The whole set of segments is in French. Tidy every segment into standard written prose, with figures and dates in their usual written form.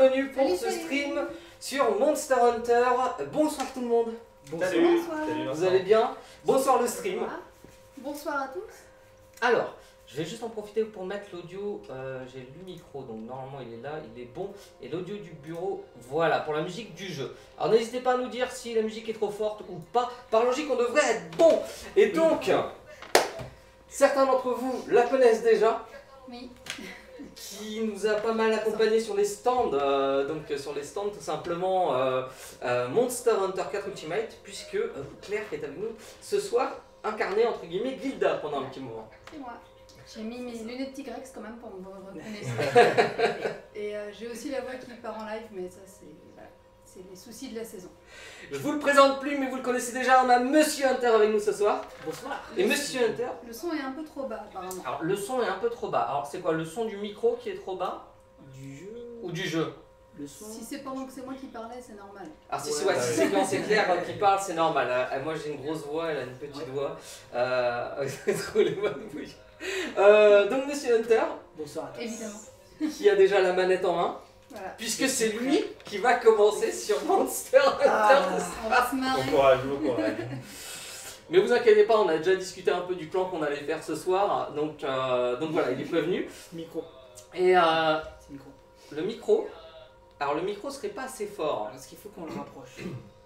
bienvenue pour Salut, ce salut. stream sur Monster Hunter. Bonsoir tout le monde. Salut. Bonsoir. Salut Vous Vincent. allez bien? Bonsoir le stream. Bonsoir. Bonsoir à tous. Alors, je vais juste en profiter pour mettre l'audio. J'ai le micro, donc normalement il est là, il est bon. Et l'audio du bureau, voilà, pour la musique du jeu. Alors n'hésitez pas à nous dire si la musique est trop forte ou pas. Par logique, on devrait être bon. Et donc, certains d'entre vous la connaissent déjà. Oui. Qui nous a pas mal accompagné sur les stands, sur les stands tout simplement Monster Hunter 4 Ultimate, puisque Claire qui est avec nous ce soir incarnait entre guillemets Gilda pendant un petit moment. C'est moi. J'ai mis mes lunettes Tigrex quand même pour me reconnaître. Et j'ai aussi la voix qui part en live, mais ça c'est les soucis de la saison. Je vous le présente plus, mais vous le connaissez déjà, on a Monsieur Hunter avec nous ce soir. Bonsoir. Et Monsieur Hunter, Le son est un peu trop bas apparemment. alors le son est un peu trop bas. Alors c'est quoi, le son du micro qui est trop bas Du jeu. ou du jeu? Le son. Si c'est pendant que c'est moi qui parlais, c'est normal. Alors si, Ouais, si, ouais, bah si oui. c'est quand c'est Claire qui parle, c'est normal. Moi j'ai une grosse voix, elle a une petite voix. Trop les bonnes bouilles. Donc Monsieur Hunter, Bonsoir à tous. Évidemment. qui a déjà la manette en main, Voilà. puisque c'est lui qui va commencer sur Monster Hunter. On va se marrer. Bon courage, bon courage. Mais vous inquiétez pas, on a déjà discuté un peu du plan qu'on allait faire ce soir, donc voilà, il est prévenu. Micro. Et C'est micro. le micro, alors le micro serait pas assez fort. Parce qu'il faut qu'on le rapproche.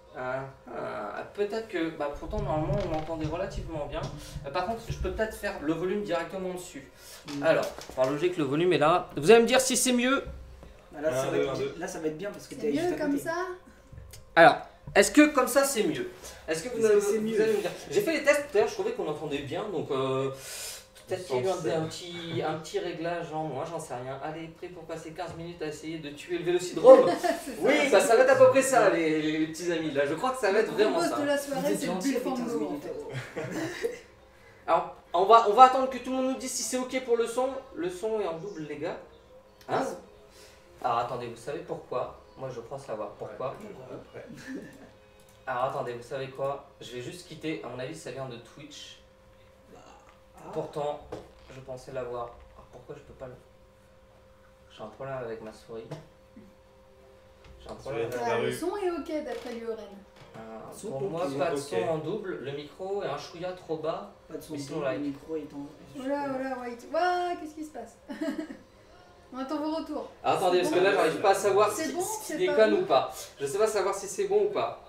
Peut-être que, pourtant normalement on m'entendait relativement bien. Par contre, je peux peut-être faire le volume directement dessus. Alors, par logique, le volume est là. Vous allez me dire si c'est mieux. Bah, là, ça Un, va deux, être... un, deux. là, ça va être bien parce que C'est t'es juste mieux à comme côté. ça. Alors, est-ce que comme ça c'est mieux? Est-ce que vous, Est-ce allez, que c'est vous mieux allez me dire? J'ai fait les tests tout à l'heure, je trouvais qu'on entendait bien, donc peut-être qu'il y a eu Sensé. un petit réglage en moi, j'en sais rien. Allez, prêt pour passer 15 minutes à essayer de tuer le vélocydrome? C'est ça. Oui, ça va être à peu près ça les petits amis, là je crois que ça va être Le vraiment boss ça. de la Vous soirée, êtes c'est le gentil avec 15 Bullfango en minutes. fait. Alors, on va attendre que tout le monde nous dise si c'est ok pour le son. Le son est en double les gars. Hein? Alors attendez, vous savez pourquoi? Moi je crois savoir pourquoi. Après. Alors attendez, vous savez quoi? Je vais juste quitter, à mon avis ça vient de Twitch. Ah. Pourtant, je pensais l'avoir. Alors, pourquoi je peux pas le... J'ai un problème avec ma souris. J'ai un problème avec... La Le rue. son est ok d'après Lioren. Son Pour ok. moi, pas de Ok. son en double, le micro est un chouïa trop bas. Pas de son. Mais sinon, le like. micro est en. Voilà, White. Ouah, qu'est-ce qui se passe? On attend vos retours. Alors, attendez, parce que là j'arrive pas à savoir C'est si, bon, si c'est déconne pas bon ou pas. Je sais pas savoir si c'est bon ou pas.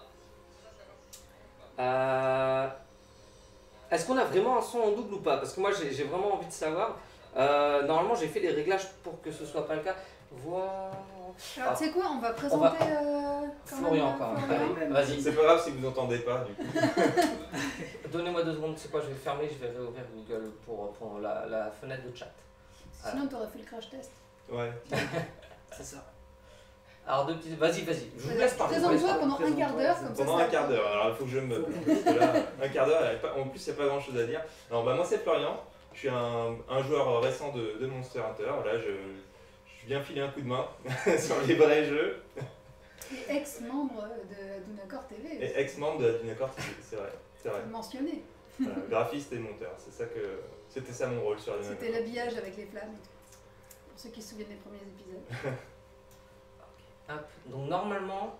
Est-ce qu'on a vraiment un son en double ou pas? Parce que moi j'ai vraiment envie de savoir. Normalement j'ai fait les réglages pour que ce soit pas le cas. Voilà. Alors, tu sais quoi, on va présenter va- quand Florian même, quand même. Florian. Allez, vas-y. C'est pas grave si vous entendez pas du coup. Donnez-moi 2 secondes, c'est quoi? Je vais fermer, je vais réouvrir Google pour la fenêtre de chat. Sinon, t'aurais fait le crash test. Ouais. C'est ça. Alors deux petites. Vas-y, je vous laisse parler. je vous laisse Présente-toi parler. pendant un quart d'heure, comme ça. Pendant ça un quart d'heure, alors il faut que je me. Parce que là, un quart d'heure, en plus, il n'y a pas grand chose à dire. Alors, moi, c'est Florian. Je suis un joueur récent de Monster Hunter. Là, je viens filer un coup de main sur les vrais jeux. Et ex-membre de Dunacor TV. Et ex-membre de Dinacord, c'est vrai. C'est vrai. Mentionné. Voilà, graphiste et monteur. C'était ça mon rôle sur Dinacord. C'était l'habillage avec les flammes et tout. Pour ceux qui se souviennent des premiers épisodes. Hop. Donc normalement,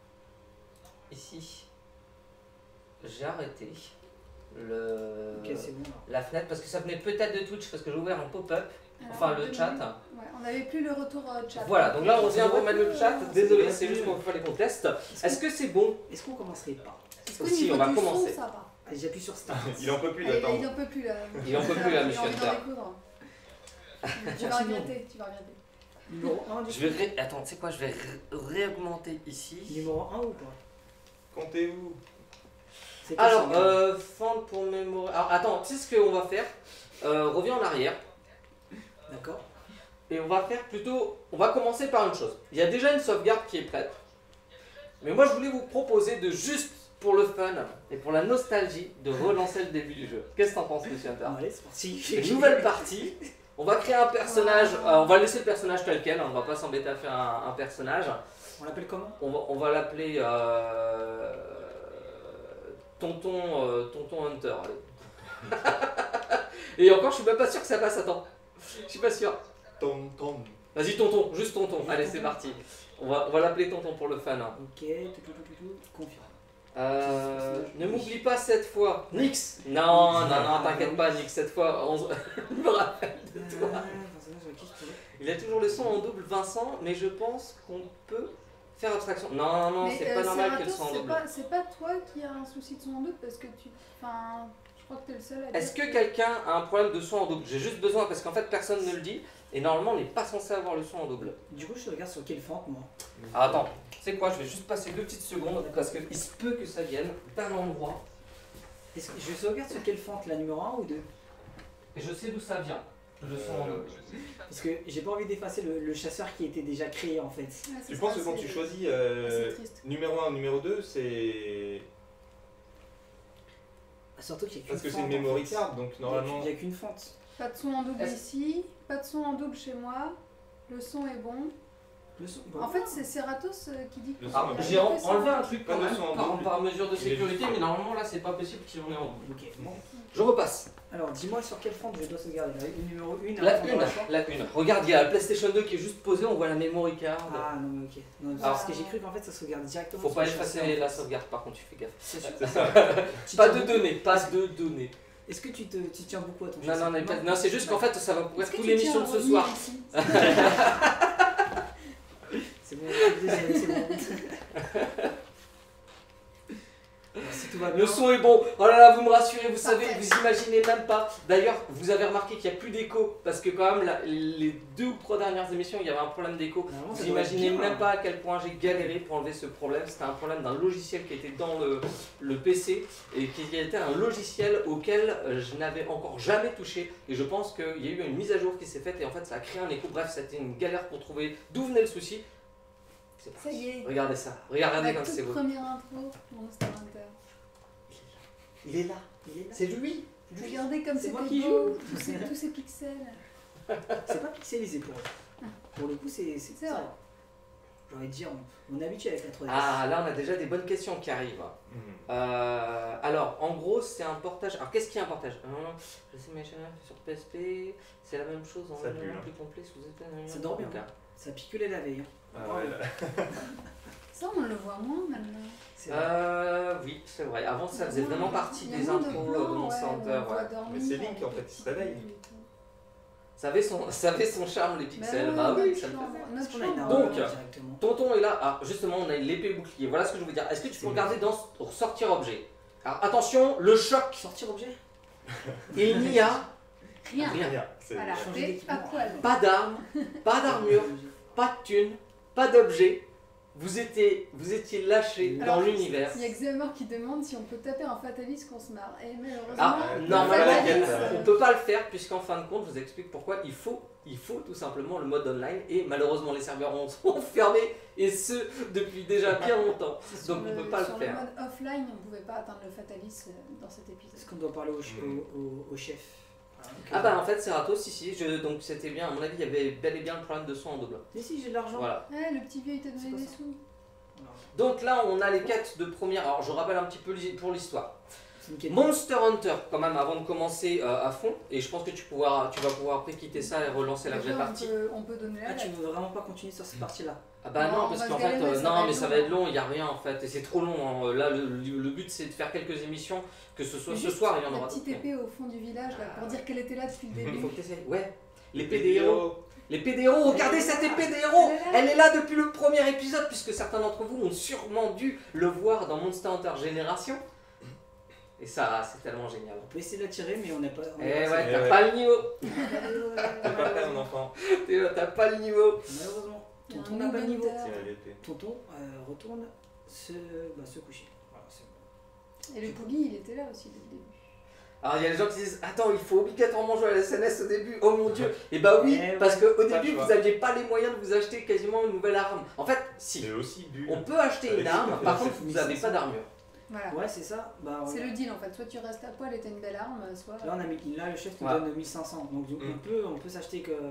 ici, j'ai arrêté Ok, c'est bon. la fenêtre parce que ça venait peut-être de Twitch parce que j'ai ouvert un pop-up, Alors, enfin en le 2 chat. minutes, ouais, on n'avait plus le retour chat. Voilà, donc là on vient remettre le chat. Désolé, Ouais, c'est juste ouais. qu'on fallait qu'on teste. Est-ce que c'est bon? Est-ce qu'on commencerait pas? Est-ce qu'au Si, niveau on va du commencer. son, ça va? Allez, j'appuie sur Start. Il en peut plus Ah, il d'attendre. en peut plus là. Il en peut plus, là, Il a monsieur envie d'en Hunter. découdre. Tu vas regretter, tu vas regretter. Numéro 1 du Je vais attends, tu sais quoi? Je vais réaugmenter ici. Numéro 1 ou pas? Comptez-vous. C'est quoi Alors, ça, fente pour mémoire. Alors attends, tu sais ce qu'on va faire? Reviens en arrière. D'accord. Et on va faire plutôt. On va commencer par une chose. Il y a déjà une sauvegarde qui est prête. Mais moi je voulais vous proposer de juste pour le fun et pour la nostalgie de relancer le début du jeu. Qu'est-ce que t'en penses, monsieur Hunter? Allez, c'est parti. C'est une nouvelle partie. On va créer un personnage. On va laisser le personnage tel quel. On va pas s'embêter à faire un personnage. On l'appelle comment? On va l'appeler Tonton Hunter. allez. Et encore, je suis même pas sûr que ça passe. Attends. Je suis pas sûr. Tom Tom. Vas-y tonton, juste tonton. Allez, c'est parti. On va l'appeler tonton pour le fan. Hein. Ok, confiant. Ne m'oublie pas cette fois. Nix. Non, t'inquiète pas, Nix, cette fois, je me rappelle de toi. Il a toujours le son en double, Vincent, mais je pense qu'on peut faire abstraction. Non, Mais, c'est pas normal que le Ceratos, son en double. c'est pas toi qui as un souci de son en double parce que enfin, je crois que t'es le seul à dire. Est-ce que quelqu'un a un problème de son en double? J'ai juste besoin, parce qu'en fait personne ne le dit, et normalement on n'est pas censé avoir le son en double. Du coup, je regarde sur quelle fente, moi. Ah, attends, tu sais quoi, je vais juste passer 2 petites secondes, parce qu'il se peut que ça vienne d'un endroit, Est-ce que je sauvegarde sur quelle fente, la numéro 1 ou 2? et je sais d'où ça vient, le son en double. Parce que j'ai pas envie d'effacer le chasseur qui était déjà créé en fait. Ouais, c'est Je ça, pense que quand c'est- tu choisis c'est triste. numéro 1, numéro 2, c'est. Surtout qu'il y a qu'une Parce que c'est fente, une en memory fait. card, donc normalement. Il n'y a qu'une fente. Pas de son en double Est-ce- ici, pas de son en double chez moi. Le son est bon. Le son, En fait, c'est Ceratos qui dit que. Le son Ah, est bon. j'ai enlevé un truc Pas quand de même, son en double. par mesure de Il est sécurité, juste- mais normalement là c'est pas possible qu'il en ait en double. Ok, bon. Je repasse. Alors, dis-moi sur quelle fente je dois sauvegarder. Une numéro 1, La une. Regarde, il y a la PlayStation 2 qui est juste posée, on voit la memory card. Ah non, mais ok. Non, Alors- parce que j'ai cru qu'en fait ça sauvegarde directement. Faut sur pas le effacer chasseur, en la fait. sauvegarde par contre, tu fais gaffe. C'est sûr. C'est ça. Tu Pas tiens de beaucoup- données, pas de données. Est-ce que tu tiens beaucoup à ton Non, chasseur non, c'est juste qu'en fait ça va couvrir Est-ce que toute tu l'émission de tiens ce à soir. revenir ici C'est bon, désolé, c'est bon. Alors, si tout va bien. Le son est bon. Oh là là, vous me rassurez, vous savez, Parfait. vous imaginez même pas. D'ailleurs, vous avez remarqué qu'il n'y a plus d'écho parce que quand même les 2 ou 3 dernières émissions, il y avait un problème d'écho. Normalement, ça Vous doit être imaginez bien, même hein. pas à quel point j'ai galéré pour enlever ce problème. C'était un problème d'un logiciel qui était dans le PC et qui était un logiciel auquel je n'avais encore jamais touché. Et je pense qu'il y a eu une mise à jour qui s'est faite et en fait ça a créé un écho. Bref, c'était une galère pour trouver d'où venait le souci. C'est Ça parti. y est. Regardez ça. Regardez La comme c'est toute beau. première intro, Monster Hunter. Il est là. Il est là. C'est lui. Regardez comme C'est c'était moi qui beau, joue. tous ces pixels. C'est pas pixelisé pour eux. Pour le coup, c'est C'est ça. vrai. J'ai envie de dire, on est habitué avec la 3DS. Ah, là on a déjà des bonnes questions qui arrivent. Mhm. Alors, en gros, c'est un portage. Alors, qu'est-ce qui est un portage? Je sais, mais sur PSP, c'est la même chose en Ça pue, version là. plus complet sous Ça dort bien. Ça picolait la veille. Hein. Ah ouais, là. Ça, on le voit moins maintenant. C'est vrai. Oui, c'est vrai. Avant, ça faisait Il y a vraiment moins- partie il y a des moins intros de plans, Monster ouais, Hunter. on voit Ouais. dormir Mais c'est Link, avec en les fait, il petits se réveille. yeux et tout. Ça avait son charme, les pixels. Bah oui, ça le chambre, faisait. notre Est-ce qu'on a une chambre. Donc, arme directement Tonton est là. Ah, justement, on a l'épée bouclier. Voilà ce que je veux dire. Est-ce que tu peux regarder dans sortir objet? Alors, attention, le choc. Sortir objet Il n'y a Rien. rien. C'est- Voilà, Changer t'es d'équipement. à poil. Pas d'armes, pas d'armure, pas de thunes, pas d'objets. Vous étiez lâché dans Alors, l'univers. Il y a Xemor qui demande si on peut taper un Fatalis qu'on se marre. Et malheureusement, Ah, Ouais, normalement, Fatalis, on peut pas le faire puisqu'en fin de compte, je vous explique pourquoi. Il faut tout simplement le mode online et malheureusement les serveurs sont fermés et ce depuis déjà bien longtemps. sur Donc on peut pas le sur faire. le mode offline, on pouvait pas atteindre le Fatalis dans cet épisode. Est-ce qu'on doit parler au chef Ah bah en fait Ceratos, si, donc c'était bien, à mon avis il y avait bel et bien le problème de son en double. Si, j'ai de l'argent. Voilà. Ouais, le petit vieux, il t'a C'est donné pas des ça. sous. Donc là on a les quêtes de première, alors je rappelle un petit peu pour l'histoire. C'est une quête. Monster Hunter quand même avant de commencer à fond et je pense que tu vas pouvoir après quitter ça et relancer la vraie Déjà, partie. on peut donner Ah, la tu veux vraiment pas continuer sur cette partie-là? Ah bah Non, non, on parce va qu'en se fait, galérer, ça non va mais être ça long. va être long, il n'y a rien en fait, et c'est trop long. Hein. Là, le but c'est de faire quelques émissions, que ce soit ce Juste soir, il y en la aura petite d'autres. épée au fond du village là, pour dire qu'elle était là depuis le Il début. faut que t'essayes. Ouais, l'épée des héros. L'épée des héros, regardez cette épée des héros. Elle est là depuis le premier épisode, puisque certains d'entre vous ont sûrement dû le voir dans Monster Hunter Génération. Et ça, c'est tellement génial. On peut essayer de la tirer, mais on n'a pas. on Eh n'a pas- ouais, Eh t'as ouais. pas le niveau. T'es pas prêt, mon enfant. T'as pas le niveau. Malheureusement, Il y a un tonton n'a pas le niveau. Hunter. Tiens, l'épée. Tonton retourne se coucher. Voilà, c'est bon. Et le Poogie, il était là aussi dès le début. Alors il y a des gens qui disent attends, il faut obligatoirement jouer à la SNS au début. Oh mon dieu. Et bah oui, Eh parce ouais, qu'au pas début le choix. vous aviez pas les moyens de vous acheter quasiment une nouvelle arme. En fait, si. C'est aussi bu. On peut acheter une arme, par contre vous n'avez pas d'armure. Voilà. Ouais, c'est ça. Bah, C'est voilà. le deal en fait. Soit tu restes à poil et t'as une belle arme, soit. Là, là, le chef nous Ouais. donne 1500. Donc, Mm. on peut s'acheter que.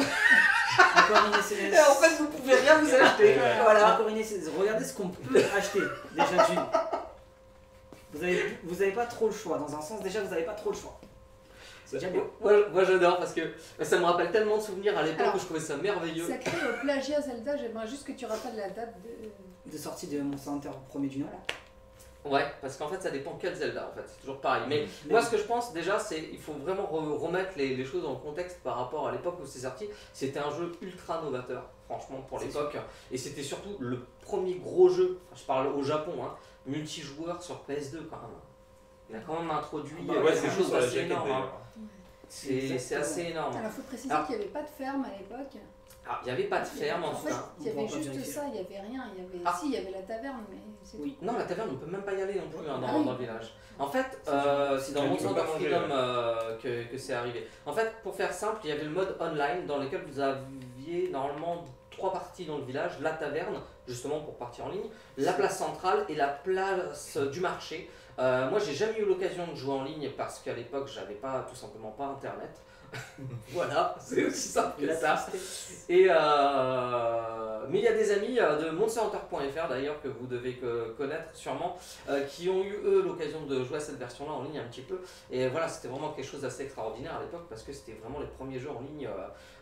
Encore une SNS. Et en fait vous pouvez rien vous acheter. Ouais. Voilà. Encore une SNS. Regardez ce qu'on peut acheter. Déjà d'une. Vous avez pas trop le choix. Dans un sens, déjà, vous n'avez pas trop le choix. C'est déjà bien. Moi j'adore parce que ça me rappelle tellement de souvenirs à l'époque Alors, où je trouvais ça merveilleux. Ça crée au plagiat Zelda, j'aimerais juste que tu rappelles la date de. De sortie de Monster Hunter premier du nom. Ouais, parce qu'en fait ça dépend quel Zelda en fait, c'est toujours pareil. Mais moi ce que je pense déjà c'est il faut vraiment remettre les choses dans le contexte par rapport à l'époque où c'est sorti. C'était un jeu ultra novateur, franchement pour l'époque. Et c'était surtout le premier gros jeu, je parle au Japon, hein, multijoueur sur PS2 quand même. Il a quand même introduit Ouais, c'est quelque juste chose sur la d'assez jaquette énorme. Hein. d'ailleurs. C'est assez énorme. Alors, il faut préciser Alors- qu'il n'y avait pas de ferme à l'époque. Ah, il n'y avait pas de ferme en En tout fait, cas. il y On va avait pas juste vérifier. ça, il n'y avait rien. Il y avait... Ah. Si, il y avait la taverne, mais c'est Oui. Non, la taverne, on peut même pas y aller non plus hein, Ah dans, oui. dans le village. En fait, c'est dans Tu Monster peux pas of manger, Freedom que c'est arrivé. En fait, pour faire simple, il y avait le mode online dans lequel vous aviez normalement 3 parties dans le village, la taverne, justement pour partir en ligne, la place centrale et la place du marché. Moi, j'ai jamais eu l'occasion de jouer en ligne parce qu'à l'époque, j'avais pas tout simplement pas internet. Voilà, c'est aussi simple que La ça. tristesse. Et mais il y a des amis de monsterhunter.fr d'ailleurs que vous devez connaître sûrement qui ont eu eux l'occasion de jouer à cette version là en ligne un petit peu et voilà c'était vraiment quelque chose d'assez extraordinaire à l'époque parce que c'était vraiment les premiers jeux en ligne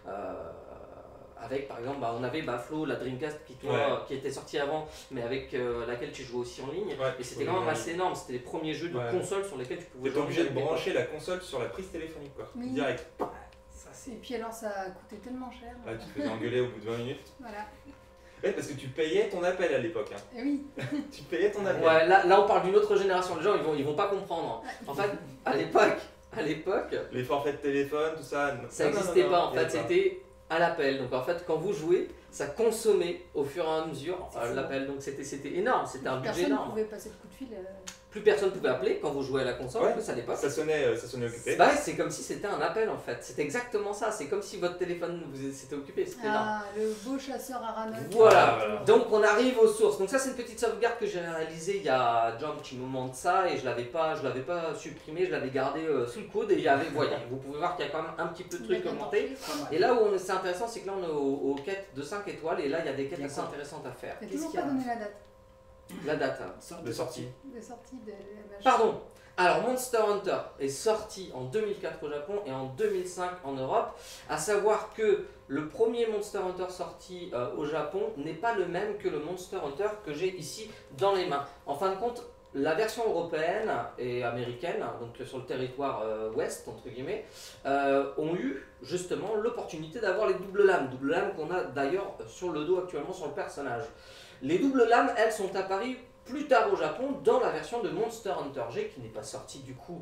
avec par exemple on avait Flo la Dreamcast qui était sortie avant mais avec laquelle tu jouais aussi en ligne Ouais, et c'était quand même assez énorme, c'était les premiers jeux de Ouais. console sur lesquels tu pouvais T'étais jouer obligé de avec des potes. brancher la console sur la prise téléphonique quoi. Oui. Direct. Ça, c'est. Et puis alors, ça a coûté tellement cher. Là tu te faisais engueuler au bout de 20 minutes. Voilà. Ouais, parce que tu payais ton appel à l'époque. Hein. Et oui. Tu payais ton appel. Ouais, là on parle d'une autre génération, les gens ils vont pas comprendre. En fait, à l'époque, Les forfaits de téléphone, tout ça. ça non, non, n'existait non, pas en il y fait, avait pas. c'était à l'appel. Donc en fait, quand vous jouez, ça consommait au fur et à mesure C'est fou. l'appel. Donc c'était énorme, c'était un budget Personne ne énorme. pouvait passer de coup de fil. Plus personne pouvait appeler quand vous jouez à la console, Ouais. en plus à l'époque. Ça sonnait occupé. Bah ouais, c'est comme si c'était un appel en fait. C'est exactement ça. C'est comme si votre téléphone vous s'était occupé. C'était énorme. Ah, le beau chasseur à Ranok. Voilà. Voilà. Donc on arrive aux sources. Donc ça c'est une petite sauvegarde que j'ai réalisée il y a déjà un petit moment de ça et je l'avais pas supprimé, je l'avais gardé sous le coude et il y avait voyez, vous pouvez voir qu'il y a quand même un petit peu de trucs commentés. Pas mal. Et là où c'est intéressant c'est que là on est aux quêtes de 5 étoiles et là il y a des quêtes Il y a assez quoi intéressantes à faire. T'as Qu'est-ce toujours qu'il y pas a donné la date La date. Hein. Sorte De sortie. de sortie de la machine. Pardon. Alors Monster Hunter est sorti en 2004 au Japon et en 2005 en Europe. À savoir que le premier Monster Hunter sorti au Japon n'est pas le même que le Monster Hunter que j'ai ici dans les mains. En fin de compte, la version européenne et américaine, donc sur le territoire ouest entre guillemets, ont eu justement l'opportunité d'avoir les doubles lames qu'on a d'ailleurs sur le dos actuellement sur le personnage. Les doubles lames, elles, sont apparues plus tard au Japon dans la version de Monster Hunter G qui n'est pas sortie du coup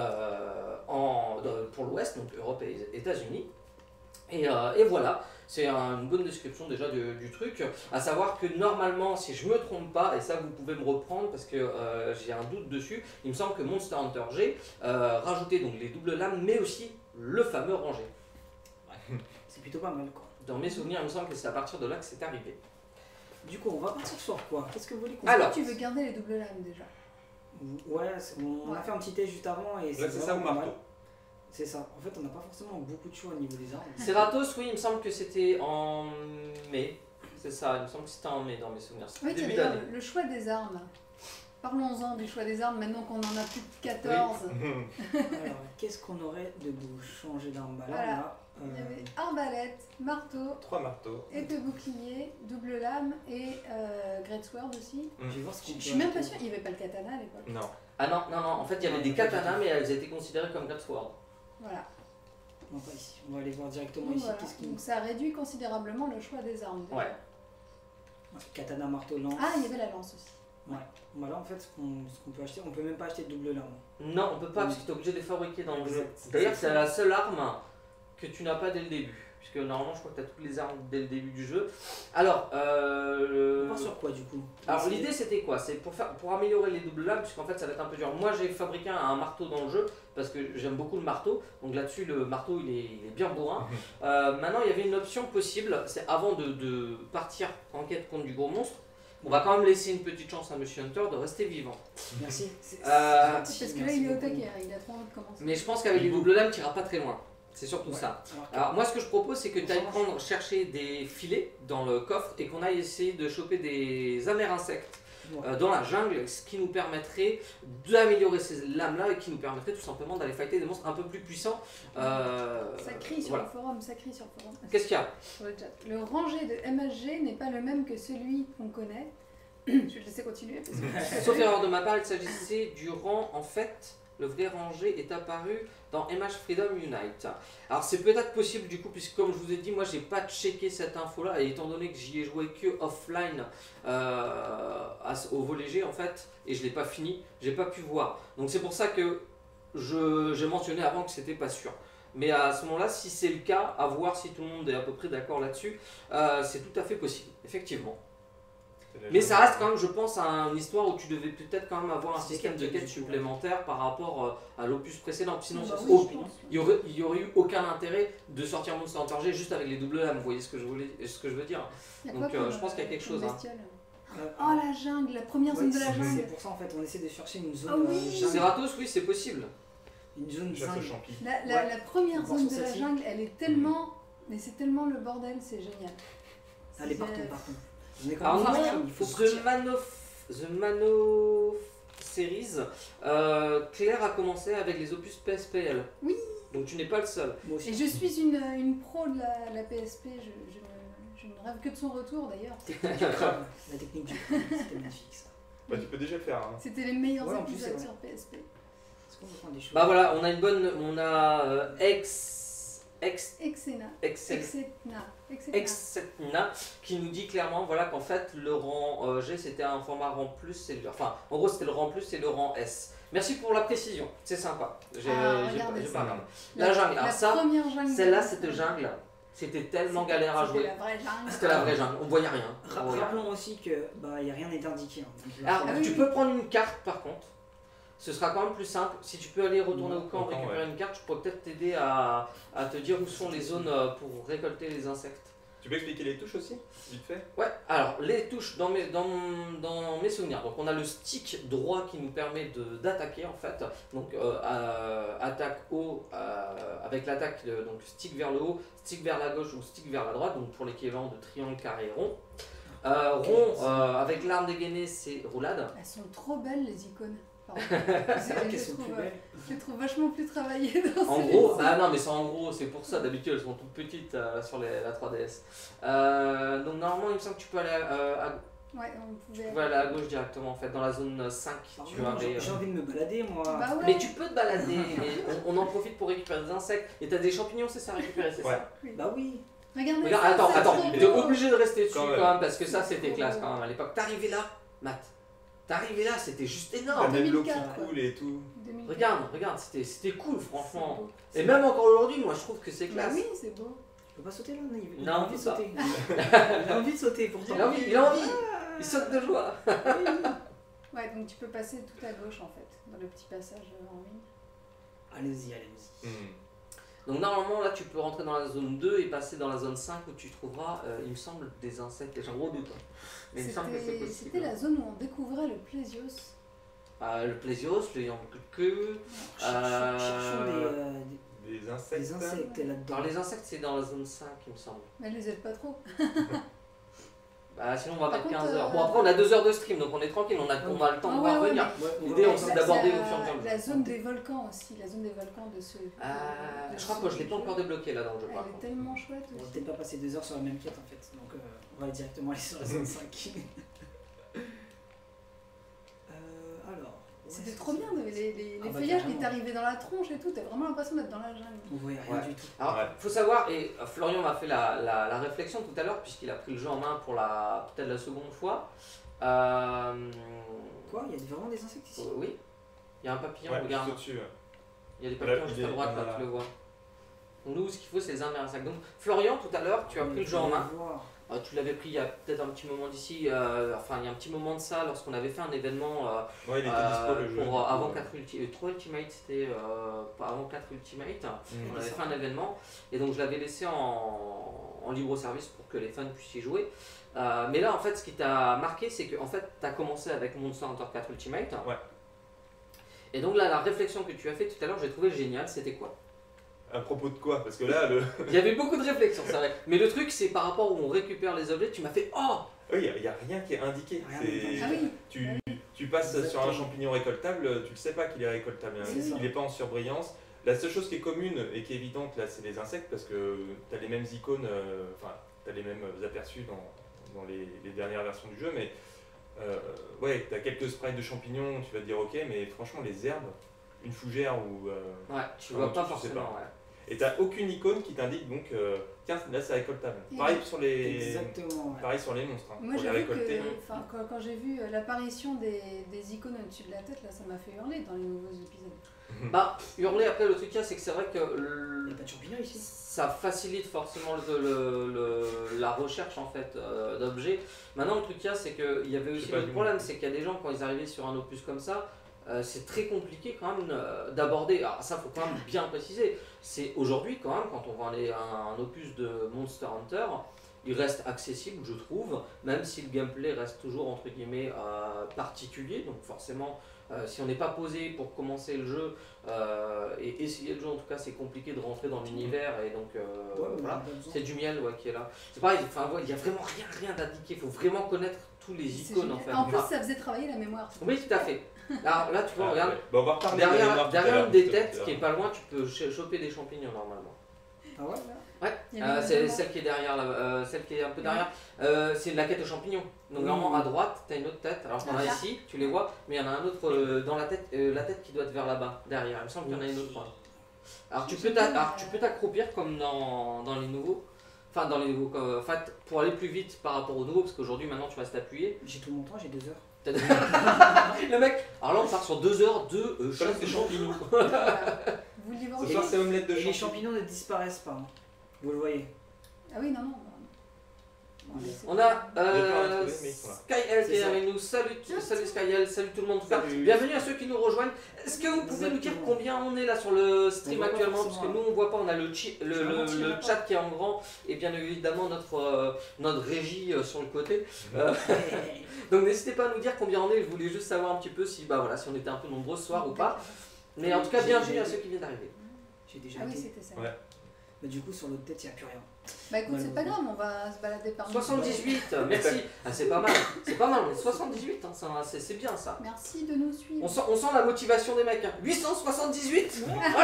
pour l'Ouest, donc Europe et États-Unis. Et voilà, c'est une bonne description déjà du truc. À savoir que normalement, si je me trompe pas, et ça vous pouvez me reprendre parce que j'ai un doute dessus, il me semble que Monster Hunter G rajoutait donc les doubles lames mais aussi le fameux rangé. C'est plutôt pas mal quoi. Dans mes souvenirs, il me semble que c'est à partir de là que c'est arrivé. Du coup, on va partir sur quoi? Qu'est-ce que vous voulez qu'on Alors, Tu veux garder les doubles lames déjà. Ouais, on a fait un petit test juste avant et Là c'est ça ou vraiment pas marteau. mal. C'est ça. En fait, on n'a pas forcément beaucoup de choix au niveau des armes. Ceratos, oui, il me semble que c'était en mai. C'est ça, il me semble que c'était en mai dans mes souvenirs. C'était Oui, tiens, début d'ailleurs, d'année. le choix des armes. Parlons-en du choix des armes maintenant qu'on en a plus de 14. Alors, qu'est-ce qu'on aurait de beau changer d'arme? Bah là, Voilà. on a, Il y avait arbalète, marteau, 3 marteaux. épée bouclier, double lame et Great Sword aussi. je vais voir ce qu'on Je peut suis même pas acheter. sûre, il n'y avait pas le katana à l'époque. Non. Ah non, en fait il y avait des katanas mais elles étaient considérées comme Great Sword. Voilà. Non, pas ici. On va aller voir directement Donc, ici. voilà. Qu'est-ce qui Donc ça réduit considérablement le choix des armes. déjà. Ouais. Ouais, katana, marteau, lance. Ah, il y avait la lance aussi. Ouais. Bah là, en fait, ce qu'on peut acheter, on peut même pas acheter de double lame. Non, on peut pas parce que tu es obligé de les fabriquer dans le jeu. Exact. D'ailleurs c'est la seule arme que tu n'as pas dès le début. Puisque normalement je crois que tu as toutes les armes dès le début du jeu. Alors, On part sur quoi du coup? alors C'est- l'idée c'était quoi? C'est pour améliorer les doubles lames, puisqu'en fait ça va être un peu dur. Moi j'ai fabriqué un marteau dans le jeu, parce que j'aime beaucoup le marteau. Donc là-dessus le marteau il est bien bourrin. Maintenant il y avait une option possible, c'est avant de partir en quête contre du gros monstre, on va quand même laisser une petite chance à Monsieur Hunter de rester vivant. Merci. Euh, Parce que là, merci il est au beaucoup. taquet, il a trop envie de commencer. Mais je pense qu'avec les doubles lames tu n'iras pas très loin. C'est surtout Ouais. ça. Alors, Alors moi ce que je propose c'est que On tu ailles change. chercher des filets dans le coffre et qu'on aille essayer de choper des amers insectes dans la jungle, ce qui nous permettrait d'améliorer ces lames-là et qui nous permettrait tout simplement d'aller fighter des monstres un peu plus puissants. Ça crie sur voilà. le forum, ça crie sur le forum. Qu'est-ce qu'il y a? Sur le chat. Le rangé de MHG n'est pas le même que celui qu'on connaît. Je vais te laisser continuer. Parce que... Sauf erreur de ma part, il s'agissait du rang, en fait, le vrai rangé est apparu dans MH Freedom Unite. Alors c'est peut-être possible du coup, puisque comme je vous ai dit, moi j'ai pas checké cette info-là, et étant donné que j'y ai joué que offline au vol léger en fait, et je l'ai pas fini, j'ai pas pu voir. Donc c'est pour ça que j'ai mentionné avant que c'était pas sûr. Mais à ce moment-là, si c'est le cas, à voir si tout le monde est à peu près d'accord là-dessus, c'est tout à fait possible, effectivement. Mais ça reste quand même, je pense, à une histoire où tu devais peut-être quand même avoir un système de quête supplémentaire par rapport à l'opus précédent. Sinon, Bah oui, je pense. il y aurait eu aucun intérêt de sortir Monster Hunter G juste avec les double lames. Vous voyez ce que je veux dire? Il y a Donc, quoi comme, je pense qu'il y a quelque comme chose, hein. bestiole Oh la jungle, la première zone de la jungle. C'est pour ça en fait, on essaie de chercher une zone Ah oui. jungle, Ceratos, oui, c'est possible. une zone Chasse aux jungle. champis. La première On pense zone sur de la celle-ci. jungle, elle est tellement. Mais c'est tellement le bordel, c'est génial. Allez, C'est- partons. On est quand Alors même non, parti, il faut The Mano Series, Claire a commencé avec les opus PSPL. Oui. Donc tu n'es pas le seul. Moi aussi. Et je suis une pro de la PSP, je ne rêve que de son retour d'ailleurs. Technique du crabe. La technique du crabe, c'était magnifique ça. Bah, tu peux déjà le faire. Hein. C'était les meilleurs Ouais, en plus, épisodes c'est sur PSP. Est-ce qu'on peut prendre des choses? Bah voilà, on a une bonne. On a Exena. Excel. Exetna. Exetna qui nous dit clairement voilà, qu'en fait le rang G c'était un format rang plus, enfin en gros c'était le rang plus et le rang S. Merci pour la précision, c'est sympa. Regardez j'ai ça. pas regardé. La jungle, alors ça, première jungle. celle-là cette jungle, c'était tellement galère à C'était jouer. la vraie jungle. C'était la vraie jungle, on voyait rien. On voyait rien. Rappelons aussi que bah y a rien n'est indiqué. Hein, donc, Alors Ah oui, tu oui. peux prendre une carte par contre. Ce sera quand même plus simple. Si tu peux aller retourner au camp, Au camp, récupérer ouais. une carte, je pourrais peut-être t'aider à te dire où sont les zones pour récolter les insectes. Tu peux expliquer les touches aussi, vite fait? Ouais, alors les touches dans mes souvenirs. Donc on a le stick droit qui nous permet d'attaquer en fait. Donc attaque haut avec l'attaque, donc stick vers le haut, stick vers la gauche ou stick vers la droite. Donc pour l'équivalent de triangle, carré, rond. Rond avec l'arme dégainée, c'est roulade. Elles sont trop belles les icônes. Pardon. C'est vrai Je qu'elles sont plus belles. je les trouve vachement plus travaillées dans En ces gros, versions. ah non mais c'est en gros, c'est pour ça d'habitude elles sont toutes petites sur la 3DS. Donc normalement il me semble que tu peux aller Ouais, on tu pouvait. peux aller à gauche directement en fait, dans la zone 5 Alors, tu moi, avais... j'ai envie de me balader moi. Bah ouais. Mais tu peux te balader, mais on en profite pour récupérer des insectes. Et t'as des champignons, c'est ça à récupérer, c'est Ouais. ça? Bah oui. Regardez. Regarde, ça, attends, c'est attends, trop t'es beau. obligé de rester dessus Quand quand même. même, parce que ça C'est c'était trop classe beau. quand même à l'époque. T'es arrivé là, Matt. T'es arrivé là, c'était juste T'as énorme. même l'eau qui 2004, coule et tout. 2004. Regarde, c'était cool C'est franchement. beau. Et même encore aujourd'hui, moi je trouve que c'est Bah classe. oui, c'est beau. Je peux pas sauter là, il Non, a envie de ça. sauter. Il a envie de sauter pourtant. Il a envie, il a envie. Il saute de joie. Ouais, donc tu peux passer tout à gauche en fait, dans le petit passage en ligne. Allez-y. Hmm. Donc normalement là tu peux rentrer dans la zone 2 et passer dans la zone 5 où tu trouveras, il me semble, des insectes. J'ai un gros doute. Hein. Mais il me semble que c'est possible. C'était la zone où on découvrait le plésios. Le plésios, le yamque, Cherchons Des insectes. des insectes là-dedans. alors les insectes c'est dans la zone 5 il me semble. Mais elle les aide pas trop. Bah sinon on va Par mettre contre, 15 heures. Bon après on a 2 heures de stream donc on est tranquille, on a le temps de voir ouais, venir. Ouais, on L'idée, va- on s'est d'aborder au fur et à mesure. La zone des volcans aussi, la zone des volcans de ce. Je crois que je l'ai pas encore débloqué là dans le jeu par Elle est contre. tellement chouette On va aussi. peut-être pas passer 2 heures sur la même quête en fait, donc on va directement aller sur la zone 5. Alors. C'était ouais, trop c'est- bien, les Ah bah, feuillages qui carrément. t'arrivaient dans la tronche et tout, t'as vraiment l'impression d'être dans la jungle. On voyait rien Ouais. du tout. Alors, Ouais. faut savoir, et Florian m'a fait la réflexion tout à l'heure, puisqu'il a pris le jeu en main pour peut-être la seconde fois. Quoi? Il y a vraiment des insectes ici? Oui, il y a un papillon, Ouais, regarde. juste au-dessus. Il y a des papillons Là, juste il à est- droite, là, voilà. tu le vois. Donc, nous, ce qu'il faut, c'est les armes et un sac. Donc, Florian, tout à l'heure, tu as pris le jeu en main. Tu l'avais pris il y a peut-être un petit moment d'ici, enfin, il y a un petit moment de ça, lorsqu'on avait fait un événement Ouais, il était dispo le jeu. pour avant 4 3 Ultimate, c'était pas avant 4 Ultimate. Hmm. On avait fait un événement et donc je l'avais laissé en libre service pour que les fans puissent y jouer. Mais là en fait ce qui t'a marqué c'est que en fait tu as commencé avec Monster Hunter 4 Ultimate. Ouais. Et donc là la réflexion que tu as fait tout à l'heure j'ai trouvé géniale, c'était quoi? à propos de quoi? Parce que là, Il y avait beaucoup de réflexions, c'est vrai. Mais le truc, c'est par rapport où on récupère les objets, tu m'as fait oh! oui, il n'y a rien qui est indiqué. Rien C'est- n'est indiqué. Ah oui. Tu passes sur un Exactement. champignon récoltable, tu ne sais pas qu'il est récoltable. C'est ça. Il n'est pas en surbrillance. La seule chose qui est commune et qui est évidente, là, c'est les insectes, parce que tu as les mêmes icônes, enfin, tu as les mêmes aperçus dans les dernières versions du jeu, mais ouais, tu as quelques sprites de champignons, tu vas te dire ok, mais franchement, les herbes, une fougère ou. Ouais, tu Ah, vois tu pas sais forcément, pas. ouais. Et tu n'as aucune icône qui t'indique donc, tiens, là, c'est récoltable. Et Pareil sur les. Exactement. Ouais. Pareil sur les monstres. Hein. Moi Pour les j'avoue récolter. que quand j'ai vu l'apparition des icônes au-dessus de la tête, là ça m'a fait hurler dans les nouveaux épisodes. Bah, hurler après, le truc qu'il y a, c'est que c'est vrai que Il n'y a pas de champignons ici. ça facilite forcément la recherche en fait d'objets. Maintenant, le truc qu'il y a, c'est qu'il y avait aussi pas le du problème, c'est qu'il y a des gens, quand ils arrivaient sur un opus comme ça, c'est très compliqué quand même d'aborder. Alors, ça, faut quand même bien préciser. C'est aujourd'hui, quand même, quand on voit un opus de Monster Hunter, il reste accessible, je trouve, même si le gameplay reste toujours entre guillemets particulier. Donc, forcément. Si on n'est pas posé pour commencer le jeu et essayer le jeu, en tout cas, c'est compliqué de rentrer dans l'univers et donc voilà. C'est du miel qui est là. C'est pareil, enfin, il n'y a vraiment rien d'indiqué. Il faut vraiment connaître tous les C'est icônes en génial. fait. En plus Enfin, ça faisait travailler la mémoire. oui, tout à fait. Alors là, tu vois, Ah, regarde, ouais. Bon, on va reparler de la mémoire tout à derrière l'heure, une des tout à têtes l'heure. qui est pas loin, tu peux choper des champignons normalement. Ah ouais. Ouais, Il y avait c'est une celle qui est derrière, celle qui est un peu derrière, c'est la quête aux champignons. Donc Oui. normalement à droite, tu as une autre tête, alors t'en as Ah. ici, tu les vois, mais il y en a un autre dans la tête qui doit être vers là-bas, derrière, il me semble qu'il y en a une autre. Alors tu peux t'accroupir comme dans les nouveaux, enfin dans les nouveaux, en fait pour aller plus vite par rapport aux nouveaux, parce qu'aujourd'hui maintenant tu vas t'appuyer. J'ai tout mon temps, j'ai 2 heures. Le mec, alors là on part sur 2 heures de chasse de champignons. Vous le Ce livrez. soir, c'est omelette de Et les champignons. champignons ne disparaissent pas. Hein. Vous le voyez. Ah oui, non, non. On a J'ai pas retrouvé, mais ils sont là. Skyel qui est C'est ça. avec nous. Salut Skyel, salut tout le monde. En tout cas, Salut. bienvenue à ceux qui nous rejoignent. Est-ce que vous pouvez nous dire Exactement. combien on est là sur le stream On voit pas actuellement? Parce forcément, que nous on voit pas, on a le un chat qui est en grand et bien évidemment notre régie sur le côté. Donc n'hésitez pas à nous dire combien on est. Je voulais juste savoir un petit peu si on était un peu nombreux ce soir ou pas. Mais en tout cas, bienvenue à ceux qui viennent d'arriver. J'ai déjà Ah oui, été. c'était ça. Ouais. Mais du coup, sur l'autre tête, il n'y a plus rien. Bah écoute, c'est pas grave, on va se balader par 78, merci. Ah, c'est pas mal, on est 78, hein, c'est bien ça. Merci de nous suivre. On sent la motivation des mecs. Hein. 878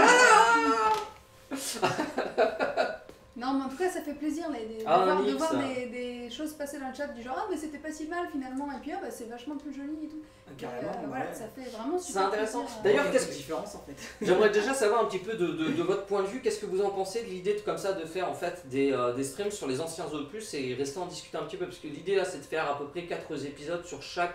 Non, mais en tout cas, ça fait plaisir de Ah, voir, Nix. des choses passer dans le chat du genre ah, mais c'était pas si mal finalement, et puis ah, bah, c'est vachement plus joli et tout. Carrément. Voilà, ouais. ça fait vraiment C'est super intéressant. plaisir. D'ailleurs, Il y a qu'est-ce une que- différence en fait. J'aimerais déjà savoir un petit peu de votre point de vue, qu'est-ce que vous en pensez de l'idée comme ça de faire en fait des streams sur les anciens opus et rester en discuter un petit peu, parce que l'idée là c'est de faire à peu près 4 épisodes sur chaque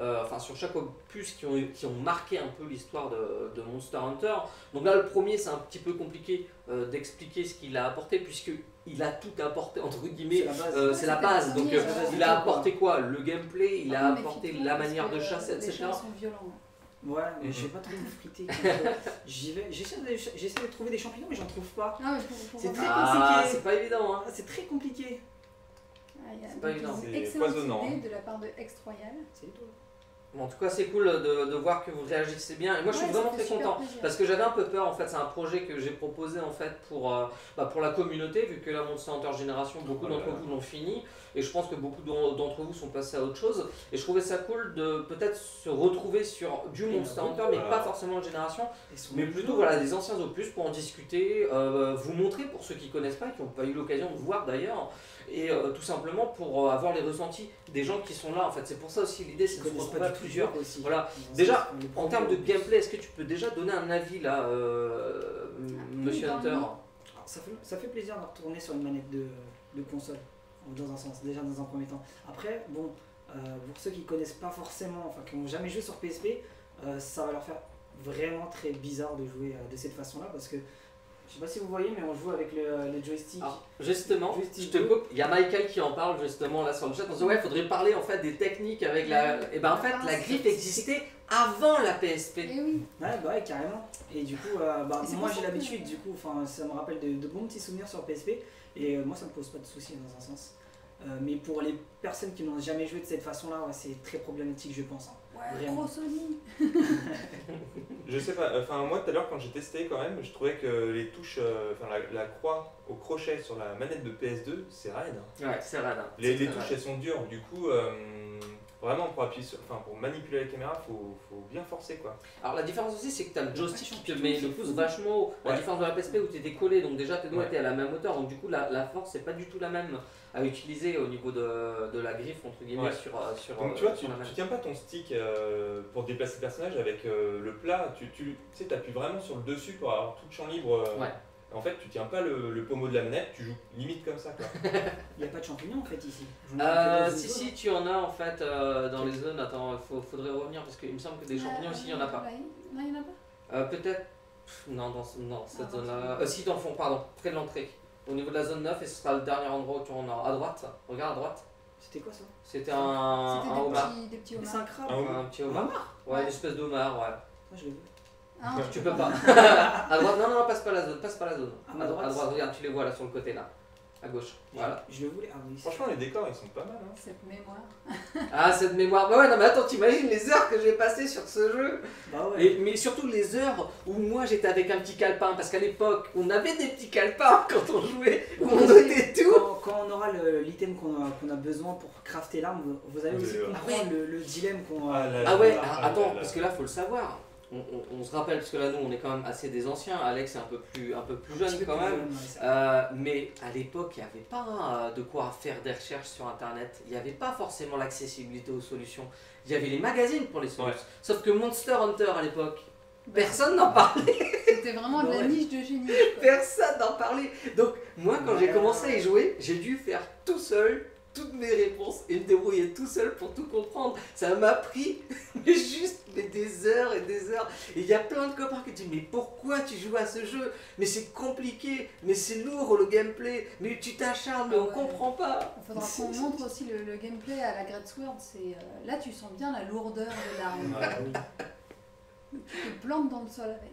opus qui ont marqué un peu l'histoire de Monster Hunter. Donc là le premier c'est un petit peu compliqué d'expliquer ce qu'il a apporté puisque il a tout apporté entre guillemets. C'est la base, C'était le donc premier, il a apporté quoi? Le gameplay, il a Ah, mais apporté méfie-toi, la parce manière que de chasser, Les etc. chats sont violents. Ouais, mais Mhm. je vais pas trop me friter. J'y vais. J'essaie de trouver des champignons, mais j'en trouve pas. Ah, mais pour C'est revenir- très Ah, compliqué. c'est pas évident hein. Ah, c'est très compliqué. Ah, il y a c'est pas donc évident. une C'est excellente foisonnant, idée hein. de la part de Extra Royal. C'est toi. Bon, en tout cas, c'est cool de voir que vous réagissez bien. Et moi, je suis Ouais, vraiment ça très fait super content. plaisir. Parce que j'avais un peu peur, en fait. C'est un projet que j'ai proposé, en fait, pour la communauté, vu que la Monster Hunter Génération, beaucoup Voilà. d'entre vous l'ont fini. Et je pense que beaucoup d'entre vous sont passés à autre chose. Et je trouvais ça cool de peut-être se retrouver sur du Monster Hunter, mais Voilà. pas forcément en Génération. Ils sont Mais mignons. plutôt des anciens opus pour en discuter, vous montrer pour ceux qui ne connaissent pas, qui n'ont pas eu l'occasion de voir d'ailleurs, et tout simplement pour avoir les ressentis des gens qui sont là. En fait, c'est pour ça aussi l'idée, c'est Ils de se connaissent retrouver pas à du tout plusieurs. le jeu aussi. Voilà. Ils ont- Déjà, ils ont les En termes de premiers opus. gameplay, est-ce que tu peux déjà donner un avis là, Monsieur dans le Hunter? nez. Alors, ça fait plaisir de retourner sur une manette de console, dans un sens, déjà dans un premier temps. Après, bon, pour ceux qui connaissent pas forcément, enfin qui n'ont jamais joué sur PSP, ça va leur faire vraiment très bizarre de jouer de cette façon-là, parce que, je sais pas si vous voyez, mais on joue avec le joystick. Alors, justement, Joystick je te bleu. coupe, il y a Michael qui en parle justement là sur le chat. On se dit, ouais, il faudrait parler en fait des techniques avec la. Et ben en fait, la griffe existait avant la PSP. Eh oui, Ouais, bah ouais, carrément. Et du coup, Et c'est moi pour j'ai ça que- l'habitude, du coup, ça me rappelle de bons petits souvenirs sur PSP, et moi ça me pose pas de soucis dans un sens. Mais pour les personnes qui n'ont jamais joué de cette façon-là, ouais, c'est très problématique, je pense. Hein. Ouais, Vraiment. gros Sony. Je sais pas, enfin moi tout à l'heure quand j'ai testé quand même, je trouvais que les touches, enfin la croix au crochet sur la manette de PS2, c'est raide. Ouais, c'est raide. Hein. Les C'est touches très elles sont dures, du coup vraiment pour appuyer sur, enfin pour manipuler la caméra, faut bien forcer quoi. Alors la différence aussi c'est que tu as le joystick qui te champion, met c'est le pouce fou. vachement haut. La Ouais. différence de la PSP où tu étais collé, donc déjà tes doigts Ouais. étaient à la même hauteur, donc du coup la force c'est pas du tout la même à utiliser au niveau de la griffe entre guillemets Ouais. sur Donc tu vois, sur la tu manette. tiens pas ton stick pour déplacer le personnage avec le plat, tu sais, t'appuies vraiment sur le dessus pour avoir tout le champ libre. Ouais. En fait, tu tiens pas le pommeau de la manette, tu joues limite comme ça quoi. Il n'y a pas de champignons en fait ici. J'en ai fait dans une Si, zone. si, tu en as en fait dans les zones. Attends, faudrait revenir parce qu'il me semble que des champignons ici il y en a pas. Non, il y en a pas. Peut-être. Non, non, cette Ah, zone-là. Si, dans le fond, pardon, près de l'entrée. Au niveau de la zone 9, et ce sera le dernier endroit où tu en auras. À droite, regarde à droite. C'était quoi ça? C'était un C'était homard. des petits Mais c'est homards. un crabe. Un homard. Un petit homard. Ouais, une espèce d'homard, ouais. Ah, je l'ai vu. Ah, Tu peux pas. À droite, non, non, passe pas la zone, passe pas la zone. Ah, À à droite. droite, regarde, tu les vois là sur le côté là. À gauche, voilà. Je le voulais. Ah oui. Franchement, les décors ils sont pas mal. Hein. Cette mémoire. Ah, cette mémoire. Bah ouais, non, mais attends, t'imagines les heures que j'ai passées sur ce jeu. Bah ouais. Mais surtout les heures où moi j'étais avec un petit calepin, parce qu'à l'époque on avait des petits calepins quand on jouait, où on notait tout. Quand on aura l'item qu'on a besoin pour crafter l'arme, vous allez aussi Ah comprendre le dilemme qu'on Ah là là. Ah ouais, Ah attends, là là. parce que là faut le savoir. On se rappelle, parce que là nous on est quand même assez des anciens, Alex est un peu plus jeune quand même. Mais à l'époque, il n'y avait pas de quoi faire des recherches sur internet, il n'y avait pas forcément l'accessibilité aux solutions. Il y avait les magazines pour les solutions. Ouais. Sauf que Monster Hunter à l'époque, personne n'en parlait. C'était vraiment de la Ouais. niche de génie. quoi. Personne n'en parlait. Donc moi quand j'ai Ouais. commencé à y jouer, j'ai dû faire tout seul toutes mes réponses et me débrouiller tout seul pour tout comprendre. Ça m'a pris mais juste des heures et des heures. Et il y a plein de copains qui disent mais pourquoi tu joues à ce jeu? Mais c'est compliqué, mais c'est lourd le gameplay, mais tu t'acharnes, mais on Ouais. comprend pas. Il faudra qu'on montre aussi le gameplay à la Great Sword. Là, tu sens bien la lourdeur de l'arme. Ouais. Ah oui. Tu te plantes dans le sol avec.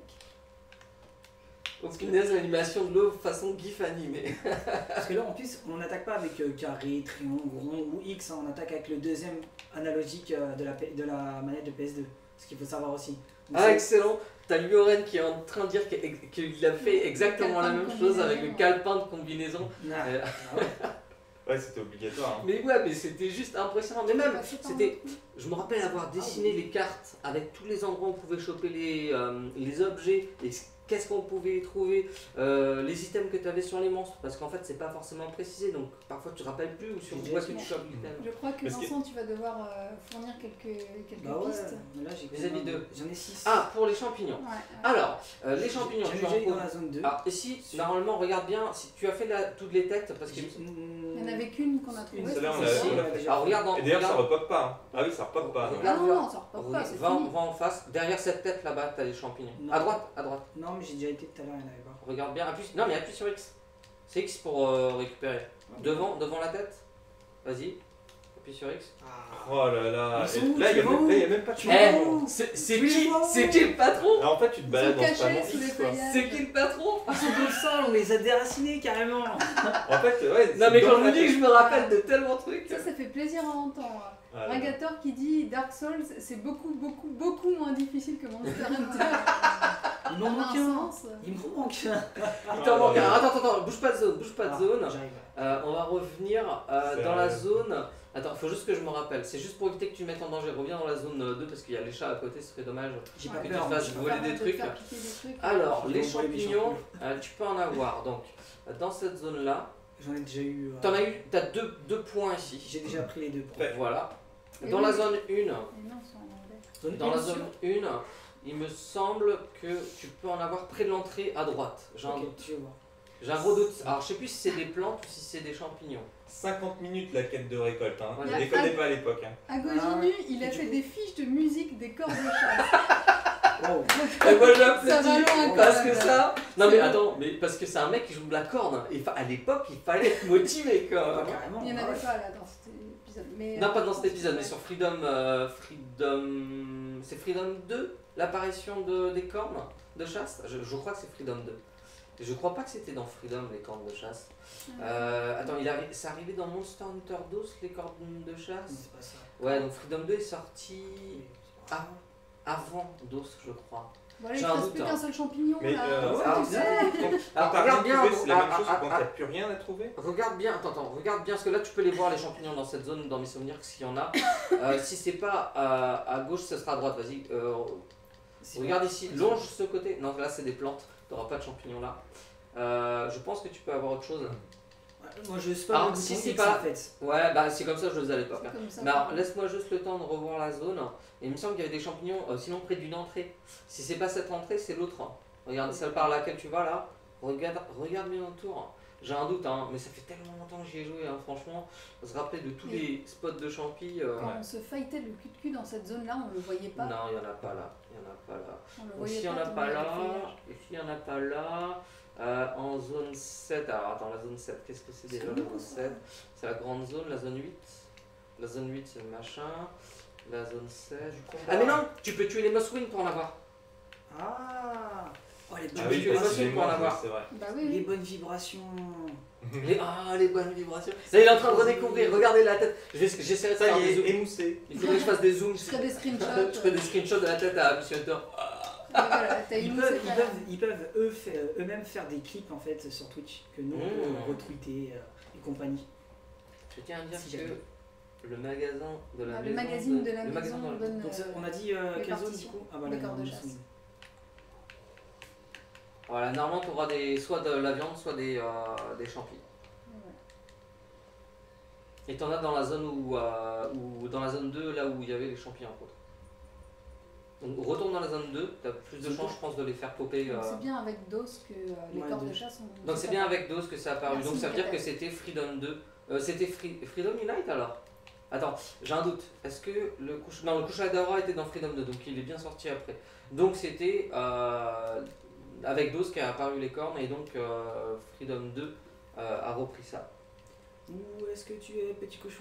Au final, l'animation de l'eau façon gif animé. Parce que là en plus on n'attaque pas avec carré, triangle, rond ou X, hein, on attaque avec le deuxième analogique de la manette de PS2. Ce qu'il faut savoir aussi. Donc, Ah c'est- excellent. T'as Lioren qui est en train de dire qu'il a fait exactement la calepin de même chose avec le combinaison. calepin de combinaison. Ah, Euh, ah ouais. Ouais, c'était obligatoire. Hein. Mais ouais, mais c'était juste impressionnant. Mais même, Passer par c'était. un trou. Je me rappelle avoir dessiné les cartes avec tous les endroits où on pouvait choper les objets et qu'est-ce qu'on pouvait y trouver, les items que tu avais sur les monstres, parce qu'en fait c'est pas forcément précisé, donc parfois tu te rappelles plus ou sur J'ai quoi que déjà tu chopes l'item. Je crois que Parce que- Vincent, tu vas devoir fournir quelques Bah ouais, pistes. mais là j'ai Vis-à-vis d'eux. J'en ai 6. Ah, pour les champignons. Ouais, ouais. Alors, les champignons, J'ai tu en déjà eu dans trouves. la zone 2. Alors ici, normalement, regarde bien, si tu as fait toutes les têtes, parce que. Il n'y en avait qu'une qu'on a trouvée. Une seule, on c'était l'a- celle-ci. on l'a fait. Alors regarde, Et d'ailleurs, ça regarde, repop pas. Hein. Ah oui, ça repop pas. non. Regarde. Ah non, ça repart pas, c'est va fini. en face, derrière cette tête là-bas, tu as les champignons. Non. À droite, à droite. Non mais j'ai déjà été tout à l'heure, il n'y en avait pas. Regarde bien, appuie. Non, mais appuie sur X. C'est X pour récupérer. Devant la tête. Vas-y, appuie sur X. Oh là là. Ils sont Et où, là, il tu vas où n'y a même pas de Tu champion. vas Eh, où c'est Tu les qui vois où C'est qui le patron Alors, en fait, tu te Ils balades sont dans ce cachés panneau sous les X, quoi. feuillages. C'est qui le patron Ils sont dans le sol, on les a déracinés carrément. En fait, ouais. Non mais c'est quand dans je la vous dis que tête. je me rappelle de tellement de trucs. Ça fait plaisir à entendre. Ah là là. Ragator qui dit Dark Souls, c'est beaucoup moins difficile que Monster Hunter. Il m'en Ça a manque un un. sens. Il me manque Il t'en manque un. Attends, bouge pas de zone, bouge pas de Ah, zone. J'arrive. On va revenir C'est dans la vrai. zone. Attends, faut juste que je me rappelle. C'est juste pour éviter que tu mettes en danger. Reviens dans la zone 2 parce qu'il y a les chats à côté, ce serait dommage. J'ai Ouais, pas que peur. tu fasses j'ai pas voler peur. des De trucs. faire piquer des trucs. Alors, Je les vais envoyer des champignons, tu peux en avoir. Donc, dans cette zone-là, J'en ai déjà eu. t'as deux points ici. J'ai déjà pris les deux. Ouais. Voilà. Et Dans oui. la zone 1, Et non, ils sont en anglais. Zone dans la une, sûr. zone 1, il me semble que tu peux en avoir près de l'entrée à droite. J'ai un Ok, doute. je vais voir. J'ai un gros doute. Alors, je sais plus si c'est des plantes ou si c'est des champignons. 50 minutes la quête de récolte. Hein. Ouais. Je déconnais pas à l'époque. Hein. À Gojinu, ouais. il a Et du fait coup- des fiches de musique des corps de chasse. Wow. Et moi Ça va j'applaudis loin, parce quand que même. ça. Non C'est mais bon. attends, mais parce que c'est un mec qui joue de la corne. Et à l'époque, il fallait être motivé quand Ah, même. carrément. Il n'y en ah avait ouais. pas là dans cet épisode. Mais, Non, pas dans cet épisode, mais sur Freedom. C'est Freedom 2, l'apparition des cornes de chasse. Je crois que c'est Freedom 2. Et je crois pas que c'était dans Freedom les cornes de chasse. Attends, c'est arrivé dans Monster Hunter 2 les cornes de Non, chasse. c'est pas ça. Ouais, donc Freedom 2 est sorti. avant DOS, je crois. Voilà, il J'ai ne un reste doute, plus hein. qu'un seul champignon Mais, là. ouais, Ça, tu ah, sais. Quand t'as regarde rien bien, trouvé, c'est la même chose que quand ah, t'as plus rien à trouver. Regarde bien, attends, regarde bien, parce que là tu peux les voir les champignons dans cette zone, dans mes souvenirs, s'il y en a. Si c'est pas à gauche, ce sera à droite, vas-y. Regarde ici, longe ce côté. Non, là c'est des plantes, t'auras pas de champignons là. Je pense que tu peux avoir autre chose. Moi je spamme Alors, le si bouton c'est X, pas- en fait. Ouais, bah c'est comme ça, je les allais pas C'est faire. comme ça. Mais alors, laisse-moi juste le temps de revoir la zone. Et il me semble qu'il y avait des champignons, sinon près d'une entrée. Si c'est pas cette entrée, c'est l'autre. Regarde celle par laquelle tu vas là. Regarde bien autour. J'ai un doute, hein, mais ça fait tellement longtemps que j'y ai joué, hein, franchement. Se rappeler de tous les spots de champi. Quand on se fightait le cul de cul dans cette zone là, on le voyait pas. Non, il n'y en a pas là. Il y en a pas là. On le Donc, voyait s'il n'y en a tellement pas il y avait là, le feuillage. et s'il n'y en a pas là, en zone 7, alors attends, la zone 7, qu'est-ce que c'est déjà la zone 7? C'est la grande zone, la zone 8. La zone 8, c'est le machin. La zone 7. Ah, mais non, tu peux tuer les Mosswing pour en avoir. Ah. Oh, les Tu bonnes peux oui, tuer les parce Mosswing que pour en moi, avoir. c'est vrai. Bah oui, Les oui. bonnes vibrations. Les bonnes vibrations. Là, il est en train de redécouvrir, regardez la tête. J'essaierai de Ça faire y des est, zooms. émoussé. Il faudrait que je fasse des zooms. Je ferai des screenshots. Je ferai des screenshots de la tête à Monsieur Hunter. Et voilà, t'as Ils une peuvent, mousse ils et peuvent, ils peuvent eux-mêmes faire des clips en fait sur Twitch que nous on peut retweeter et compagnie. Je tiens à dire Si que jamais. le magasin de la Ah, maison. le magazine de la le magasin maison de la- donne Donc ça, on a dit les quelle zone du partitions, coup? Ah bah les là, corps de non, chasse. oui. Voilà, normalement, tu auras soit de la viande, soit des champis. Ouais. Et t'en as dans la zone où dans la zone 2, là où il y avait les champignons en contre. Donc retourne dans la zone 2, t'as plus de C'est chances, je pense, de les faire popper. Donc c'est bien avec DOS que les Ouais, corps de DOS. chasse ont. Donc c'est bien avec DOS que ça a apparu. Merci, Donc ça veut dire que Michael. c'était Freedom 2. C'était Freedom Unite alors. Attends, j'ai un doute. Est-ce que le couche... Non, le couche d'Aura était dans Freedom 2, donc il est bien sorti après. Donc c'était avec DOS qui a apparu les cornes, et donc Freedom 2 a repris ça. Où est-ce que tu es, petit cochon?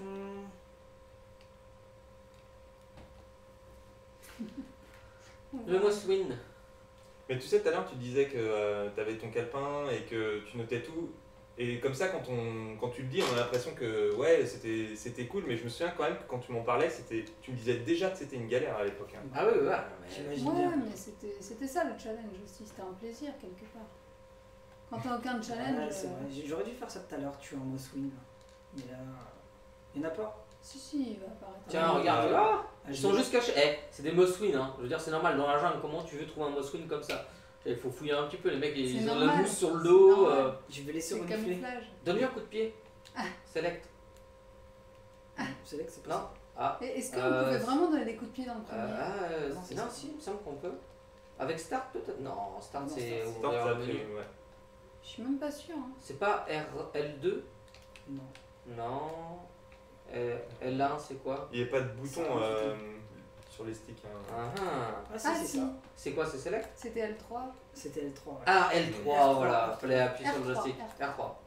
Le Mosswind. Mais tu sais, tout à l'heure, tu disais que tu avais ton calepin et que tu notais tout. Et comme ça, quand tu le dis, on a l'impression que ouais, c'était cool. Mais je me souviens quand même que quand tu m'en parlais, tu me disais déjà que c'était une galère à l'époque. Hein. Ah oui, ouais, mais... J'imagine Ouais, bien. mais c'était ça le challenge aussi, c'était un plaisir quelque part. Quand t'as aucun challenge. Ouais, c'est vrai. J'aurais dû faire ça tout à l'heure, tu es en Mosswing. Mais là, il n'y en a pas. Si, il va apparaître. Tiens, Ah, regarde, là, Ah, ils je sont vais- juste cachés. Eh, c'est des Mosswing, hein. Je veux dire, c'est normal, dans la jungle, comment tu veux trouver un Mosswing comme ça? Il faut fouiller un petit peu, les mecs, ils C'est ont de la normal, mousse sur le c'est dos. normal. Je vais laisser C'est renifler. camouflage. Donne-lui un coup de pied. Select. C'est là que c'est pas Non ça. Ah. Et est-ce qu'on Euh, pouvait vraiment donner des coups de pied dans le premier Non, c'est non, ça. si, il me semble qu'on peut. Avec Start peut-être? Non, Start Non, c'est Start, ouvrir Start, le ça, menu. ouais. Je suis même pas sûre. Hein. C'est pas L2? Non. Non. L1 c'est quoi? Il n'y a pas de bouton Ça, un bouton. sur les sticks. Hein. Ah, ah. Ah si, Ah c'est si, ça. C'est quoi, c'est Select? c'était L3. C'était L3. Ouais. Ah, L3, R3. voilà, fallait appuyer sur le R3, joystick. R3.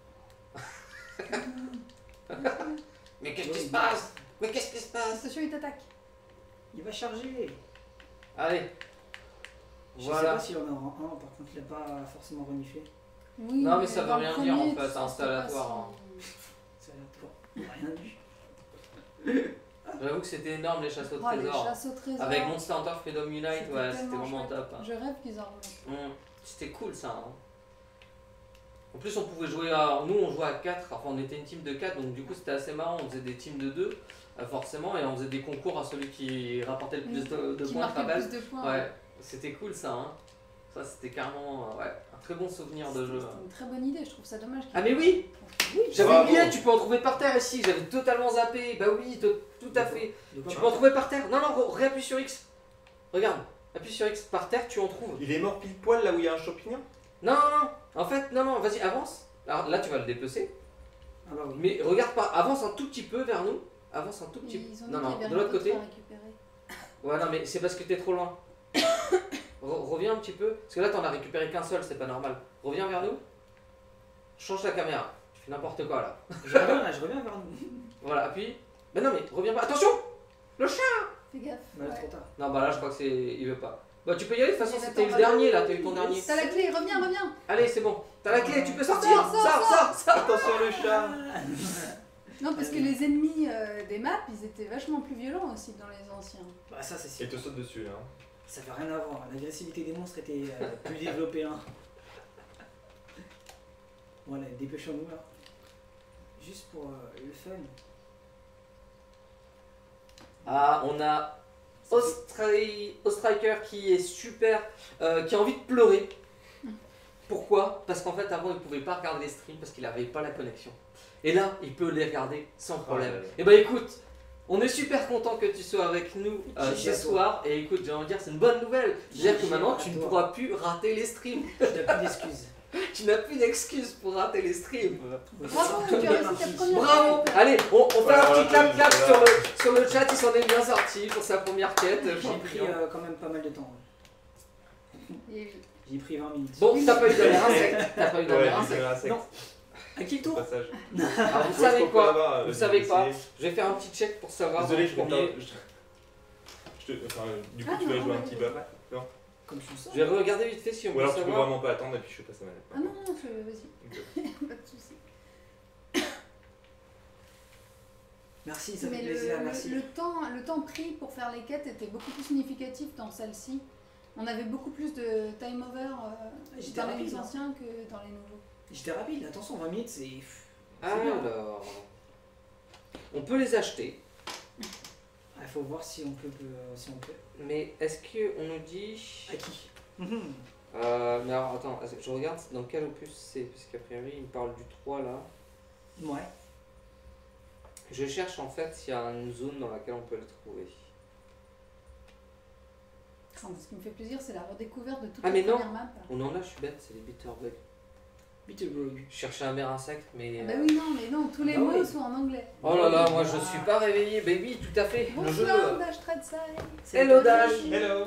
R3. Mais qu'est-ce qui Oui, se passe? Mais qu'est-ce qui se passe? Attention, il t'attaque. Il va charger. Allez. Je sais Voilà. pas s'il en aura un, par contre il n'a pas forcément reniflé. Oui, Non, mais ça veut dans rien le dire, en premier, fait, tu c'est un sais installatoire, pas Ça a l'air de il n'a rien vu. J'avoue que c'était énorme les chasses au si- Oh, les trésor. chasses au trésor. Avec Monster Hunter Freedom Unite, C'était ouais, c'était tellement vraiment chouette. top. Hein. Je rêve qu'ils en remettent. C'était cool ça. Hein. En plus, on pouvait jouer à. Nous, on jouait à 4, enfin, on était une team de 4, donc du coup, c'était assez marrant. On faisait des teams de 2, forcément, et on faisait des concours à celui qui rapportait le plus de Qui points de marquait ta le base. plus de points. Ouais, c'était cool ça. Hein. Ça, c'était carrément ouais, un très bon souvenir de jeu. C'était une très bonne idée, je trouve ça dommage. Ah, mais oui! J'avais Bravo. oublié, tu peux en trouver par terre ici, j'avais totalement zappé. Bah oui, tout à fait. De quoi Tu peux en trouver par terre. Non, non, réappuie sur X. Regarde, appuie sur X. Par terre, tu en trouves. Il est mort pile poil là où il y a un champignon. Non, non, non. En fait, non, non, vas-y, avance. Alors là, tu vas le dépecer. Ah bah oui. Mais regarde pas, avance un tout petit peu vers nous. Avance un tout petit Ils ont peu. dit Non, non, qu'il y avait de l'autre rien côté. d'autre à récupérer. Ouais, non, mais c'est parce que t'es trop loin. Reviens un petit peu. Parce que là, t'en as récupéré qu'un seul, c'est pas normal. Reviens vers nous. Change la caméra. Tu fais n'importe quoi là. Je reviens là, je reviens vers nous. Voilà, appuie. Mais non, mais reviens pas. Attention! Fais gaffe. Bah là, ouais. trop tard. Non, bah là, je crois que c'est. Il veut pas. Bah, tu peux y aller, de toute façon, Mais c'était attends, le dernier là, t'as eu ton dernier. T'as la clé, reviens, reviens. Allez, c'est bon. T'as la clé, tu peux sortir. Sors, sors, Sors. Attention le chat. Non, parce que les ennemis des maps, ils étaient vachement plus violents aussi dans les anciens. Bah ça c'est Et sûr. il te saute dessus là. Ça fait rien à voir. L'agressivité des monstres était plus développée. Hein. Voilà, dépêchons-nous là. Juste pour le fun. Ah, on a Ostriker qui est super, qui a envie de pleurer. Pourquoi? Parce qu'en fait avant il pouvait pas regarder les streams parce qu'il avait pas la connexion. Et là il peut les regarder sans problème. ouais. Et bah écoute, on est super content que tu sois avec nous Gigi à ce toi. soir. Et écoute, j'ai envie de dire c'est une bonne nouvelle. C'est-à-dire que Gigi maintenant à tu ne toi. pourras plus rater les streams. Je n'ai plus d'excuses. Tu n'as plus d'excuses pour rater les streams. Bravo, tu as réussi ta première Bravo. quête. Allez, on fait Voilà, un petit voilà, clap voilà. sur le chat, il s'en est bien sorti pour sa première quête. J'ai pris quand même pas mal de temps. Et J'ai pris 20 minutes. Bon, t'as pas eu d'alerte insecte. T'as pas eu Ouais, d'alerte il insecte. fait un insecte. Non. À qui le Au tour passage. Alors vous savez quoi? Vous savez quoi? essayer. Je vais faire un petit check pour savoir. Désolé, dans le premier. enfin, du coup, Ah, tu vas non, jouer un non, petit non, peu. Comme tu le sens. Je vais regarder vite fait si on Ou peut alors tu peux savoir. vraiment pas attendre et puis je passe la manette. Ah non, non, vas-y, Ok. pas de soucis. Merci, ça fait Mais plaisir, merci. le temps pris pour faire les quêtes était beaucoup plus significatif dans celle-ci. On avait beaucoup plus de time over J'étais dans les rapide, hein. anciens que dans les nouveaux. J'étais rapide, attention, 20 minutes c'est. C'est bien. Alors, on peut les acheter, Il faut voir si on peut. mais est-ce qu'on nous dit. À qui Mais alors attends, je regarde dans quel opus c'est, parce qu'a priori il me parle du 3 là. Ouais. Je cherche en fait s'il y a une zone dans laquelle on peut le trouver. Enfin, ce qui me fait plaisir, c'est la redécouverte de toutes Ah, les mais non. premières maps. On en a, je suis bête, c'est les Bitterbugs. Bitterbrug. Je cherchais un mer insecte, mais. Ah bah oui, non, mais non, tous les Bah mots oui. sont en anglais. Oh là là, moi Ah. je suis pas réveillé, baby, tout à fait. Le jeu. Bonsoir, Dash Treadside. Hello Dash. Hello.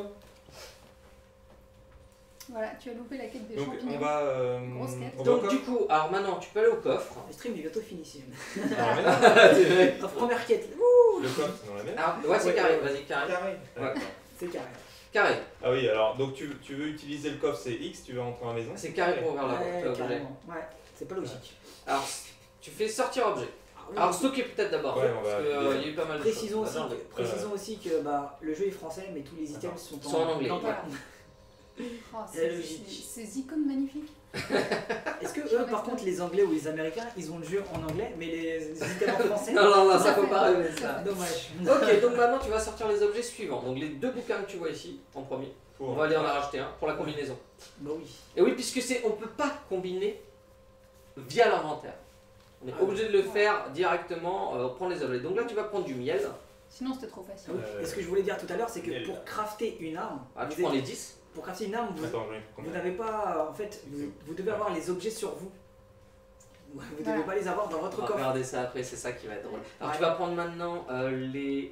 Voilà, tu as loupé la quête des Donc champignons. on va. Grosse quête. On va Donc encore- du coup, alors maintenant tu peux aller au coffre. Le stream est bientôt fini, si C'est dans la manette. La première quête. Le coffre, c'est dans la manette. Alors, ouais, c'est Ouais, carré, ouais. vas-y, carré. Carré. D'accord. C'est carré. Carré, Ah oui, alors donc tu veux utiliser le coffre, c'est X, tu veux rentrer dans la maison. c'est carré pour ouvrir la Ouais, porte. objet. carrément. Ouais, c'est pas logique. Alors, tu fais sortir objet. Ah oui. Alors, stocker peut-être d'abord, Ouais, on va- parce qu'il y a eu pas mal de Précisons choses. aussi, précisons aussi que le jeu est français, mais tous les items sont Sont en anglais. Voilà. Oh, La logique. ces icônes magnifiques. Est-ce que eux, par contre, les Anglais ou les Américains, ils ont le jeu en anglais, mais les items en français Non, non, non, ça Ça faut fait- pas rêver ça ça. fait- Dommage. Ok, donc maintenant tu vas sortir les objets suivants. Donc les deux bouquins que tu vois ici, en premier. On va aller en racheter un pour la combinaison. Bah oui. Et oui, puisque on peut pas combiner via l'inventaire. On est Ah oui. obligé de le faire directement, prendre les objets. Donc là tu vas prendre du miel. Sinon, c'était trop facile. Ah oui. Et ce que je voulais dire tout à l'heure, c'est que Miel. pour crafter une arme, Ah, tu vous prends êtes- les 10. pour crafter une arme, vous, Attends, j'en ai pour vous combien n'avez pas, en fait, vous devez avoir les objets sur vous. Vous ne devez Voilà. pas les avoir dans On votre va coffre. regarder ça après, c'est ça qui va être drôle. Alors Ouais. tu vas prendre maintenant les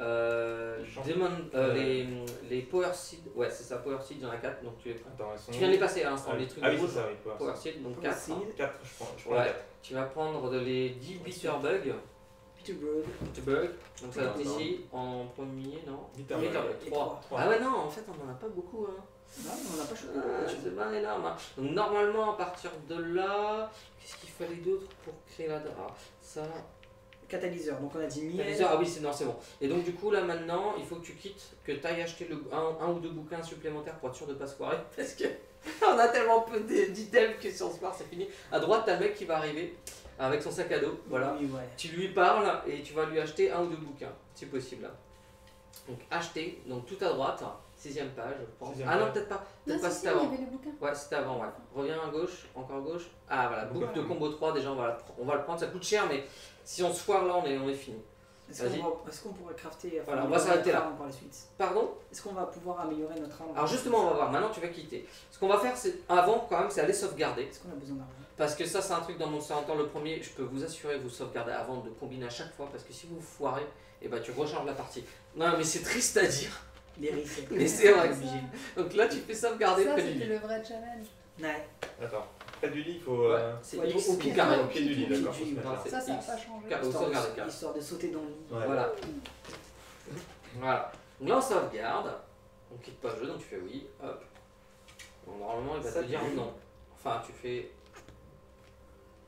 les Power Seed. Ouais, c'est ça, Power Seed, il y en a 4. Donc tu les prends. Attends, elles sont Tu viens de les passer à l'instant, Ah oui. les trucs Ah oui, rouges. c'est ça, oui. Power Power Seed, donc Power 4. Seed. 4, je prends Ouais. les 4. Tu vas prendre les 10 Bitterbug. Bitterbrug. Bitterbug. Donc ça va être D'accord. ici en premier, non Bitterbug. Bitterbug, Et 3. trois. Ah ouais, non, en fait on en a pas beaucoup. Hein. Non, mais on n'a pas choisi. C'est pas énorme. Hein. Donc normalement, à partir de là, qu'est-ce qu'il fallait d'autre pour créer la. Ah, ça. Catalyseur, donc on a dit miel. Catalyseur, ah oui, non, c'est bon. Et donc, du coup, là maintenant, il faut que tu quittes, que tu ailles acheter un ou deux bouquins supplémentaires pour être sûr de pas se foirer. Parce que on a tellement peu d'items que si on se foire, c'est fini. À droite, t'as le mec qui va arriver avec son sac à dos. Voilà. Oui, ouais. Tu lui parles et tu vas lui acheter un ou deux bouquins, si possible. Là. Donc, acheter, donc tout à droite, 6ème page, je pense. Sixième Ah non, page. peut-être pas. Non, Peut-être pas, si, si, c'était il y avant. avait les bouquins. Ouais, c'était avant, ouais. Reviens à gauche, encore à gauche. Ah voilà, boucle Pourquoi de combo 3, déjà on va le prendre, ça coûte cher, mais si on se foire là, on est fini. Vas-y. Est-ce qu'on pourrait crafter Voilà, on va améliorer s'arrêter notre là. arme par la suite? Pardon? Est-ce qu'on va pouvoir améliorer notre arme? Alors justement, on va voir, maintenant tu vas quitter. Ce qu'on va faire, c'est avant quand même, c'est aller sauvegarder. Est-ce qu'on a besoin d'argent? Parce que ça, c'est un truc dans Monster Hunter, le premier, je peux vous assurer, vous sauvegarder avant de combiner à chaque fois, parce que si vous foirez, et bah tu recharges la partie. Non, mais c'est triste à dire. Les resets. Mais c'est vrai. Obligé. Donc là, tu fais sauvegarder Ça, près du c'était lit. le vrai challenge. Ouais. Attends, près du lit, il faut. Ouais, c'est ouais, X au ou pied. carré. Au pied du lit, d'accord. Oui, faut se mettre non, là. c'est- Ça n'a X. pas changé. Car- Histoire sauvegarder, de, car. histoire de sauter dans le lit. Ouais. Voilà. Voilà. Donc là, on sauvegarde. On quitte pas le jeu, donc tu fais oui. Hop. Donc normalement, il va Ça te dire pue. non. Enfin, tu fais.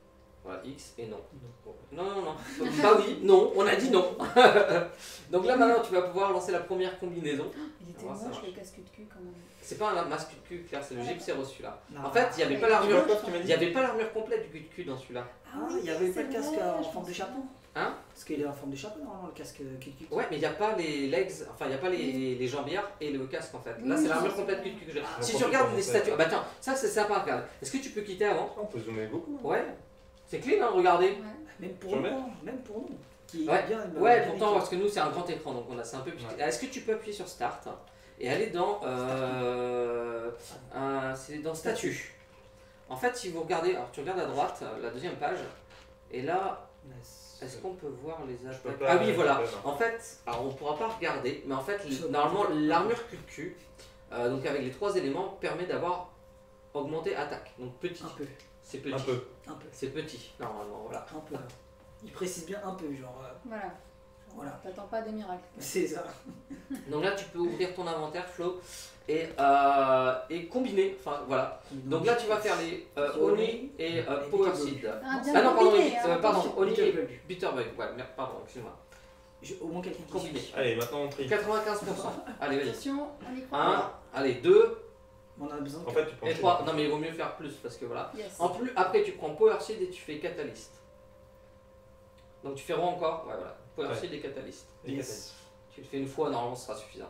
Voilà, X et non. Non, non, non. Bah oui, non, on a dit non. Donc là maintenant tu vas pouvoir lancer la première combinaison. Il était Ah, ça moche marche. le casque de cul quand même. C'est pas un masque de cul, Claire, c'est le gypséro celui-là. Non. En fait, il n'y avait mais pas tu l'armure. vois ce que tu m'as dit Il n'y avait pas l'armure complète du cul de cul dans celui-là. Ah, il y avait pas c'est le casque vrai, en je forme de pense chapeau. Hein? Parce qu'il est en forme de chapeau normalement le casque Kit. Ouais, mais il n'y a pas les legs, enfin il n'y a pas les jambières et le casque en fait. Là Oui, c'est l'armure c'est complète vrai. cul de cul que j'ai. Ah, Si on tu peut regardes pas les faire. statues, ah bah tiens, ça c'est sympa, regarde. Est-ce que tu peux quitter avant? On peut zoomer beaucoup. hein. Ouais. C'est clean, hein, regardez. Ouais. Même pour Je nous, mets. hein, même pour nous. Qui est Ouais, bien, Ouais, bien pourtant équipé. parce que nous c'est un grand écran donc c'est un peu petit. Ouais. Est-ce que tu peux appuyer sur Start et aller dans c'est dans Statut. En fait, si vous regardez, alors tu regardes à droite, la deuxième page, et là, Mais est-ce qu'on peut voir les peux attaques? pas, Ah oui, je voilà. peux pas. En fait, alors on pourra pas regarder, mais en fait, Ça, normalement, l'armure cul de cul, donc avec les 3 éléments, permet d'avoir augmenté attaque. Donc petit, un peu, c'est petit, Un peu. un peu, c'est petit, normalement, voilà. un peu. Il précise bien un peu, genre. Voilà. Voilà. T'attends pas des miracles. C'est ça. Donc là, tu peux ouvrir ton inventaire, Flo, et combiner, enfin voilà. Donc là, tu vas faire les Oni et Power Seed. Ah, bien Ah non, pardon, combiné, hein, pardon, attention. Oni et Bitterbug. Bitterbug, ouais, merde, pardon, excuse-moi. Au moins quelqu'un qui Combiné. suit. Allez, maintenant on trie. 95%. Allez, vas-y. Attention, on y croit. 1, allez, 2 On a besoin de. En fait, tu prends. et 3. Non, mais il vaut mieux faire plus parce que voilà. Yes. En plus, après, tu prends Power Seed et tu fais Catalyst. Donc tu fais rond encore, ouais, voilà. Power Ouais. Seed et Catalyst. Et Yes. Tu le fais une fois, normalement, ce sera suffisant.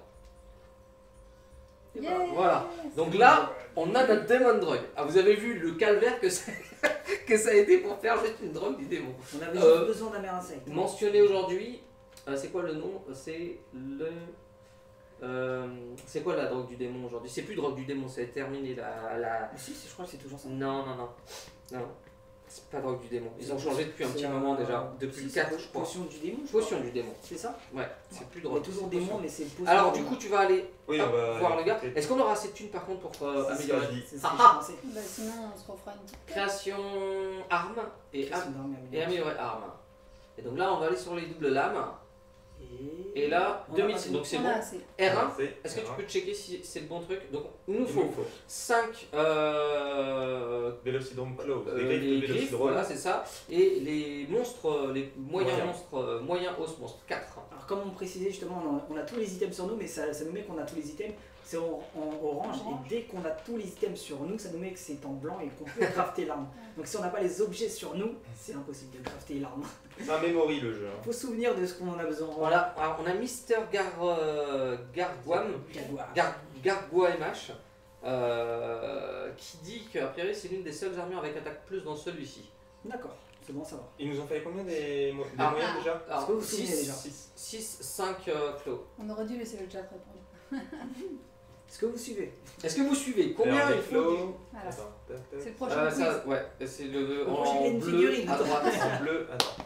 Yes. Voilà. Donc là, on a notre Demon Drug. Ah, vous avez vu le calvaire que ça, que ça a été pour faire juste une drogue du démon. On avait Euh, juste besoin d'un mer insecte. Mentionné aujourd'hui, c'est quoi le nom? C'est le. C'est quoi la drogue du démon aujourd'hui? C'est plus drogue du démon, c'est terminé la. Mais si, je crois que c'est toujours ça. Non, non, non. Non. C'est pas drogue du démon. Ils ont changé depuis un C'est petit moment déjà. Depuis le si, 4, c'est je crois. Potion du démon. je Potion crois. du démon. C'est ça. Ouais, c'est plus Il y a drogue. toujours c'est démon, potion. mais c'est potion. Alors, du coup, tu vas aller Oui, hop, on va. voir le gars. écouter. Est-ce qu'on aura assez de thunes par contre pour C'est ce que améliorer? je dis. C'est ce que Ah, je ah. pensais. Bah, sinon, on se refera une petite carte. Création arme et, Création d'armes et améliorer arme. Et donc là, on va aller sur les doubles lames. Et là, On a 2006, pas donc c'est On bon. a assez. R1, C'est- est-ce que tu R1. peux checker si c'est le bon truc? Donc, il nous Il faut nous faut 5 Vélocidrome Claw. les Des griffes, Vélocidrome. voilà, c'est ça. Et les monstres, les moyens Moyen. monstres, moyens os monstres, 4. Alors, comme on précisait justement, on a tous les items sur nous, mais ça nous met qu'on a tous les items. C'est en orange, Orange. et dès qu'on a tous les items sur nous, ça nous met que c'est en blanc et qu'on peut crafter l'arme. Donc si on n'a pas les objets sur nous, c'est impossible de crafter l'arme. C'est un memory le jeu. hein. Il faut se souvenir de ce qu'on en a besoin. Voilà, alors on a Mister Garguam, Jaguar. Gargoua MH, qui dit qu'a priori c'est l'une des seules armures avec attaque plus dans celui-ci. D'accord, c'est bon, ça va. Ils nous ont fait combien des Ah. moyens déjà Est-ce que vous vous souvenez déjà 6, 5 clos. On aurait dû laisser le chat répondre. Est-ce que vous suivez? Est-ce que vous suivez? Combien Alors, il des faut flots. Voilà. Attends, tac, tac. C'est le prochain quiz. ça, ouais, c'est le Moi, j'ai en une bleu figurine. à droite. En bleu, attends.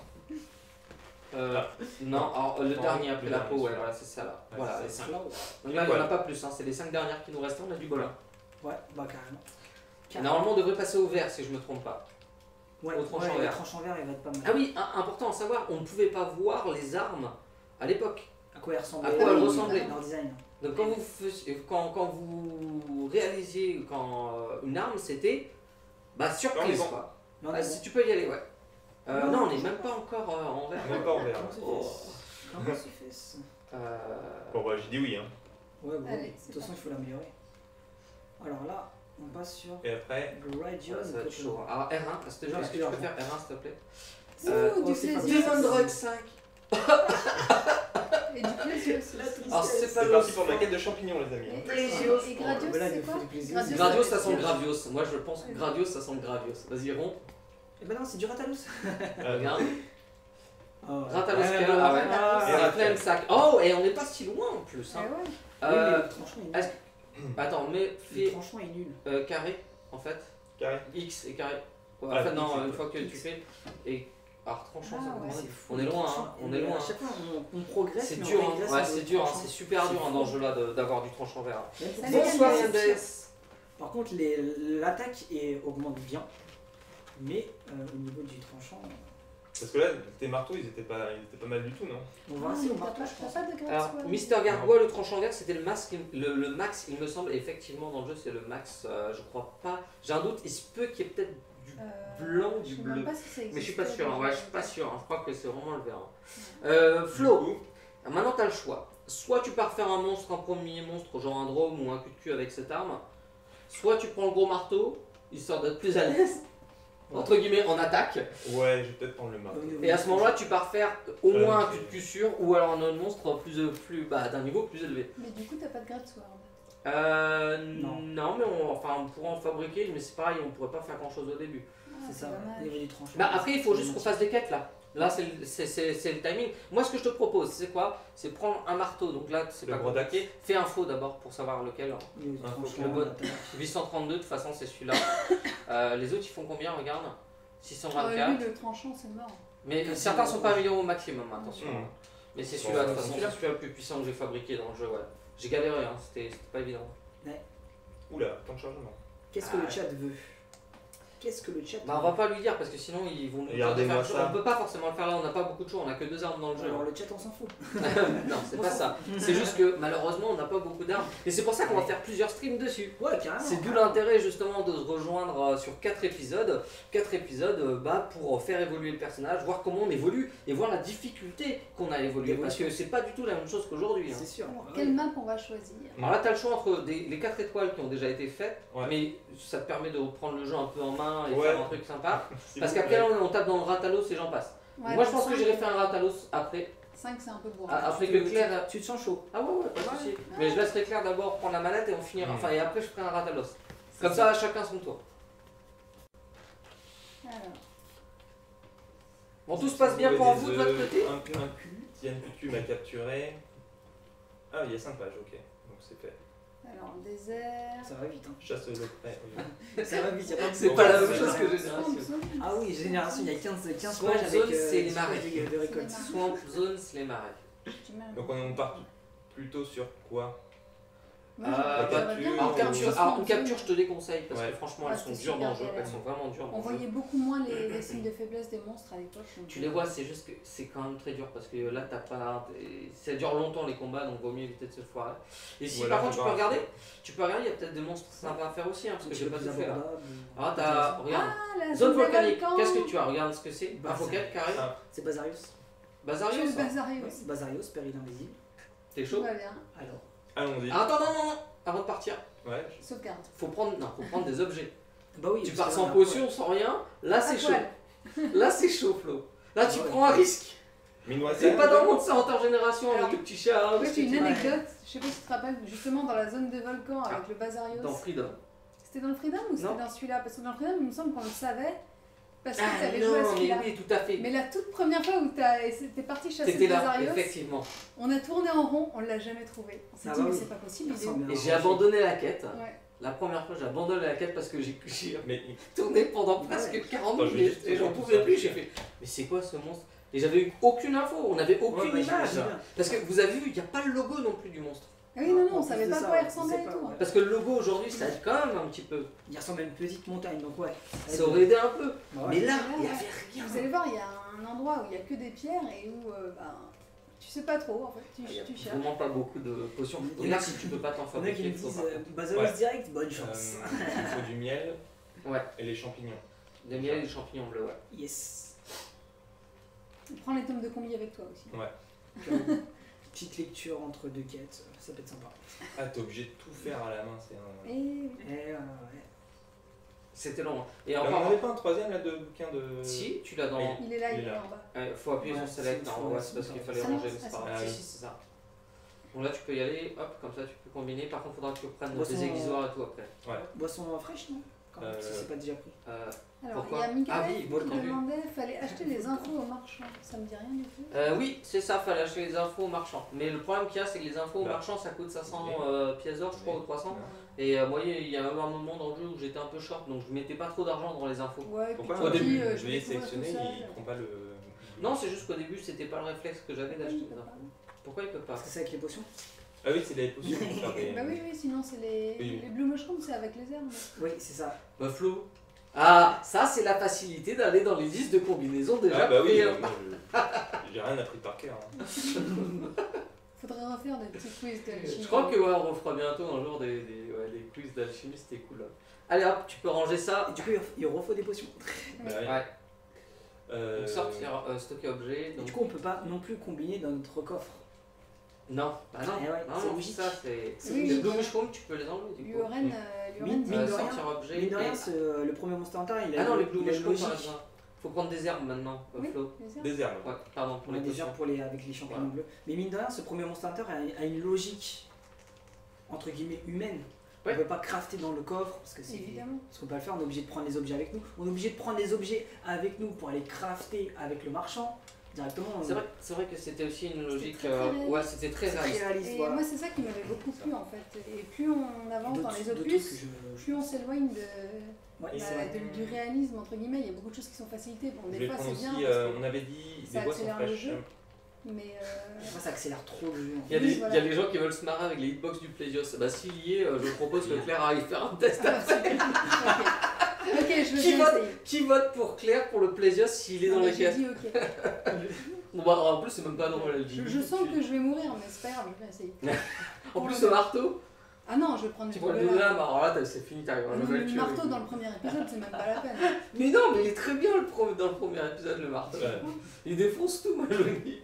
Non, alors le Non, dernier après le la dernier, peau, ouais, celui-là. voilà, c'est ça là. Ouais, Voilà, c'est les ça. 5. Là, Donc là, il n'y en a Voilà. pas plus, hein, c'est les 5 dernières qui nous restent, on a du bol. hein. ouais, bah carrément. Normalement, on devrait passer au vert si je me trompe pas. Ouais, au tranchant ouais, vert. le tranchant vert, il va être pas mal. Ah oui, important à savoir, on ne pouvait pas voir les armes à l'époque. À quoi elle ressemblait? À quoi elle ressemblait. Leur design. Donc quand vous réalisiez une arme, c'était surprise Non, mais bon. quoi. Mais on Ah, est si bon. tu peux y aller, ouais. Non, non, on non, n'est même pas encore en vert. Même pas en vert. Comment c'est Oh. fait? Comment c'est fait ça? Bon, bah, j'ai dit oui. Hein. Ouais, bon, Allez, de c'est toute façon, il faut l'améliorer. Alors là, on passe sur Et après, Gradius. Ça va être chaud. Alors R1, est-ce que tu peux faire R1 s'il te plaît? Ouh, du oh, c'est pas plaisir. bien. Demon Drug 5. Et du plaisir aussi. Alors c'est pas c'est le parti pour la quête de champignons, les amis. Et, hein. et Gradius, Mais là, il c'est nous faut quoi du plaisir. Gradios, ça sent c'est- Gravios. Moi je pense que Gradios, ça sent Gravios. Vas-y, rond. Eh ben non, c'est du Ratalus. Regarde. Oh, Ratalos, ouais, ah ouais. Ah, Et C'est la Raphaël. pleine sac. Oh, et on n'est pas si loin en plus. Eh Hein. ouais. Oui, mais Euh, le tranchant est est-ce nul. attends, mais Le fais tranchant est nul. carré en fait. Carré. X et carré. Ouais, Ah, en fait, non, X, une fois que X. tu fais. Et. Alors, tranchant, Ah, ça ouais. commence. C'est fou, On est le loin, tranchant. hein. On Mais est loin. À chaque fois, on progresse. C'est mais on dur, hein. régresse Ouais, sur le c'est dur, hein. tranchant. C'est super dur hein, dans ce fou. jeu-là d'avoir du tranchant vert. Même pour- Salut, Bonsoir Yann. Yandes. Par contre, l'attaque augmente bien. Mais au niveau du tranchant, Parce que là, tes marteaux, ils étaient pas mal du tout, non? on va Ah, assez au mais marteau, t'as je pense. pas de grade Alors, squad. Mister Gargoyle, le tranchant vert, c'était le max, le max, il me semble, effectivement, dans le jeu, c'est le max, je crois pas. J'ai un doute, il se peut qu'il y ait peut-être blanc ou Je du sais bleu. même pas si ça existe. Mais je suis pas sûr, hein. Ouais, je suis pas sûr, hein. Je crois que c'est vraiment le vert. Du Flo, coup, maintenant t'as le choix. Soit tu pars faire un monstre, un premier monstre, genre un drôme ou un cul de cul avec cette arme. Soit tu prends le gros marteau, histoire d'être plus à l'aise, entre guillemets, en attaque. ouais, je vais peut-être prendre le marteau. Et à ce moment-là, tu pars faire au moins un cul de cul sûr ou alors un autre monstre d'un niveau plus élevé. Mais du coup, t'as pas de grade sword. Non, mais on pourrait en fabriquer, mais c'est pareil, on pourrait pas faire grand chose au début. Ah, C'est ça, dommage. il y avait du tranchant. Bah après, il faut juste qu'on fasse des quêtes là. Là, c'est le timing. Moi, ce que je te propose, c'est quoi? C'est prendre un marteau. Donc là, c'est Le pas gros compliqué. Fais un faux d'abord pour savoir lequel. Il y a du Un tranchant, le bon. l'attaque. 832, de toute façon, c'est celui-là. Les autres, ils font combien? Regarde. Lui, 624. le tranchant, c'est mort. Mais certains sont pas améliorés au maximum, attention. Hmm. Mais c'est celui-là, de toute façon, celui-là. c'est celui-là le plus puissant que j'ai fabriqué dans le jeu. Ouais. J'ai galéré, hein. C'était pas évident. Oula, temps de chargement. Qu'est-ce que le chat veut? Qu'est-ce que le chat Bah, on va pas lui dire parce que sinon, ils vont nous dire de Regardez-moi faire. ça. On peut pas forcément le faire là, on n'a pas beaucoup de choix, on a que 2 armes dans le jeu. Alors le chat on s'en fout. Non, c'est pas ça. C'est juste que malheureusement, on n'a pas beaucoup d'armes. Et c'est pour ça qu'on va faire plusieurs streams dessus. Ouais, carrément. C'est d'où l'intérêt justement de se rejoindre sur 4 épisodes. 4 épisodes pour faire évoluer le personnage, voir comment on évolue et voir la difficulté qu'on a évolué. Parce que c'est pas du tout la même chose qu'aujourd'hui. C'est sûr. Alors, Ouais. quelle map on va choisir? Alors là, tu as le choix entre les 4 étoiles qui ont déjà été faites, Ouais. mais ça te permet de reprendre le jeu un peu en main et Ouais. faire un truc sympa. S'il Parce vous qu'après, plaît. là, on tape dans le Ratalos et j'en passe. Ouais, Moi, je donc pense que 5, j'irai faire un Ratalos après. 5, c'est un peu bourré. Après que Claire. Tu te sens chaud. Ah ouais, pas de Ouais. soucis. Ouais. Mais je laisserai Claire d'abord prendre la manette et on finira. Mm. Enfin, et après, je ferai un Ratalos. Comme ça, chacun son tour. Alors, Bon, tout se passe bien Ouais, pour des vous de votre œufs, côté? Un cul. Il y a une cube à capturer. Ah, il y a 5 pages, ok. Donc c'est fait. alors, désert. Ça va vite. Hein. Chasse le prêt. Ça va vite, y a pas de C'est Bon, pas la ouais, même chose ouais. que Swamp Génération. Zone. Ah oui, génération, il y a 15 Swamp pages avec Zone, c'est les 10 marais. pages de récolte. C'est les Swamp Zone, c'est les marais. J'ai du mal. Donc on part plutôt sur quoi? Moi, j'aimerais capture. bien Alors, le capture, Swamp alors, Zone. capture, je te déconseille parce Ouais. que franchement, Ah, elles sont c'est dures dans le jeu. super Elles galère. sont vraiment dures dans On le jeu. voyait beaucoup moins les signes de faiblesse des monstres à l'époque. donc, Tu les vois, c'est juste que c'est quand même très dur parce que là, t'as pas. Ça dure longtemps les combats, donc vaut mieux éviter de se foirer. Et si Voilà, par contre, tu on peux va- regarder, il y a peut-être des monstres sympas à faire aussi, hein, parce que j'ai pas tout fait là. Ah, t'as. Intéressant. Regarde. Ah, la Zone des volcanique, volcans. qu'est-ce que tu as? Regarde ce que c'est. Un Bah, foquette carré. Ah, C'est Bazarius. Bazarius, Le ça. Bazarius. Bazarius, péril invisible. T'es Tout chaud? va bien. Alors, allons-y. Ah, attends, non, avant de partir, Ouais. Sauvegarde. faut prendre des objets. bah oui. Tu parce pars que sans là, potion, sans rien, là c'est À chaud. poil. Là c'est chaud, Flo. Là tu Ouais. prends un risque. Minois, C'est pas dans le monde ça en intergénération Alors, avec le petit chat. En fait, j'ai une Ouais. anecdote. Je sais pas si tu te rappelles, justement dans la zone de volcan avec Ah. le Bazarios. Dans Freedom. C'était dans le Freedom ou c'était Non. dans celui-là? Parce que dans le Freedom, il me semble qu'on le savait. Parce que Ah tu avais joué à non, mais celui-là. oui, tout à fait. Mais la toute première fois où t'es parti chasser T'étais le là, Bazarios, effectivement. on a tourné en rond, on l'a jamais trouvé. On s'est Ah dit, bah mais oui. c'est pas possible, il est Ça où? ressemble Et bien. j'ai abandonné la quête. Ouais. La première fois, j'ai abandonné la quête parce que j'ai Mais tourné pendant presque Ouais. 40 Attends, je vais minutes juste et j'en tout pouvais ça. plus. J'ai fait, mais c'est quoi ce monstre? Et j'avais eu aucune info, on n'avait aucune Ouais, bah, image. j'imagine bien. Parce que vous avez vu, il n'y a pas le logo non plus du monstre. Ah oui, non, non, En on plus savait de pas à ça, quoi il on ressemblait sait et pas, tout. ouais. hein. Parce que le logo aujourd'hui, ça aide quand même un petit peu. Il ressemble à une petite montagne, donc ouais. Ça aurait aidé un peu. Bah ouais. Mais là, Ouais, il n'y ouais. avait rien. Vous allez voir, il y a un endroit où il y a que des pierres et où tu sais pas trop en fait, Il n'y a tu cherches. vraiment pas beaucoup de potions. Il y en a Regarde qui- si tu peux pas t'en Il y en a qui fabriquer. me faut disent pas. Bazarius Ouais. direct, bonne chance. il faut du miel Ouais, et les champignons. des miels et des champignons bleus, ouais. Yes. Prends les tomes de combi avec toi aussi. Petite lecture entre deux quêtes, ça peut être sympa. Ah, t'es obligé de tout faire à la main, c'est un. Et oui. Et ouais. C'était long. Et Là, on encore, n'avait pas un troisième là de bouquin de. si tu l'as dans. Oui. Il est là, Il il est est là. en bas. Faut appuyer Ouais, sur Select. c'est- Non, ouais, c'est parce qu'il fallait Ça ranger, non, mais c'est ah, pas c'est- grave. ah Si, oui. si, c'est ça. Bon, là, tu peux y aller, hop, comme ça, tu peux combiner. Par contre, il faudra que tu reprennes Boisson, des aiguisoires et tout après. Boisson fraîche, non Quand même, si c'est pas déjà pris. Alors, Pourquoi il y a Michael Ah oui, qui volcan. demandait fallait acheter les infos au marchand. Ça me dit rien du tout. Oui, c'est ça, fallait acheter les infos aux marchands. Mais le problème qu'il y a, c'est que les infos aux Là. marchands, ça coûte 500 pièces d'or, je crois, ou 300. Ouais. Et moi, il y a même un moment dans le jeu où j'étais un peu short, donc je mettais pas trop d'argent dans les infos. Ouais, et puis Pourquoi Au tu début, dis, je je vais vais trouver tout sélectionner, seul. il prend pas le. Non, c'est juste qu'au début, c'était pas le réflexe que j'avais d'acheter Oui, les il peut infos. pas. Pourquoi il peut pas Parce que c'est avec les potions. Ah oui, c'est les potions pour faire des. Bah oui, oui, sinon c'est les... Oui. les Blue Mushrooms, c'est avec les herbes. Oui, c'est ça. Bah, Flo. Ah, ça, c'est la facilité d'aller dans les listes de combinaisons déjà. Ah bah oui, créées. moi, j'ai rien appris par cœur. hein. Faudrait refaire des petits quiz d'alchimie. Je crois que ouais, on refera bientôt un jour des quiz d'alchimie, c'était cool. Allez hop, tu peux ranger ça. Et du coup, il refaut des potions. Bah oui. Ouais. Donc sortir, stocker objet. Et Donc... du coup, on peut pas non plus combiner dans notre coffre. Non, bah non, Eh ouais, c'est non, logique. ça c'est. Oui, Les oui. blue mushroom, tu peux les enlever du coup. Luren, Mine de rien, sortir objet. Mine de rien, et- le premier Monster Hunter, il a Ah non, les il blue a une mushrooms, logique. t'en as besoin. Faut prendre des herbes maintenant, Oui. Flo. les herbes. Des herbes. Ouais, pardon pour On a les des potions. herbes avec les champignons Voilà. bleus. Mais mine de rien, ce premier Monster Hunter a une logique entre guillemets humaine. Ouais. On ne peut pas crafter dans le coffre parce que c'est. Évidemment. Parce qu'on peut pas le faire, on est obligé de prendre les objets avec nous. On est obligé de prendre les objets avec nous pour aller crafter avec le marchand directement. C'est vrai que c'était aussi une logique. très réaliste. Ouais, c'était très C'est réaliste. très réaliste. Et Voilà. moi, c'est ça qui m'avait beaucoup plu en fait. Et plus on avance dans les D'autres opus, trucs que plus on s'éloigne Ouais, Et c'est vrai. du réalisme entre guillemets. Il y a beaucoup de choses qui sont facilitées. Bon, Je des vais fois prendre c'est aussi, bien, parce que- on avait dit ça des boissons accélère le fraîches. jeu. mais Moi, ça accélère trop le jeu. En Il y, a fait. des, Oui, voilà. il y a des gens qui veulent se marrer avec les hitbox du Plésios. Bah s'il y est, je propose que Claire arrive faire un test. Ah, super. Ok, je veux Qui bien vote essayer. Qui vote pour Claire pour le Plésios s'il est Non, dans mais les j'ai caisses? dit ok. Bon, bah, en plus, c'est même pas drôle, elle dit. Je sens que je vais mourir, mais c'est pas grave, je vais essayer. En plus, le marteau, Ah non, je vais prendre tu le prends le double double lame, alors là, c'est fini, t'arrives à un Non, level le tuer. marteau dans le premier épisode, c'est même pas la peine. Mais non, mais il est très bien dans le premier épisode, le marteau. Ouais. Il défonce tout, moi, je le dis.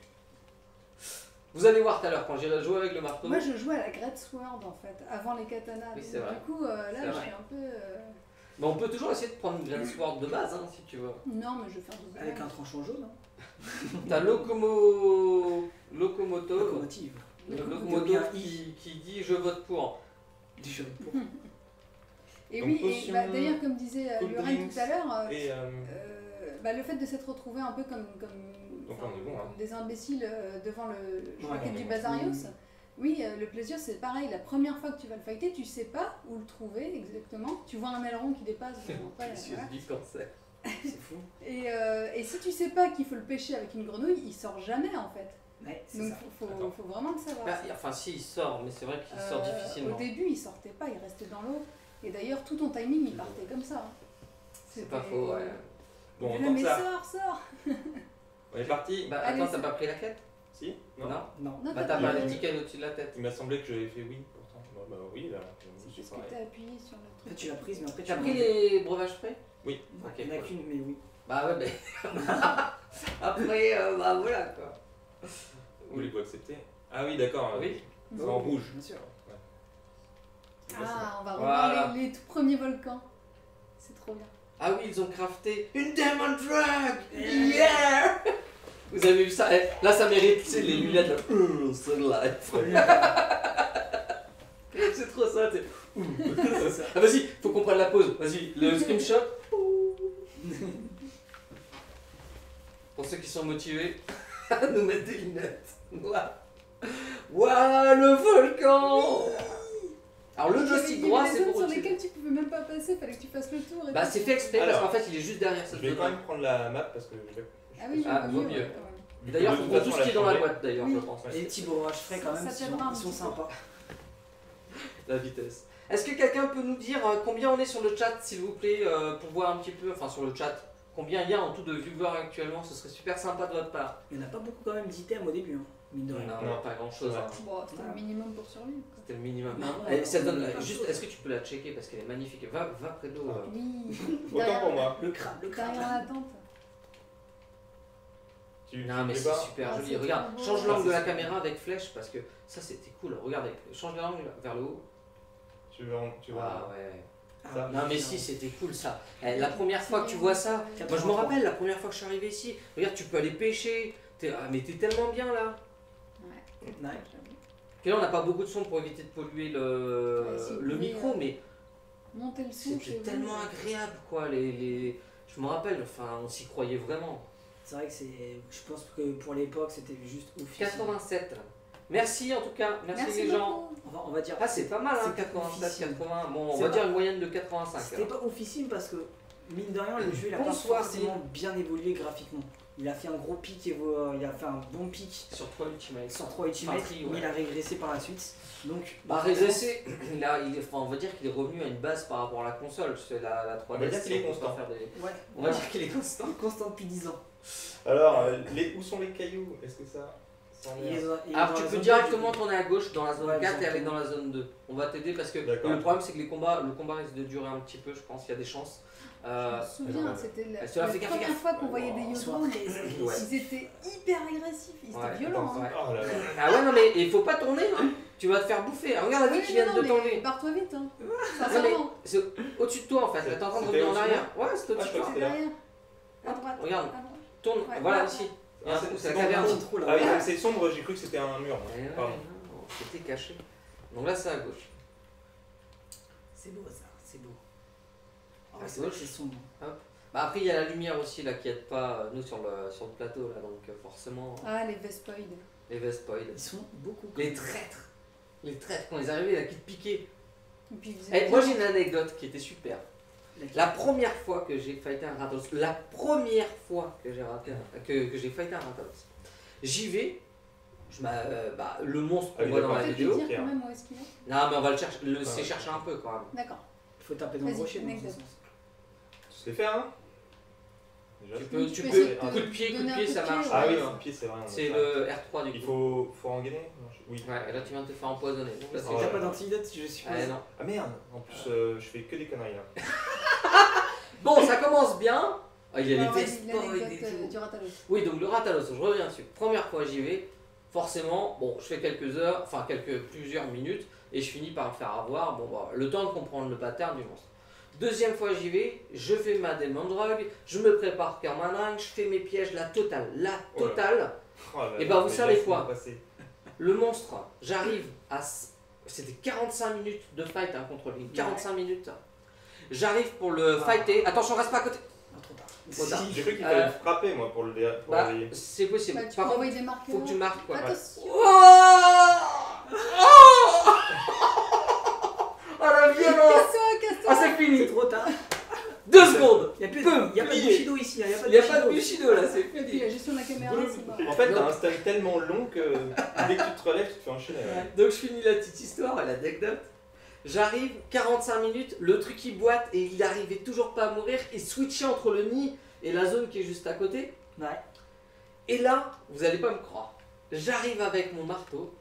Vous allez voir tout à l'heure quand j'irai jouer avec le marteau. Moi, je jouais à la Great Sword en fait, avant les katanas. Oui, c'est vrai. Du coup, là, C'est je vrai. suis un peu. Mais on peut toujours essayer de prendre une Grand Sword de base, hein, si tu veux. Non, mais je vais faire deux Avec un secondes. tranchant jaune. Hein. T'as Locomoto. Locomotive. Locomoto Bien qui dit je vote pour. Du jaune pour. Et Donc, oui, et potion, bah, d'ailleurs, comme disait cold Luren drinks tout à l'heure, Et bah, le fait de s'être retrouvé un peu comme Donc là, on est bon, hein. des imbéciles devant le Ouais, quai on du est bon. Bazarios. Oui, le plaisir c'est pareil, la première fois que tu vas le fighter, tu sais pas où le trouver exactement. Tu vois un aileron qui dépasse, bon, après, Précieuse voilà. du cancer. C'est fou. Et si tu sais pas qu'il faut le pêcher avec une grenouille, il sort jamais en fait. Ouais, c'est Donc ça. Attends. faut vraiment le savoir. Bah, enfin, si, il sort, mais c'est vrai qu'il sort difficilement. Au début, il sortait pas, il restait dans l'eau. Et d'ailleurs, tout ton timing, il partait comme ça. Hein. C'est pas C'était- faux, ouais. bon, Mais tant que mais ça, sors on est parti. Bah, Allez, attends, t'as c'est- pas pris la quête? Si Non. Non. Non, Bah, t'as pas l'étiquette au-dessus de la tête. Il m'a semblé que j'avais fait oui, pourtant. Bah oui, là, C'est je suis parce que pareil. t'as appuyé sur le En fait, truc. tu l'as prise, mais après tu T'as l'as pris enlevée. les breuvages frais? Oui. Ok, Il n'y en a cool. qu'une, mais oui. Bah ouais, après, bah voilà quoi. Voulez-vous accepter? Ah oui, d'accord. Oui. C'est en rouge. Bien sûr. Ah, on va Voilà. revoir les tout premiers volcans. C'est trop bien. Ah oui, ils ont crafté une Demon Drag! Yeah! Vous avez vu ça? Eh, là, ça mérite, tu sais, les lunettes là. Sunlight. C'est trop ça, tu sais. Ah, vas-y, faut qu'on prenne la pause. Vas-y, le screenshot. Pour ceux qui sont motivés à nous mettre des lunettes. Waouh, le volcan! Alors, le joystick droit, c'est pour sur au-dessus. lesquelles tu pouvais même pas passer, fallait que tu fasses le tour. et Bah, tout. c'est fait exprès parce Alors, qu'en fait, il est juste derrière Je cette vais quand zone. même prendre la map parce que je vais. Ah oui, Ah, vaut vaut mieux. mieux. ouais, quand même. D'ailleurs, De faut toute prendre tout façon, ce qui est dans la changer. boîte, d'ailleurs, Oui. je pense. Et les petits breuvages frais quand Ça même, t'aidera un ils sont petit peu. sympas. La vitesse. Est-ce que quelqu'un peut nous dire combien on est sur le chat, s'il vous plaît, pour voir un petit peu, enfin sur le chat, combien il y a en tout de viewers actuellement? Ce serait super sympa de votre part. Il n'y en a pas beaucoup quand même d'items au début, hein, mine de rien. Non, pas grand chose. Ouais. Bon, c'était le minimum pour survivre. quoi. C'était le minimum. Non, Eh, ça donne pas juste, chose. est-ce que tu peux la checker parce qu'elle est magnifique? Va près de l'eau. Oui. Autant pour moi. Le crabe, le crabe. Derrière la tente. Non mais tu c'est pas super Ah, joli. c'est Regarde, trop beau. change Ah, l'angle de c'est la super. caméra avec flèche parce que ça c'était cool. Regarde, change l'angle vers le haut. Tu vois. Ah ouais. Ça. Non mais si, c'était cool ça. Eh, la première fois que tu vois ça, moi je me 83. rappelle la première fois que je suis arrivé ici. Regarde, tu peux aller pêcher. Mais t'es tellement bien là. Ouais. Ouais. Puis là on n'a pas beaucoup de son pour éviter de polluer le Ouais, si, le mais, micro, mais Monter le son chez c'était vous. tellement agréable quoi. Je me rappelle, enfin on s'y croyait vraiment. C'est vrai que c'est. Je pense que pour l'époque, c'était juste ouf. 87. Merci en tout cas, merci les gens. beaucoup. On va dire. Ah c'est pas mal hein, C'est 87, oufissime. 80. Bon, on C'est va pas- dire une moyenne de 85. C'était alors. pas oufissime parce que, mine de rien, le jeu il a pas Bonsoir, forcément bien évolué graphiquement. Il a fait un gros pic, il a fait un bon pic Sur 3 Ultimate. sur 3 Ultimate, Infanterie, mais ouais. il a régressé par la suite. Donc, Bah régressé, enfin, on va dire qu'il est revenu à une base par rapport à la console, c'est la 3DS. On va dire qu'il est on peut pas constant. faire des- Ouais, On va dire qu'il est constant. constant depuis 10 ans. Alors, où sont les cailloux? Est-ce que ça. Alors tu peux directement tourner à gauche dans la zone Ouais, 4 et aller exactement. dans la zone 2. On va t'aider parce que D'accord. le problème c'est que le combat risque de durer un petit peu, je pense, il y a des chances. Je me souviens, ouais. c'était la, Cela fait la gaffe, première gaffe. fois qu'on voyait des Ils sont Yodons. très agressifs. Ouais. Ils étaient hyper agressifs, ils étaient Ouais, violents. attends, Hein. ouais. Oh là là. Ah ouais, non mais il faut pas tourner, hein. Tu vas te faire bouffer. Regarde la vie Oui, qui vient non, de mais t'enlever. barre-toi vite, hein. Non, mais Sincèrement. c'est au-dessus de toi en fait, là t'es en train de C'était revenir en au-dessus de arrière. Ouais, c'est Ah, au-dessus de je toi. crois C'est derrière. À droite. Regarde. À droite. Tourne, Ouais, voilà là. ici. Il y a un Ah, trou, c'est c'est la bon, caverne. un petit trou là. Ah oui, Ouais. comme c'est sombre, j'ai cru que c'était un mur. Ouais, ouais, Pardon. non, c'était caché. Donc là c'est à gauche. C'est beau ça, c'est beau. Ah À ouais, c'est vrai que gauche. c'est sombre. Bah après il y a la lumière aussi là qui aide pas nous sur le plateau là, donc forcément Ah, les Vespoids. les Vespoids. Ils sont beaucoup. Les traîtres. Les traîtres quand ils arrivaient là qui te piquaient. Et puis, ils faisaient Eh, moi j'ai une anecdote qui était super. Laquelle La première fois que j'ai fighté un Rathalos, la première fois que j'ai que j'ai fighté un Rathalos, j'y vais, le monstre qu'on Ah oui, voit dans la d'accord. Peut-être lui vidéo. dire Ok. quand même où est-ce qu'il est. Non mais on va le chercher, Ah, c'est chercher un peu quand même. D'accord. Il faut taper dans le Vas-y, rocher dans anecdote. ce sens. Tu sais faire, hein Déjà. Tu peux, Tu peux essayer de coup de pied, donner un coup de ça pied, marche. ouais. Ah oui, hein. un pied, c'est vrai. on C'est a ça. le R3 du coup. Il faut engainer Non, Oui. Ouais, et là tu viens de te faire empoisonner. Donc là, c'est Oh T'as là pas là. d'antidote, je suppose. Ah, non. Ah merde En plus, je fais que des conneries là. Bon, ça commence bien. Ah, il y a Alors, les vas-y, Vespoids et l'anecdote tout. du Rathalos. Oui, donc le Rathalos, je reviens dessus. Première fois j'y vais, forcément, bon, je fais quelques heures, enfin plusieurs minutes, et je finis par me faire avoir, bon, bah, le temps de comprendre le pattern du monstre. Deuxième fois j'y vais, je fais ma Demon Drug, je me prépare comme un dingue, je fais mes pièges, la totale. Oh là. Oh là Et là, bah, vous mais savez laisse-moi quoi passer. Le monstre, j'arrive à... C'était 45 minutes de fight hein, contre lui, 45 minutes. J'arrive pour le Ah. fighter, attention, reste pas à côté. Ah, trop tard. Trop tard. J'ai cru qu'il fallait le frapper moi pour le Bah, réveiller. c'est possible. Bah, tu peux Par contre, envoyer des marqueurs. faut que tu marques quoi. Attention. Oh la violence. Casse-toi, casse-toi. Ah c'est fini. C'est trop tard. 2 secondes. Il n'y a, Peu, y a pas de plié. Bushido ici. Il Il n'y a pas de Bushido là, c'est Et puis fini. la gestion de la caméra, c'est bon. En fait, Non. t'as un stun tellement long que dès que tu te relèves, tu te fais enchaîner. Ouais. Donc je finis la petite histoire et l'anecdote. J'arrive, 45 minutes, le truc il boite et il arrivait toujours pas à mourir et switchait entre le nid et la zone qui est juste à côté. Ouais. Et là, vous allez pas me croire, j'arrive avec mon marteau.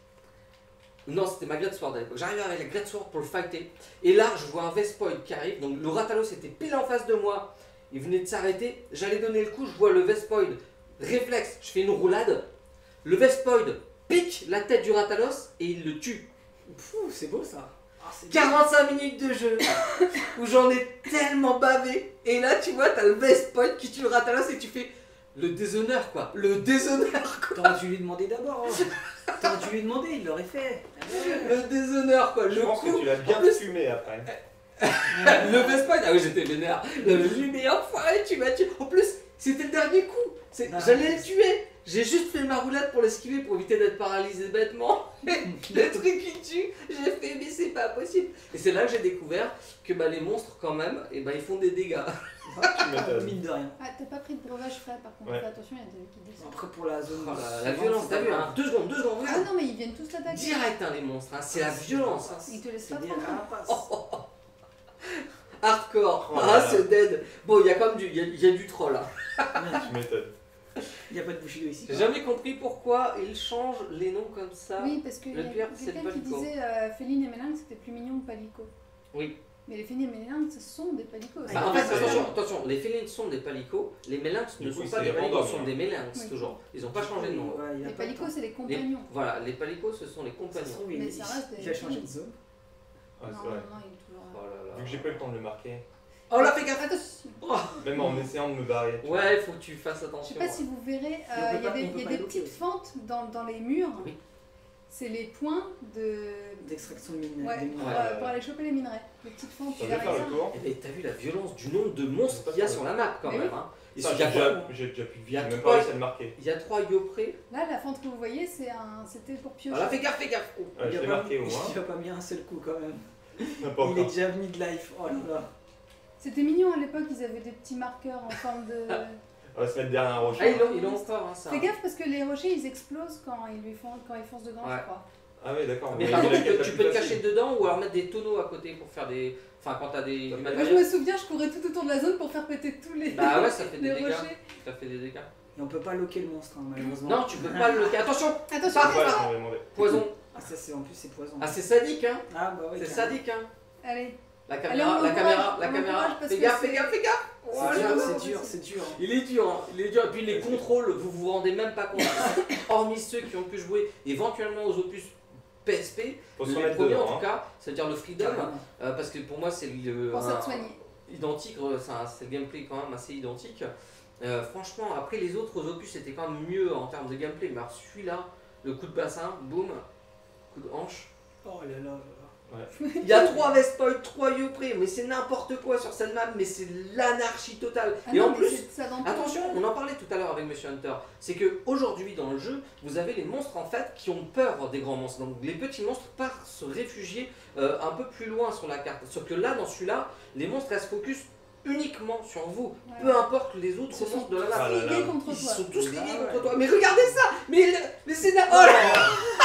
Non, c'était ma Great Sword à l'époque. J'arrive avec la Great Sword pour le fighter. Et là, je vois un Vespoid qui arrive. Donc le Rathalos était pile en face de moi. Il venait de s'arrêter. J'allais donner le coup. Je vois le Vespoid. Réflexe, je fais une roulade. Le Vespoid pique la tête du Rathalos et il le tue. Pfff, c'est beau ça. Ah, c'est 45 minutes de jeu où j'en ai tellement bavé. Et là, tu vois, t'as le Vespoid qui tue le Rathalos et tu fais le déshonneur quoi. Le déshonneur quoi. T'aurais dû lui demander d'abord. Hein. T'aurais dû lui demander, il l'aurait fait. Le déshonneur quoi. Je Le pense coup. que tu l'as bien en plus- fumé après. Le Vespoid, ah oui j'étais vénère. Le meilleur enfoiré, tu m'as tué. En plus, c'était le dernier coup. Ah. J'allais le tuer. J'ai juste fait ma roulade pour l'esquiver pour éviter d'être paralysé bêtement. Le truc qui tue, j'ai fait mais c'est pas possible. Et c'est là que j'ai découvert que bah, les monstres quand même, et bah, ils font des dégâts. Tu m'étonnes. Mine de rien. Ah, t'as pas pris de breuvage frais par contre, Ouais. fais attention, il y a des qui descendent. Après pour la zone. Oh, la violence, t'as vu hein. 2 secondes, Ah regarde. non, mais ils viennent tous l'attaquer. Direct hein, les monstres, hein. C'est la violence. Hein. Ils te laissent C'est pas des tranquille. rapaces. Hardcore. Oh là Ah là. c'est dead. Bon, il y a quand même il y a du troll là. Tu m'étonnes. Il n'y a pas de Bushido ici. J'ai jamais compris pourquoi ils changent les noms comme ça. Oui, parce qu'il y Le a pire, c'est le quelqu'un qui palico. disait Féline et Mélingue c'était plus mignon que Palico. Oui. Mais les Félines et Mélingue ce sont des Palicos. Bah, en fait, c'est- attention, les félins sont des palicots, les mélinx Du ne coup, sont pas c'est des palicots, random, sont hein. des mélinx Oui. toujours. Ils n'ont pas changé de nom. Ouais, il a Les pas le Palicos temps. c'est les Les- compagnons. Voilà, les palicots ce sont les Ça se compagnons. trouve, Mais ça reste il des a changé filles. de zone. Ah, Non, c'est vrai. non, il est toujours Oh là là. Vu que j'ai pas eu le temps de le marquer, Oh là, fais gaffe. Attention. même en essayant de me barrer. tu vois. Ouais, il faut que tu fasses Je attention. sais pas si vous verrez, Et on peut il y a pas- des, on peut il y a pas des bloquer petites aussi. fentes dans les murs. Oui. C'est les points de. D'extraction de mine. Ouais, des mines. pour aller choper les minerais. Les petites fentes, Ça tu veut verras faire ça. le tour. Eh ben, t'as vu la violence du nombre de monstres qu'il y a sur la map quand Mais même. oui. Hein. Ils Ça, sont- J'ai il y a quoi déjà, j'ai déjà plus de vie, Il y a j'ai même trois- pas réussi à le marquer. Il y a 3 yoprés. Là, la fente que vous voyez, c'était pour piocher. Alors là, fais gaffe, fais gaffe. Oh. Ouais, je l'ai marqué au moins. Il a pas mis un seul coup quand même. Non, pas Il est encore. déjà mid-life. Oh là là. C'était mignon à l'époque, ils avaient des petits marqueurs en forme de. On va se mettre derrière un rocher. Ah, ils l'ont encore, hein, ça. Fais gaffe parce que les rochers ils explosent quand ils foncent dedans, Ouais. je crois. Ah oui, d'accord. Mais Oui, par contre, laquelle la tu plus peux te facile. cacher dedans ou alors mettre des tonneaux à côté pour faire des. Enfin, quand t'as du Moi, Moi je matériel. me souviens, je courais tout autour de la zone pour faire péter tous les, Bah ouais, ça fait les des dégâts. rochers. Ça fait des dégâts. Et on peut pas loquer le monstre, hein, malheureusement. Non, tu peux pas le loquer. Attention, Attention, Par- Voilà, on va demander. poison. Ah, ça, c'est en plus, c'est poison. Ah, c'est sadique, hein. Ah, bah ouais. C'est carrément. sadique, hein. allez. La Allez, caméra, on la caméra, l'encourage, la on caméra. l'encourage parce Fais que gaffe, c'est- fais gaffe, fais gaffe. C'est Voilà. dur, c'est dur, c'est dur. Hein. Il est dur, hein. Il est dur. Et puis les contrôles, vous vous rendez même pas compte. Hormis ceux qui ont pu jouer éventuellement aux opus PSP, Faut se les remettre premiers en dedans. tout cas, c'est-à-dire le Freedom, Carrément. parce que pour moi c'est le Pensez à te soigner. identique, c'est le gameplay quand même assez identique. Franchement, après les autres opus c'était quand même mieux en termes de gameplay, mais alors celui-là, le coup de bassin, boum, coup de hanche. Oh là là là. Il y a 3 Vestpoint, 3 Yopré, mais c'est n'importe quoi sur cette map, mais c'est l'anarchie totale. Ah Et non, en mais plus, c'est ça dans tout. attention, on en parlait tout à l'heure avec Monsieur Hunter, c'est que aujourd'hui dans le jeu, vous avez les monstres en fait qui ont peur des grands monstres. Donc les petits monstres partent se réfugier un peu plus loin sur la carte. Sauf que là, dans celui-là, les monstres restent focus uniquement sur vous. Ouais. Peu importe les autres Ils sont monstres de la map. Ah là là. Ligués contre Ils toi. sont tous Ah ligués ouais. contre toi. Mais regardez ça. Mais c'est oh là.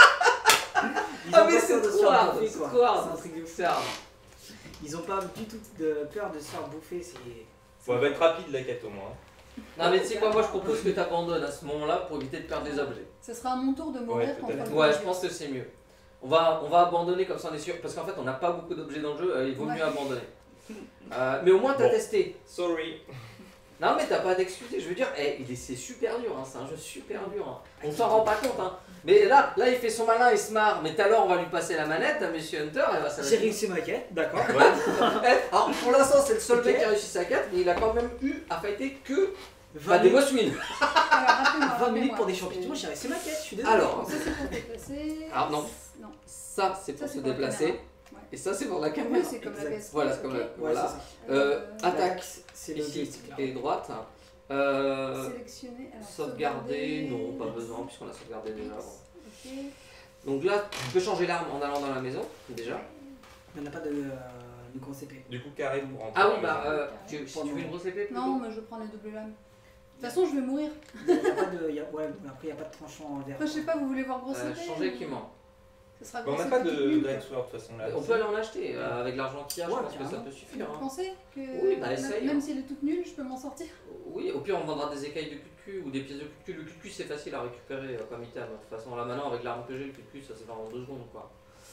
Ils Ah ont mais pas c'est peur de se trop faire hard, bouffer, c'est quoi. trop hard. C'est un truc de fou. C'est hard. Ils ont pas du tout de peur de se faire bouffer, c'est. Faut être rapide la quête au moins. hein. Non mais tu sais quoi, moi je propose que tu abandonnes à ce moment-là pour éviter de perdre des objets. Ce sera à mon tour de mourir Ouais, quand tout à on fait. fera le Ouais, je jeu. pense que c'est mieux. On va abandonner comme ça on est sûr, parce qu'en fait on n'a pas beaucoup d'objets dans le jeu, il vaut Ouais. mieux abandonner. Mais au moins t'as Bon. testé. Sorry. Non mais t'as pas d'excuser, je veux dire, c'est super dur, hein, c'est un jeu super dur. Hein. On s'en rend pas compte. Hein. Mais là il fait son malin, il se marre, mais tout à l'heure on va lui passer la manette à Monsieur Hunter, et va J'ai réussi ma quête, d'accord. Alors pour l'instant c'est le seul mec Ok. qui a réussi sa quête, mais il a quand même eu à fighter que 20 des minutes, boss win. Alors, rappelez-moi, 20 minutes rappelez-moi. pour des champignons, j'ai réussi ma quête, je suis désolé. Alors, Ça c'est pour te déplacer. Alors, non. Non. ça c'est pour Ça, se c'est pour la déplacer, caméra. Ouais. et ça c'est pour la Oui, caméra. c'est comme la Exact. PS. Voilà, c'est comme ok. la- Ouais, voilà. c'est ça. Attaque. L'attaque, c'est le Ici c'est clair. et droite. Sélectionner. Alors, Sauvegarder, non, pas besoin puisqu'on a sauvegardé déjà avant. Ok. Donc là, tu peux changer l'arme en allant dans la maison, déjà. Il n'y en a pas de grosse épée. Du coup, carré pour rentrer. Ah oui, dans bah, la maison. si tu veux une grosse épée plutôt. Non, mais je prends les doubles lames. De toute façon, je vais mourir. Il y a pas de. Ouais, après, il n'y a pas de tranchant en verre. Après, je sais pas, vous voulez voir grosse épée Changer équipement. Ce sera Bah, on grosse n'a pas épée toute de nulle, quoi. Drake Sword de toute façon là. On peut aller en acheter avec l'argent qu'il y a, je Ouais, pense que ça carrément. peut suffire. Vous Hein. pensez que Oui, bah, essaye, même hein. si elle est toute nulle, je peux m'en sortir? Oui, au pire on vendra des écailles de cul ou des pièces de cul. Le cul c'est facile à récupérer comme item. De toute façon, là maintenant avec l'arme que j'ai, le cul ça se fait en 2 secondes quoi.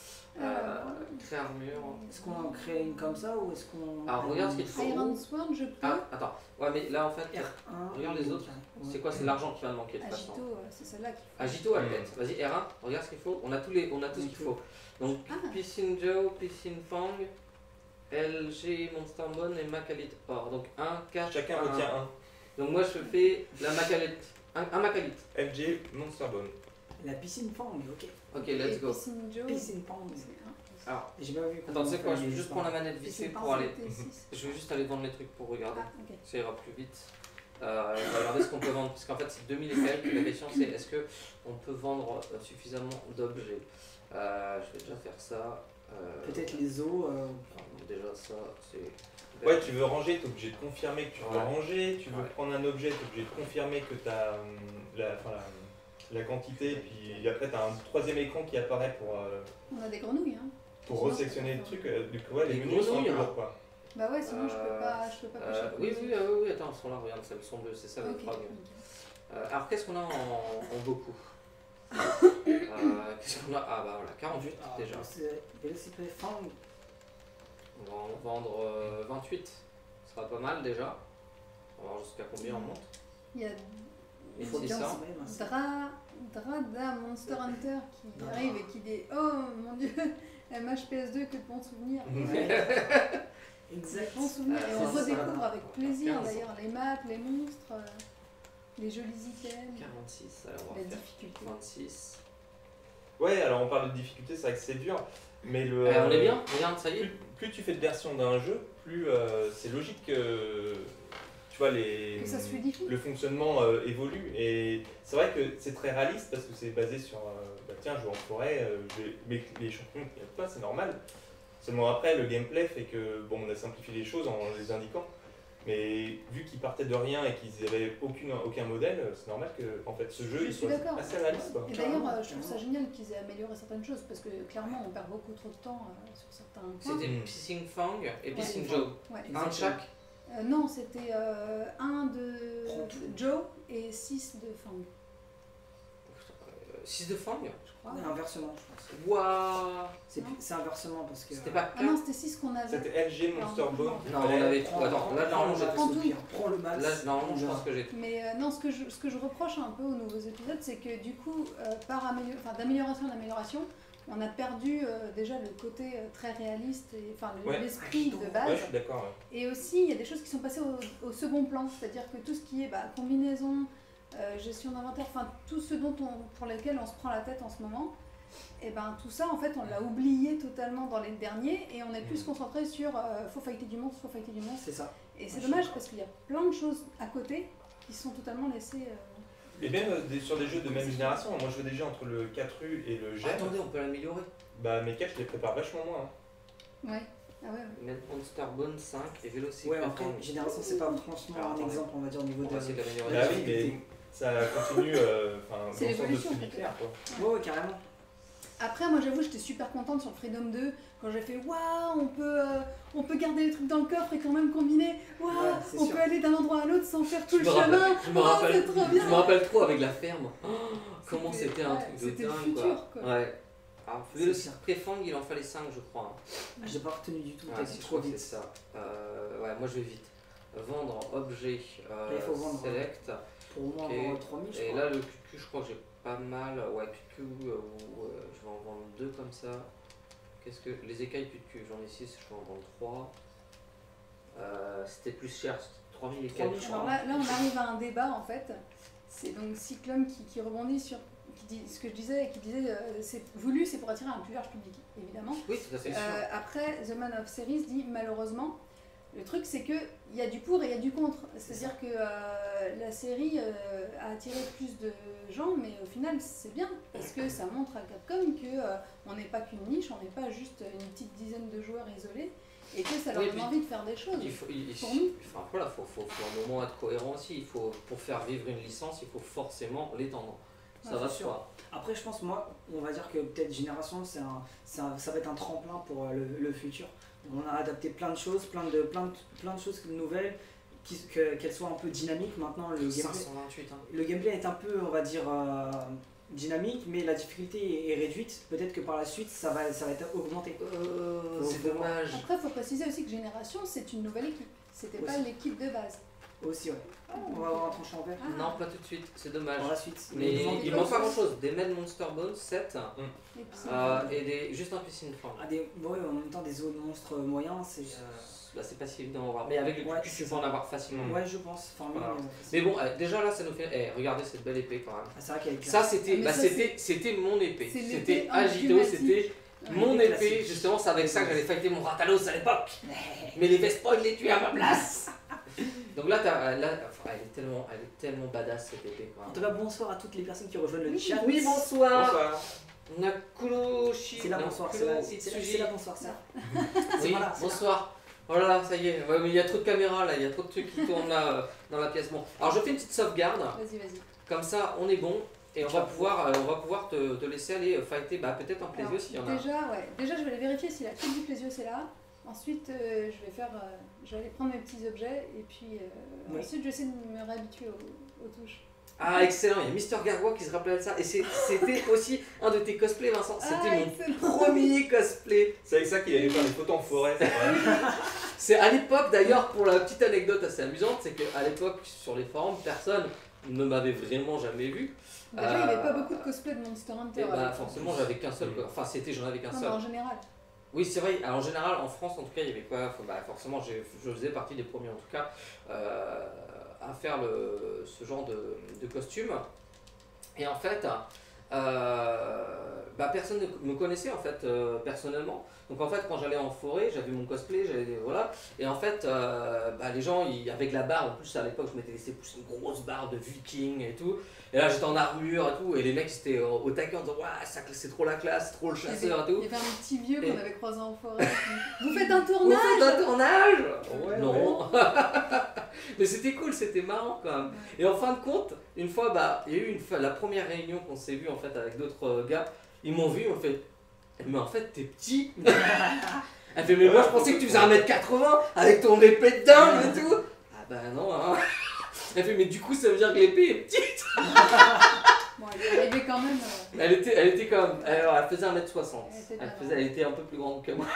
Créer armure. Est-ce qu'on en crée une comme ça ou est-ce qu'on. Alors, regarde ce qu'il te faut. Iron Sword, je peux. Ah, attends. Ouais, mais là en fait, R1. regarde les autres. C'est quoi? C'est l'argent qui va me manquer de toute façon. Agito, c'est celle-là qui faut. Agito à tête. Vas-y, R1, regarde ce qu'il faut. On a tout ce qu'il faut. Donc, Ah. Piscine Joe, Piscine Fang, LG Monster Bone et Macalite Or. Donc 1, 4. Chacun 1. retient Donc moi je fais la Macalite. Un Macalite. un. FG Monster Bone. La piscine Fang, ok. Ok, let's go. Piscine Joe. Piscine Fang. c'est un. Alors, J'ai pas vu. attends, tu sais quoi? Je vais vais juste prendre la manette vite fait Piscine pour aller. T6. Je vais juste aller vendre les trucs pour regarder. Ah, ok. Ça ira plus vite. On va regarder ce qu'on peut vendre. Parce qu'en fait, c'est 2000 et quelques. La question, c'est est-ce qu'on peut vendre suffisamment d'objets. Je vais déjà faire ça. Peut-être les os. Donc déjà, ça, c'est. Ouais, tu veux ranger, t'es obligé de confirmer que tu veux Ouais. ranger. Tu veux Ouais. prendre un objet, t'es obligé de confirmer que tu as la quantité. Puis après, tu as un troisième écran qui apparaît On a des grenouilles, hein. pour resectionner le truc. Du coup, ouais, les Des menus sont un grenouilles, peu hein. lourds quoi. Bah ouais, sinon je peux pas pêcher. Oui, attends, elles sont là, regarde, elles sont bleues, c'est ça le Ok. frog. Alors, qu'est-ce qu'on a en beaucoup Qu'est-ce qu'on a Ah, bah voilà, 48 déjà. C'est Velocipede Fang. On va en vendre 28. Ce sera pas mal déjà. On va voir jusqu'à combien on monte. Il y a Il faut 1600. bien c'est même un- Drada Monster Hunter qui Dra. arrive et qui dit oh mon dieu, MHPS2 que de bons souvenirs. Exact. De bons souvenirs. Et ça, on ça, redécouvre avec plaisir 15. d'ailleurs les maps, les monstres, les jolis items, 46, alors on la va faire difficulté. 26. Ouais, alors on parle de difficulté, c'est vrai que c'est dur. Mais le, On est bien, regarde, ça y est. plus tu fais de versions d'un jeu, plus c'est logique que tu vois Que ça se fluidifie. le fonctionnement évolue. Et c'est vrai que c'est très réaliste parce que c'est basé sur tiens, je vais en forêt, mais les champignons qui n'y pas, c'est normal. Seulement après, le gameplay fait que bon, on a simplifié les choses en les indiquant. Mais vu qu'ils partaient de rien et qu'ils n'avaient aucun modèle, c'est normal que en fait, ce jeu Je il suis soit d'accord. assez réaliste. Quoi. Et d'ailleurs, je trouve ça génial qu'ils aient amélioré certaines choses parce que clairement on perd beaucoup trop de temps sur certains points. C'était Mm. Pissing Fang et Pissing Ouais. Joe. Ouais. Un de chaque. Non, c'était 1 de Joe et 6 de Fang, 6 de Fang. je crois. Inversement, je pense. Waouh. C'est inversement parce que. C'était pas Ah non, c'était 6 qu'on avait. C'était LG Monster Bone. Non, on avait trop. Attends, là, normalement, j'ai. Prends tout. Prends le max. Là, normalement, je pense que j'ai. Mais non, ce que je reproche un peu aux nouveaux épisodes, c'est que du coup, d'amélioration en amélioration, on a perdu déjà le côté très réaliste, l'esprit de base. Ouais, je suis d'accord. Ouais. Et aussi, il y a des choses qui sont passées au second plan, c'est-à-dire que tout ce qui est combinaison, gestion d'inventaire, enfin tout ce pour lesquels on se prend la tête en ce moment, et ben tout ça en fait on l'a oublié totalement dans les derniers et on est plus concentré sur faut fighter du monstre. C'est ça. Et c'est dommage parce qu'il y a plein de choses à côté qui sont totalement laissées. Et même sur des jeux de même génération, moi je veux des jeux entre le 4U et le GEM. Attendez, on peut l'améliorer. Bah mes 4 je les prépare vachement moins. Hein. Ouais. Ah ouais. Mettre Monster Bone 5 et Velocity. Ouais, après, génération, c'est pas franchement Alors, un attendez. exemple, on va dire, au niveau On de. va essayer de l'améliorer. Bah oui, mais ça continue dans C'est le sens de ce l'évolution, que dit Claire. Quoi. Ouais, carrément. Après, moi j'avoue, j'étais super contente sur Freedom 2 quand j'ai fait waouh, on peut garder les trucs dans le coffre et quand même combiner. Waouh, Ouais, c'est on sûr. peut aller d'un endroit à l'autre sans faire tout Je le me rappelle- chemin. je me Oh, rappelle- c'est trop bien. Je me rappelle trop avec la ferme. Oh, comment c'était un ouais, truc de c'était le dingue futur, quoi. quoi. Ouais. Alors, C'est Velocity ça. Prefang, il en fallait 5 je crois. Ah, j'ai pas retenu du tout, Ouais, t'as si, dit je trop crois que vite. c'est ça. Ouais, moi je vais vite. Vendre objet, il faut vendre. select. Pour au moins Ok. avoir 3000, je Et crois. là le QQ, je crois que j'ai pas mal. Ouais, QQ, je vais en vendre 2 comme ça. Qu'est-ce que. Les écailles QQ, j'en ai 6, je vais en vendre 3. C'était plus cher, c'était 3000 écailles. 3000, je Alors crois. là, on arrive à un débat en fait. C'est donc Cyclone qui rebondit sur qui dit, ce que je disais et qui disait c'est voulu, c'est pour attirer un plus large public, évidemment. Oui, tout à fait. Après, The Man of Series dit malheureusement, le truc c'est qu'il y a du pour et il y a du contre. C'est-à-dire que la série a attiré plus de gens, mais au final c'est bien parce que ça montre à Capcom que on n'est pas qu'une niche, on n'est pas juste une petite dizaine de joueurs isolés et que ça leur Oui, donne puis envie de faire des choses. Pour nous. Enfin, voilà, faut un moment être cohérent aussi. Il faut, pour faire vivre une licence, il faut forcément l'étendre. Ça Ouais, va de c'est sûr. soi. Après, je pense, moi, on va dire que peut-être Génération, ça va être un tremplin pour le futur. On a adapté plein de choses, plein de choses nouvelles, qu'elles soient un peu dynamiques. Maintenant, le gameplay, 528. Hein. le gameplay est un peu, on va dire, dynamique, mais la difficulté est réduite. Peut-être que par la suite, ça va être augmenté. C'est dommage. Après, il faut préciser aussi que Génération, c'est une nouvelle équipe. C'était pas Aussi. l'équipe de base. Aussi, ouais. On va avoir un tranchant vert. Ah. Non, pas tout de suite, c'est dommage. Par la suite. Mais demande il pas manque pas grand grand chose. Des Med Monster Bones 7 Et puis, et juste un piscine fang. Ouais, en même temps, des zones monstres moyens, c'est. Là, c'est pas si évident à voir. Mais avec le Ouais, QQ, tu c'est peux ça. en avoir facilement. Ouais, je pense. Enfin, Voilà. mais, Mais bon, déjà là, ça nous fait. Regardez cette belle épée quand même. c'est vrai qu'elle est Ça, c'était Mais ça, c'était mon épée. c'est C'était l'épée Agito, emblématique. c'était mon L'épée épée. classique. Justement, c'est avec ça que j'allais fighter mon Ratalos à l'époque. Mais les Vespa, ils les tuaient à ma place. Donc là, elle est tellement badass cette épée. Quoi. En tout cas, bonsoir à toutes les personnes qui rejoignent le Oui, chat. Oui, bonsoir. Bonsoir. On a Kuroshi. C'est là, non, bonsoir. Kuro C'est Itsuji. là, bonsoir, ça. Oui, voilà, c'est bonsoir. Oh là là, ça y est. Ouais, mais il y a trop de caméras là, il y a trop de trucs qui tournent là dans la pièce. Bon, alors je fais une petite sauvegarde. Vas-y. Comme ça, on est bon. Et on va pouvoir te laisser aller fighter peut-être en plaisir Alors, s'il y en a. Déjà, je vais aller vérifier si la quête du plaisir c'est là. Ensuite, je vais aller prendre mes petits objets et puis Oui. ensuite, je vais essayer de me réhabituer aux touches. Ah, excellent, il y a Mister Gargois qui se rappelle de ça. Et c'était aussi un de tes cosplays, Vincent. C'était mon excellent. premier cosplay. C'est avec ça qu'il allait faire des photos en forêt. C'est vrai. C'est à l'époque, d'ailleurs, pour la petite anecdote assez amusante, c'est qu'à l'époque, sur les forums, personne ne m'avait vraiment jamais vu. Déjà, il n'y avait pas beaucoup de cosplay de Monster Hunter. Et à bah, l'époque. forcément, j'avais qu'un seul. Enfin, j'en avais qu'un Non, mais seul. en général. Oui, c'est vrai. Alors, en général, en France, en tout cas, il y avait quoi forcément, je faisais partie des premiers, en tout cas, à faire ce genre de costume. Et en fait, personne ne me connaissait en fait personnellement. Donc en fait, quand j'allais en forêt, j'avais mon cosplay, voilà. Et en fait, les gens, avec la barre, en plus à l'époque, je m'étais laissé pousser une grosse barre de viking et tout. Et là, j'étais en armure et tout. Et les mecs, c'était au taquet en disant, ouais, c'est trop la classe, c'est trop le chasseur et tout. Il y avait un petit vieux Et- qu'on avait croisé en forêt. Vous faites un Vous tournage faites un tournage Ouais, Non. Mais c'était cool, c'était marrant quand même. Et en fin de compte, une fois, il y a eu la première réunion qu'on s'est vu en fait avec d'autres gars. Ils m'ont vu, ils m'ont fait Mais en fait, t'es petit. Elle fait, mais moi je pensais que tu faisais 1m80 avec ton épée de dingue et tout. Ah bah non, hein. Elle fait, mais du coup, ça veut dire que l'épée est petite. Bon, elle arrivait quand même. Elle était comme. Alors, elle faisait 1m60. Elle était Elle était un peu plus grande que moi.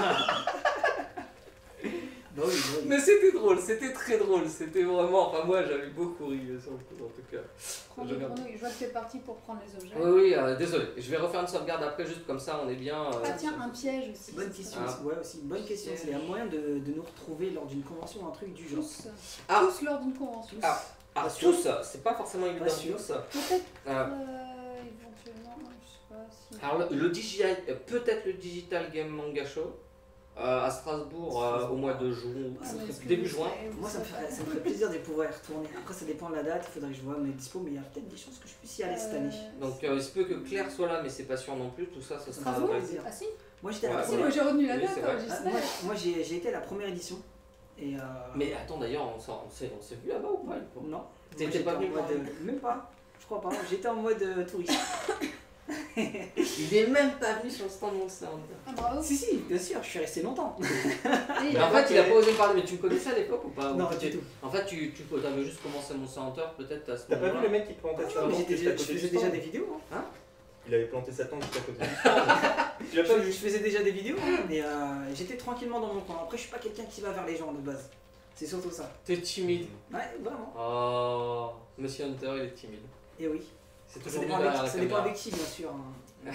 Bah oui, bah oui. Mais c'était drôle, c'était très drôle. C'était vraiment. Enfin, moi j'avais beaucoup ri sur le coup, en tout cas. Prends le chrono, je vois que t'es parti pour prendre les objets. Oui, oui, désolé. Je vais refaire une sauvegarde après, juste comme ça, on est bien. Ah tiens, un piège aussi. Bonne question, Ah. ouais, aussi. Bonne question. Il y a moyen de nous retrouver lors d'une convention ou un truc du genre. Tous, Ah. tous lors d'une convention. Ah. Ah, Pas sûr. tous, c'est pas forcément évident. Pas sûr. Tous. Peut-être Euh, éventuellement, je sais pas si. alors, le digital, peut-être le Digital Game Manga Show à Strasbourg au mois de juin, Ah, mais est-ce que début vous juin. savez- Moi, ça me ferait plaisir de pouvoir y retourner. Après, ça dépend de la date, il faudrait que je vois mes dispos, mais il y a peut-être des chances que je puisse y aller cette année. Donc, il se peut que Claire soit là, mais c'est pas sûr non plus. Tout ça, ce sera. Strasbourg plaisir. Ah si, Moi, j'étais à Ouais, la si, première. moi j'ai retenu la Oui, date, c'est vrai. j'y Ah, serais. moi, j'ai été à la première édition. Et Mais attends, d'ailleurs, on s'est vu là-bas ou pas Ypo non. T'étais Moi, j'étais pas en venu mode. quand même Même pas. Je crois pas. J'étais en mode touriste. Il est même pas venu sur le stand Monster Hunter. Ah bravo. Si, bien sûr, je suis resté longtemps. Et Mais en fait, il a pas osé me parler, mais tu me connaissais à l'époque ou pas Non, Ou pas tu- du tout. En fait, tu avais juste commencé Monster Hunter peut-être à ce T'as pas vu moment-là. le mec qui plantait sa Mais tente j'étais juste à déjà, je côté du faisais stand déjà des vidéos. Hein. Il avait planté sa tente juste à côté du stand. Tu l'as pas Je vu? faisais déjà des vidéos, hein, et j'étais tranquillement dans mon coin. Après, je suis pas quelqu'un qui va vers les gens de base. C'est surtout ça. T'es timide. Ouais, vraiment. Oh, Monsieur Hunter, il est timide. Et oui. C'est Ça toujours dépend, mieux derrière la ça dépend caméra. avec qui, bien sûr. hein.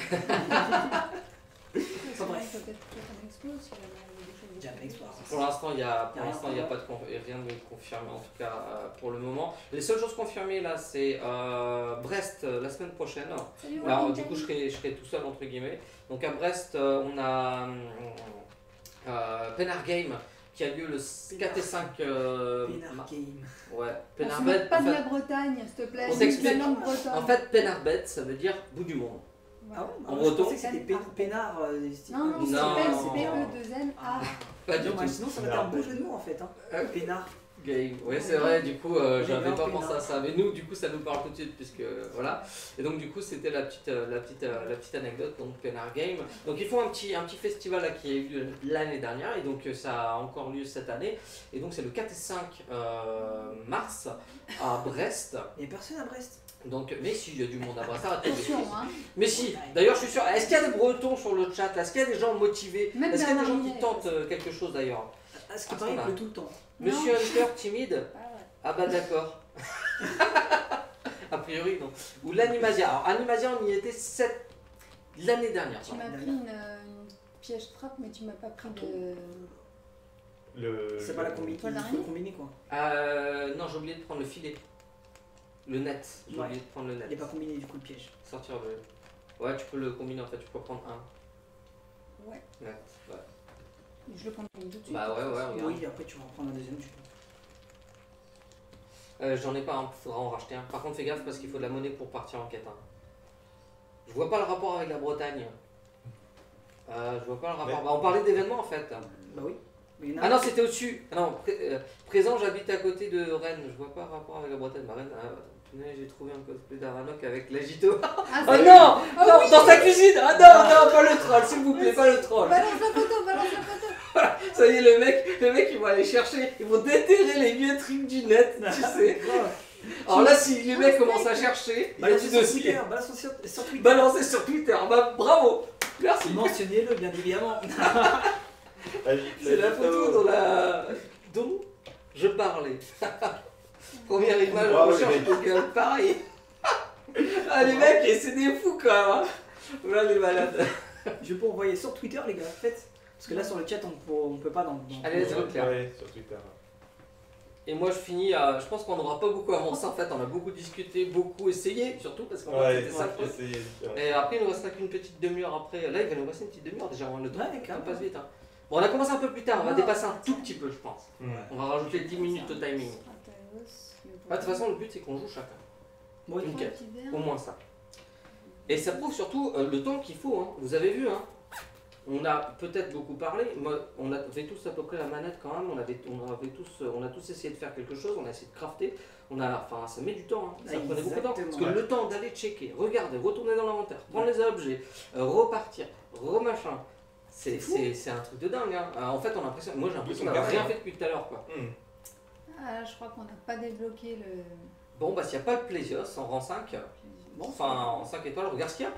Enfin, bref. peut-être un expo si jamais il y a des choses. Japan Expo. Pour l'instant, il n'y a, Y a rien pas rien de confirmé, en tout cas pour le moment. Les seules choses confirmées là, c'est Brest la semaine prochaine. Salut, Alors, Walking du coup, je Time. serai tout seul, entre guillemets. Donc, à Brest, on a Penard Game qui a lieu le 4 et 5 Pénard mars. Game. Ouais, On Penard se Bet. moque pas En de la fait, Bretagne, s'il te plaît. on c'est t'explique. la langue bretonne. en fait, Penard Bet, ça veut dire bout du monde. Voilà. Ah bon En moi, je breton. pensais que c'était Pénard. Non, non, c'est Non. P-E-2-N-A. Ah, Pas du dommage, tout. sinon ça va être un beau jeu de mots en fait. Hein. Ah. Pénard. Game. Ouais, c'est vrai, du coup, j'avais Pénard, pas Pénard. pensé à ça. Mais nous, du coup, ça nous parle tout de suite, puisque voilà. Et donc, du coup, c'était la petite anecdote, donc Penard Game. Donc, ils font un petit festival là, qui a eu lieu l'année dernière, et donc ça a encore lieu cette année. Et donc, c'est le 4 et 5 mars à Brest. Il y a personne à Brest. Donc, mais si, il y a du monde à Brest, arrêtez de Attention, bêtises. hein. Mais si, d'ailleurs, je suis sûr. Est-ce qu'il y a des Bretons sur le chat? Est-ce qu'il y a des gens motivés? Même Est-ce qu'il y a des gens Bernard qui tentent quelque chose d'ailleurs? À ce qui Ah, paraît, il ça va. pleut tout le temps. Non. Monsieur Hunter, timide? Ah ouais. Ah bah d'accord. A priori non. Ou l'Animasia. Alors Animasia on y était l'année dernière. Tu m'as pris une piège trappe, mais tu m'as pas pris de. C'est pas la combine. Toile Il faut d'araignée combiner quoi. Non j'ai oublié de prendre le filet. Le net. J'ai Ouais. oublié de prendre le net. Il est pas combiné du coup le piège. Sortir le... Ouais tu peux le combiner en fait, tu peux prendre un. Ouais. Net. Ouais. Je le prends tout de suite. Bah ouais regarde. Oui, après tu vas en prendre un deuxième. J'en ai pas un, faudra en racheter un. Par contre fais gaffe parce qu'il faut de la monnaie pour partir en quête. Hein. Je vois pas le rapport avec la Bretagne. Je vois pas le rapport. Mais- Bah, on parlait d'événements en fait. Bah oui. Mais il y en a- Ah non, c'était au-dessus. Ah non, présent, j'habite à côté de Rennes. Je vois pas le rapport avec la Bretagne. Bah, Rennes, punaise, j'ai trouvé un cosplay d'Aranok avec l'agito. Ah, Oh c'est- non, Ah non, oui. dans sa cuisine. Ah non, non, pas le troll, s'il vous plaît, pas le troll. Balance la photo, balance la photo. Ça y est, les mecs, ils vont aller chercher, ils vont déterrer les vieux trucs du net, tu sais. Grave. Alors là, si les mecs commencent à chercher, il y a Balancez du sur dossier. Twitter, balancez sur Twitter. Balancé sur Twitter, bah bravo, merci. Mentionnez-le bien évidemment. C'est la photo dont je parlais. Première image, Bravo, on cherche les mecs. Google, pareil. Ah les mecs, c'est des fous quand même. Hein. Voilà les malades. Je peux envoyer sur Twitter les gars, faites. Parce que là sur le chat on peut pas dans. Allez, let's go. Claire. Ouais, sur Twitter. Et moi je finis à... Je pense qu'on n'aura pas beaucoup avancé en fait, on a beaucoup discuté, beaucoup essayé surtout parce qu'on Ouais, c'était ça le truc. c'est. Et après il nous restera qu'une petite demi-heure après. Là il va nous rester une petite demi-heure déjà, le temps Ouais, ça carrément. passe vite. Hein. Bon on a commencé un peu plus tard, on va Non, dépasser un ça tout tient. petit peu je pense. Ouais. On va rajouter 10 minutes au timing. Ah, de toute façon le but c'est qu'on joue chacun, Bon, une quête. Petit verre. au moins ça. Et ça prouve surtout le temps qu'il faut, hein. Vous avez vu, hein. on a peut-être beaucoup parlé. Moi, on avait tous à peu près la manette quand même. On a tous essayé de faire quelque chose. On a essayé de crafter. Enfin, ça met du temps. Hein. Ça prenait beaucoup de temps. Parce que le temps d'aller checker, regarder, retourner dans l'inventaire, prendre les objets, repartir, remachin. C'est un truc de dingue. Hein. En fait, on a l'impression. Moi, j'ai l'impression d'avoir rien fait depuis tout à l'heure, quoi. Ah, je crois qu'on n'a pas débloqué le. Bon, bah, s'il n'y a pas le Plésios en rang 5, bon, enfin, en 5 étoiles, regarde ce qu'il y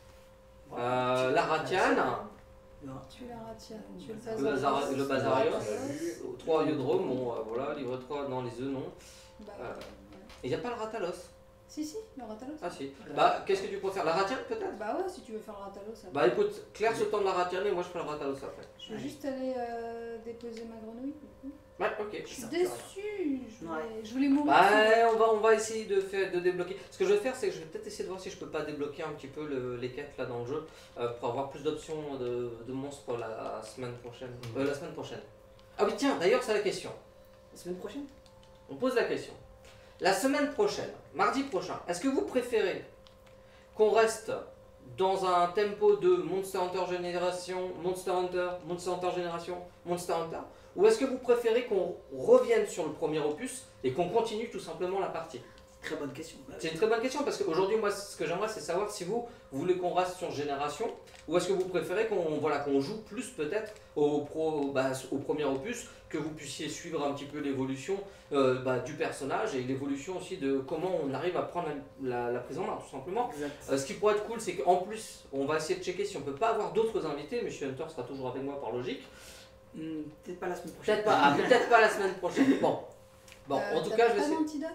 a. La Ratiane. Tu la Ratiane, tu le Le Bazarios, 3 Iodromes, bon, voilà, livre 3, non, les œufs, non. Bah, Il n'y a pas le Ratalos. Si, le Ratalos. Ah si. Bah, qu'est-ce que tu préfères? La Ratiane peut-être? Bah ouais, si tu veux faire le Ratalos. Ça bah écoute, Claire se tente de la Ratiane et moi je fais le Ratalos après. Je vais juste aller déposer ma grenouille. Du coup. Ouais, ok. Je suis déçue. Je voulais mourir. Bah, on va essayer de débloquer. Ce que je vais faire, c'est que je vais peut-être essayer de voir si je peux pas débloquer un petit peu les quêtes là dans le jeu pour avoir plus d'options de monstres la semaine prochaine. La semaine prochaine. Ah oui, tiens, d'ailleurs, c'est la question. La semaine prochaine? On pose la question. La semaine prochaine, mardi prochain, est-ce que vous préférez qu'on reste dans un tempo de Monster Hunter Génération, Monster Hunter Génération, Monster Hunter, ou est-ce que vous préférez qu'on revienne sur le premier opus et qu'on continue tout simplement la partie? Très bonne question. C'est une très bonne question parce qu'aujourd'hui, moi, ce que j'aimerais, c'est savoir si vous voulez qu'on reste sur Génération ou est-ce que vous préférez qu'on joue plus peut-être au premier opus, que vous puissiez suivre un petit peu l'évolution du personnage et l'évolution aussi de comment on arrive à prendre la prise en main, tout simplement. Ce qui pourrait être cool, c'est qu'en plus, on va essayer de checker si on peut pas avoir d'autres invités. Monsieur Hunter sera toujours avec moi par logique. Peut-être pas la semaine prochaine. Peut-être pas la semaine prochaine. Bon, en tout cas, je vais essayer. D'antidote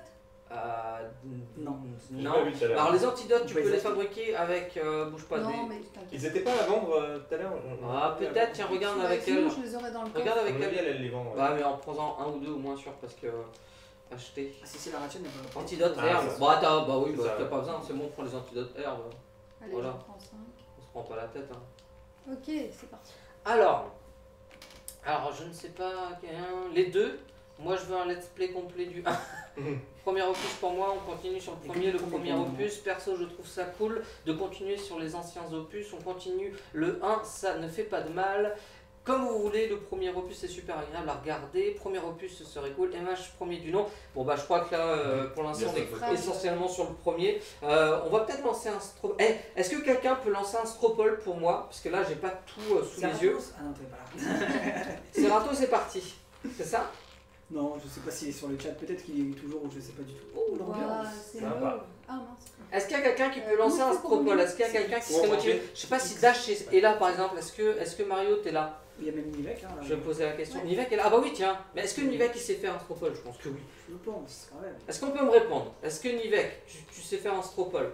Non. Alors les antidotes, tu peux les fabriquer avec. Bouge pas. Non, mais Ils étaient pas à vendre tout à l'heure? Ah, peut-être, tiens, regarde avec elle. Je les aurais dans le Regarde avec elle. Elle les vend. Ouais, mais en prenant un ou deux au moins sûr parce que. Acheter. Ah, si c'est la Ratiane, elle va. Antidote herbe. T'as pas besoin, c'est bon, prends les antidotes herbe. Allez, Voilà. j'en prends 5. On se prend pas la tête. Hein. Ok, c'est parti. Alors, je ne sais pas. Les deux. Moi, je veux un let's play complet du 1. Premier opus pour moi, on continue sur le premier opus. Perso, je trouve ça cool de continuer sur les anciens opus. On continue le 1, ça ne fait pas de mal. Comme vous voulez, le premier opus c'est super agréable à regarder. Premier opus ce serait cool. MH premier du nom. Bon bah je crois que là pour l'instant on est essentiellement sur le premier. On va peut-être lancer un Stropole. Est-ce que quelqu'un peut lancer un Stropole pour moi? Parce que là j'ai pas tout sous les yeux. Ah non, t'es pas là. Serato c'est parti. C'est ça? Non, je sais pas s'il est sur le chat, peut-être qu'il est toujours ou je sais pas du tout. Oh, l'ambiance. c'est Sympa. beau. Ah mince. Est-ce qu'il y a quelqu'un qui peut lancer un Stropole? Est-ce qu'il y a quelqu'un qui serait motivé? Je sais pas si Dash est là par exemple. Est-ce que Mario t'es là? Il y a même Nivek. Hein, là. Je vais me poser la question. Ouais. Nivek est là? Ah bah oui tiens. Mais est-ce que Nivek il sait faire un Stropole? Je pense que oui. Je pense quand même. Est-ce qu'on peut me répondre? Est-ce que Nivek, tu sais faire un Stropole?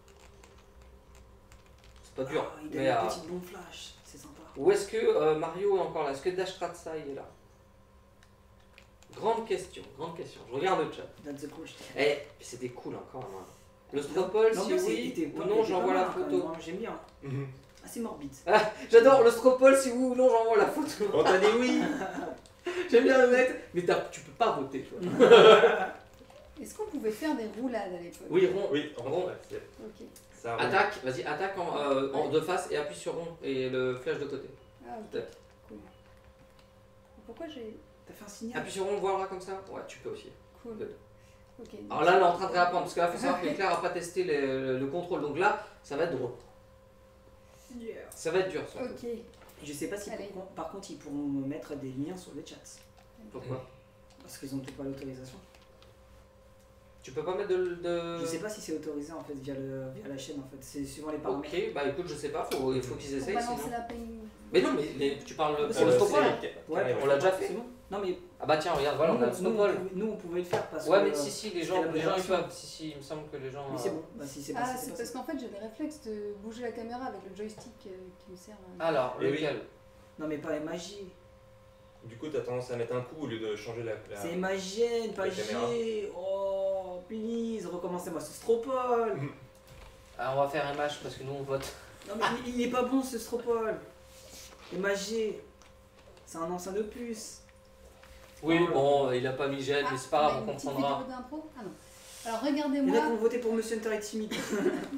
C'est pas dur. Ah, il mais, a une petite bombe flash, c'est sympa. ou est-ce que Mario est encore là? Est-ce que Dash Tratsa est là? Grande question. Je regarde le chat. That's the question. C'était cool hein, quand même. Hein. Le Stropole, si oui ou non, j'envoie la photo. J'aime bien. Assez morbide. J'adore le Stropole, si oui ou non, j'envoie la photo. On t'a dit oui. J'aime bien le mettre, mais tu peux pas voter. Tu vois. Est-ce qu'on pouvait faire des roulades à l'époque? Oui, rond. Oui, rond. Ok. Ça Attaque, vas-y, attaque en de face et appuie sur rond et le flash de côté. Ah, ok. Peut-être. Cool. Pourquoi j'ai. T'as fait un signal. Appuie sur rond, voilà comme ça. Ouais, tu peux aussi. Cool. Good. Ok. Alors là, elle est en train de réapprendre parce que là, il faut savoir que Claire n'a pas testé le contrôle. Donc là, ça va être drôle. Yeah. Ça va être dur. Ça. Ok. Je sais pas si Allez. par contre ils pourront me mettre des liens sur le chat. Pourquoi? Parce qu'ils ont peut-être pas l'autorisation. Tu peux pas mettre de... Je sais pas si c'est autorisé en fait via la chaîne en fait. C'est suivant les paramètres. Ok, bah écoute, je sais pas, il faut qu'ils Pour essayent balancer sinon. la peine. Mais non, mais tu parles C'est pour le le Stropole. Ouais, On l'a déjà fait. C'est bon. Non mais Ah bah tiens, regarde, voilà, on a le Stropole. nous on pouvait le faire parce Ouais, que. mais si, les gens c'était la ils modération. peuvent. Si, il me semble que les gens. Mais c'est bon. Bah, si c'est pas, Ah, si c'est pas parce ça. qu'en fait j'ai le réflexe de bouger la caméra avec le joystick qui me sert. Alors, Et oui. lequel? Non mais pas magie. Du coup, t'as tendance à mettre un coup au lieu de changer la. C'est magienne, pas la caméra. G. Oh, please, recommencez-moi ce Stropole. Alors, on va faire MH parce que nous on vote. Non mais il est pas bon ce Stropole. Et Magé, c'est un ancien opus. Oui, bon, il a pas mis jet, mais c'est pas grave, on comprendra. Petite vidéo d'intro. Ah non. Alors Il y en a qui regardez-moi. ont voté pour Monsieur Hunter est timide.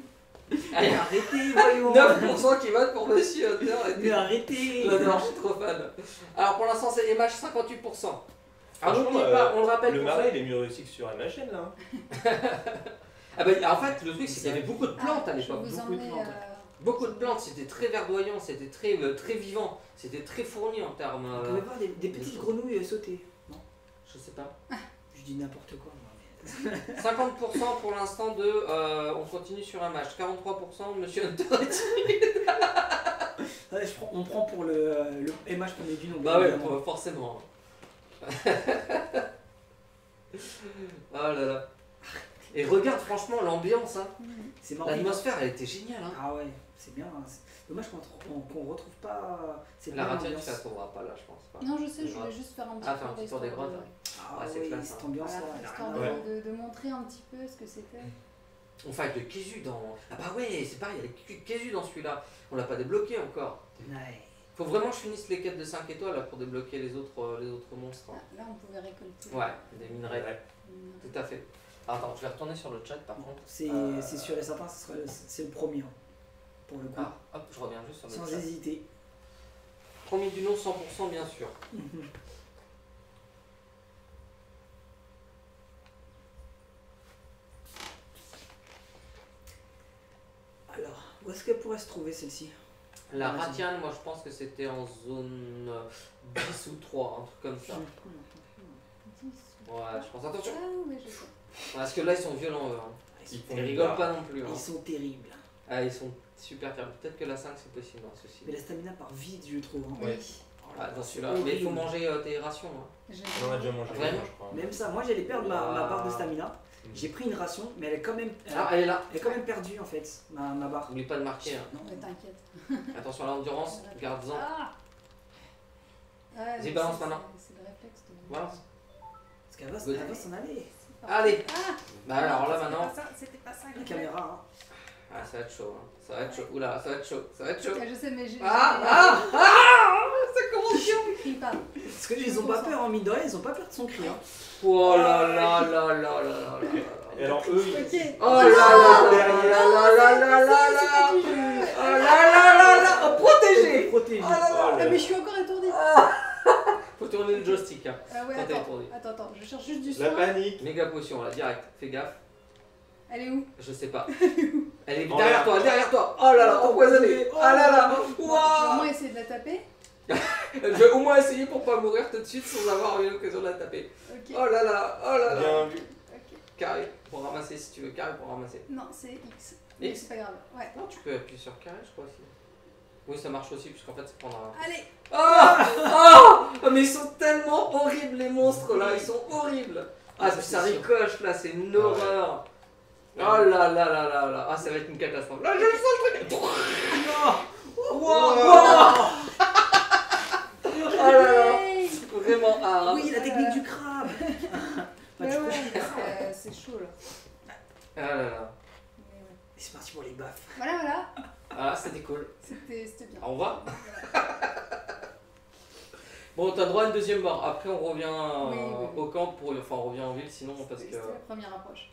Allez, Mais arrêtez, voyons. 9% qui vote pour Monsieur Hunter. Mais arrêtez. J'adore, je suis trop fan. Alors pour l'instant, c'est MH 58%. Alors Franchement, n'oubliez pas, on le rappelle Le pour marais, il est mieux réussi que sur MHN là. Ah bah, en fait, le truc, c'est qu'il y avait beaucoup de plantes à Je l'époque. vous beaucoup de emmenais. plantes. Beaucoup de plantes, c'était très verdoyant, c'était très, très vivant, c'était très fourni en termes. Vous pouvez voir des petites grenouilles sauter. Non, Je sais pas. je dis n'importe quoi. Moi, mais... 50% pour l'instant de. On continue sur un match. 43% Monsieur Hunter est timide. Ouais, on prend pour le MH premier du nom. Bah ouais, évidemment. forcément. Oh là là. Et regarde franchement l'ambiance, hein. C'est marrant. L'atmosphère elle était géniale. Hein. Ah ouais, c'est bien. Hein. C'est dommage qu'on retrouve pas. C'est La bien ratière tu l'ambiance. la trouveras pas là, je pense pas. Non, je sais, Des je voulais grottes. juste faire un petit Ah, faire un petit tour des d'histoire grottes. de- Ah Ouais, c'est oui, classe, cette hein. ambiance-là. Voilà, elle a histoire rien à Ouais. voir. de montrer un petit peu ce que c'était. On fait avec le Kézu dans. Ah bah ouais, c'est pareil, il y a le Kézu dans celui-là. On l'a pas débloqué encore. Ouais. Faut vraiment que je finisse les quêtes de 5 étoiles là, pour débloquer les autres monstres. Ah, là, on pouvait récolter. Ouais, des minerais. Ouais. Tout à fait. Attends, je vais retourner sur le chat par contre. C'est sûr et certain, c'est le premier. Hein, pour le coup. Ah, hop, je reviens juste sur le Sans chat. hésiter. Premier du nom 100% bien sûr. Mhm. Alors, où est-ce qu'elle pourrait se trouver celle-ci? La Vas-y. Ratiane, moi je pense que c'était en zone 10 ou 3, un truc comme ça. Ouais, je pense. Attention, Ah, oui, je sais. parce que là ils sont violents eux. Hein. Ils font Ils une rigolent barre. pas non plus. Hein. Ils sont terribles. Ah, ils sont super terribles. Peut-être que la 5 c'est possible, hein, ceci. Mais la stamina part vite, je trouve. Hein. Ouais. Oh Ah, là là, dans c'est celui-là. Mais il faut horrible. manger tes rations. Hein. J'ai- On en a déjà mangé, Vraiment je crois. Même ça, moi j'allais perdre ma Wow. barre de stamina. J'ai pris une ration, mais elle est quand même, Ah, elle est là. elle est quand même perdue en fait, ma barre. N'oublie pas de marquer. Hein. Non, Mais t'inquiète. Attention à l'endurance, garde-en. Ah Ouais, Vas-y, mais balance c'est- maintenant. C'est le réflexe de. Voilà. parce qu'elle va, Good. elle va s'en aller. C'est pas- Allez. Ah Bah alors là C'était maintenant. pas ça, c'était pas ça. La caméra, Ah, ça va être chaud. Hein. Ça va être chaud. Oula, ça va être chaud. Ça va être chaud. Je sais, mais j'ai. Ah ça commence bien. Je crie pas. parce qu'ils ont pas peur en mine de rien, ils ont pas peur de son cri. Hein. Oh là là là là là là là. Et alors eux, ils... Ok. Oh là là là là là là là là. Oh là là là là. Oh, protégé. Protégé. Oh là là. Oh Ah, là mais je suis encore étourdie. Faut tourner le joystick. Hein. Ah ouais, Quand t'es attends. étourdi. Attends, je cherche juste du La soin. panique. Méga potion là, direct. Fais gaffe. Elle est où? Je sais pas. Elle est En derrière l'air. toi, derrière toi. Oh là là, empoisonnée. Oh là là. Je vais au Waouh. moins essayer de la taper. Je vais au moins essayer pour pas mourir tout de suite sans avoir eu l'occasion de la taper. Ok. Oh là là, oh là là. Bien vu. Ok. Carré pour ramasser si tu veux, carré pour ramasser. Non, c'est X. Mais X. c'est pas grave. Ouais. Non, tu peux appuyer sur carré, je crois aussi. Oui, ça marche aussi, puisqu'en fait, ça prendra. Allez. Oh mais ils sont tellement horribles, les monstres là, ils sont horribles. Ah, puis ça c'est sûr. ricoche là, c'est une horreur. Oh là là là là là. Ah, ça va être une catastrophe. Là, je le sens le truc. Wow. Oh là là. Hey. Vraiment hard. Oui, la technique du crabe. Bah, Ouais, tu peux- ouais, c'est chaud là. Ah là là. Mais ouais. C'est parti pour les baffes. Voilà. Ah, c'était cool. C'était bien. Au revoir. Voilà. Bon, t'as droit à une deuxième mort. Après, on revient Oui, oui. au camp pour. Enfin, on revient en ville sinon parce que. C'était la première approche.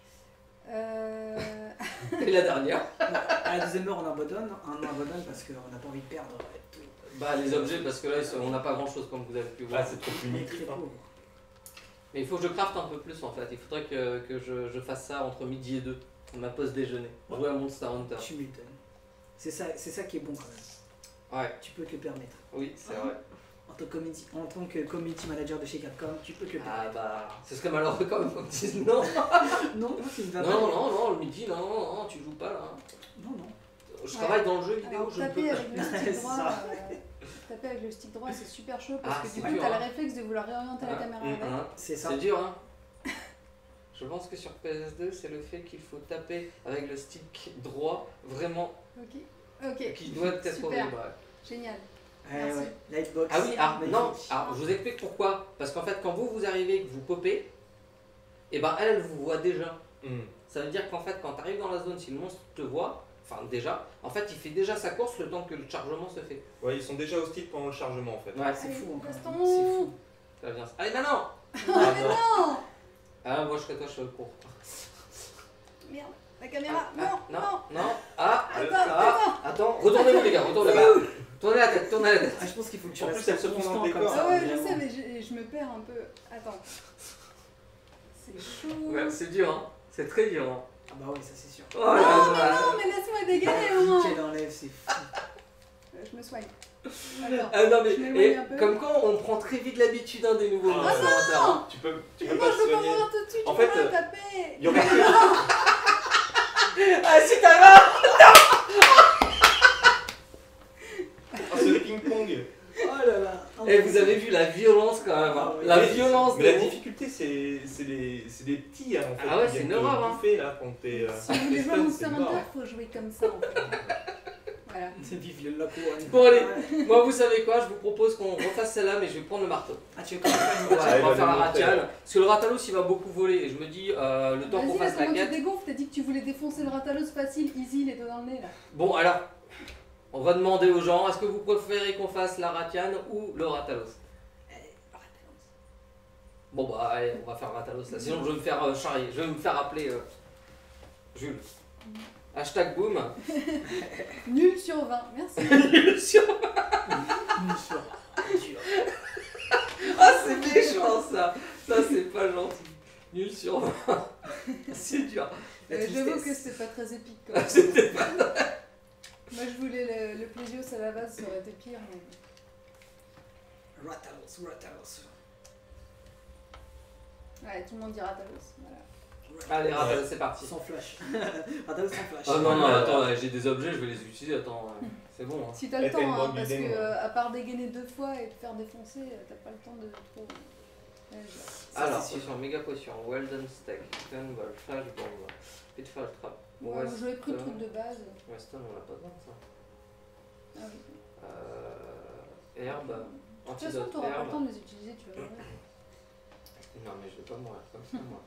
Et la dernière. À la deuxième heure, on abandonne parce qu'on n'a pas envie de perdre tout. Bah, les objets, parce que là, on n'a pas grand chose comme vous avez pu voir. Ah, c'est trop On est punitif. très Hein. pauvre. Mais il faut que je crafte un peu plus en fait. Il faudrait que je fasse ça entre midi et 2, ma pause déjeuner. Jouer à Monster Hunter. Tu m'étonnes. C'est ça qui est bon quand même. Ouais, Tu peux te le permettre. oui, c'est vrai. En tant que community manager de chez Capcom, tu peux te le Ah permettre. bah, ce serait malheureux quand même qu'on me dise non. Non, c'est une Non, le midi, non, tu joues pas là. Non, non. Je travaille dans le jeu vidéo, Alors, je ne peux taper pas. avec le stick C'est droit, ça. taper avec le stick droit, c'est super chaud parce Ah, que c'est du coup, dur, t'as hein. le réflexe de vouloir réorienter la caméra avec. C'est ça. C'est dur, hein. Je pense que sur PS2, c'est le fait qu'il faut taper avec le stick droit, vraiment, Ok, qui doit être Super. horrible. Ouais. génial. Ouais, Merci. ouais. Lightbox. Ah oui, magnifique. non, alors je vous explique pourquoi. Parce qu'en fait, quand vous arrivez et que vous popez, et ben elle vous voit déjà. Hmm. Ça veut dire qu'en fait, quand tu arrives dans la zone, si le monstre te voit, enfin déjà, en fait, il fait déjà sa course le temps que le chargement se fait. Ouais, ils sont déjà hostiles pendant le chargement en fait. Ouais, C'est Allez, fou encore. Gaston. C'est fou. ça va bien. Allez, maintenant Ah, non. Ah, moi je serais toi, je serais le cours. Merde. La caméra. Ah, Non, non. non. Ah, Attends. attends. Retournez-vous, les gars, retournez-vous. Tournez la tête, tournez la tête. Ah, je pense qu'il faut que tu En plus, restes elle se fond dans constant le comme décor. ça. Ah ouais, je vraiment. sais, mais je me perds un peu. Attends. C'est chaud. Ouais, c'est dur, hein. C'est très dur, hein. Ah bah oui, ça c'est sûr. Oh là Non, mais là. non, mais laisse-moi dégainer au moins. Piqué dans l'œuf, c'est fou. Je me soigne. Attends. Ah non, mais Je m'éloigne un peu. comme quoi on prend très vite l'habitude hein, des nouveaux Ah, monstres internes. Tu peux Mais pas moi, je te veux pas soigner. mourir tout de suite. En je fait, peux pas taper. Il y aurait que... Ah si t'as là. Oh, c'est le ping-pong. Oh là là. Et vous avez vu la violence quand même. Hein. Ah oui. La Mais- violence Mais la des difficulté, c'est des petits, hein, en fait. Ah ouais, qui c'est viennent une te horreur, hein. bouffer, là, quand t'es... Si vous voulez jouer à stun, Monster c'est mort. Hunter, faut jouer comme ça en fait. Voilà. C'est vive la couronne. Bon, allez. Ouais. Moi vous savez quoi, je vous propose qu'on refasse celle-là mais je vais prendre le marteau. Ah, tu veux quand même faire une Ouais, voiture il on va va faire la le montrer. ratiale. Parce que le Ratalos il va beaucoup voler et je me dis le temps qu'on Vas-y, là, fasse la comment tu quête. dégonfles? T'as dit que tu voulais défoncer le Ratalos facile, easy, les doigts dans le nez là. Bon alors, on va demander aux gens, est-ce que vous préférez qu'on fasse la ratiane ou le Ratalos? Bon bah allez, on va faire Ratalos là, sinon je vais me faire charrier, je vais me faire appeler Jules. Hashtag boom. Nul sur 20, merci. Ah c'est méchant ça. Ça c'est pas gentil. Nul sur 20. C'est dur. La J'avoue tristesse. que c'était pas très épique quand même. C'était pas... Moi je voulais le Plégios à la base, ça aurait été pire. Mais... Ratalos. Ouais, tout le monde dit Ratalos. Voilà. Allez Ratalos c'est parti. Sans flash. Ratalos sans flash. Oh non non attends, j'ai des objets, je vais les utiliser, attends, c'est bon. Hein. Si t'as le Et t'as temps, une hein, drogue parce du que démon. à part dégainer 2 fois et te faire défoncer, t'as pas le temps de trop. Ouais, Ça, Alors, c'est sûr. potion, méga potion, Weldon Stack, Gunball, Flash Bomb, Pitfall Trap, Ouais, moi, j'avais pris le truc Weston, de base. Weston on l'a pas besoin de ça. Ah oui. Herbe, De toute façon, antidote t'auras pas le herbe. temps de les utiliser, tu vas voir. Non mais je vais pas mourir comme ça moi.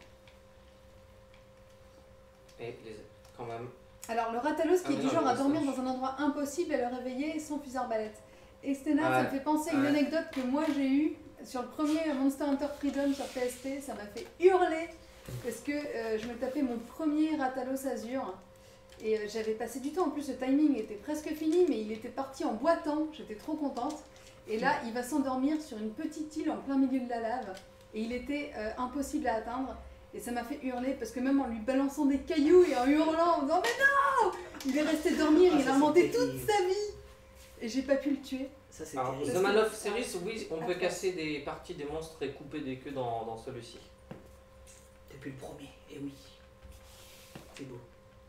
Et les quand même. Alors, le Ratalos Ah, qui est mais du non, genre le à dormir moustache. dans un endroit impossible et à le réveiller sans fusil arbalète. Extena, Ouais. ça me fait penser à une Ouais. anecdote que moi j'ai eue sur le premier Monster Hunter Freedom sur PSP. Ça m'a fait hurler parce que je me tapais mon premier Ratalos Azur. Et j'avais passé du temps, en plus le timing était presque fini, mais il était parti en boitant, j'étais trop contente. Et là, il va s'endormir sur une petite île en plein milieu de la lave. Et il était impossible à atteindre. Et ça m'a fait hurler, parce que même en lui balançant des cailloux et en hurlant, en disant « Mais non !» Il est resté dormir, Ah, il ça, a c'est remonté terrible. toute sa vie. Et j'ai pas pu le tuer. Ça, c'est Alors, terrible. The Man of Series, oui, on peut Attends. casser des parties des monstres et couper des queues dans celui-ci. Depuis le premier, et oui. C'est beau.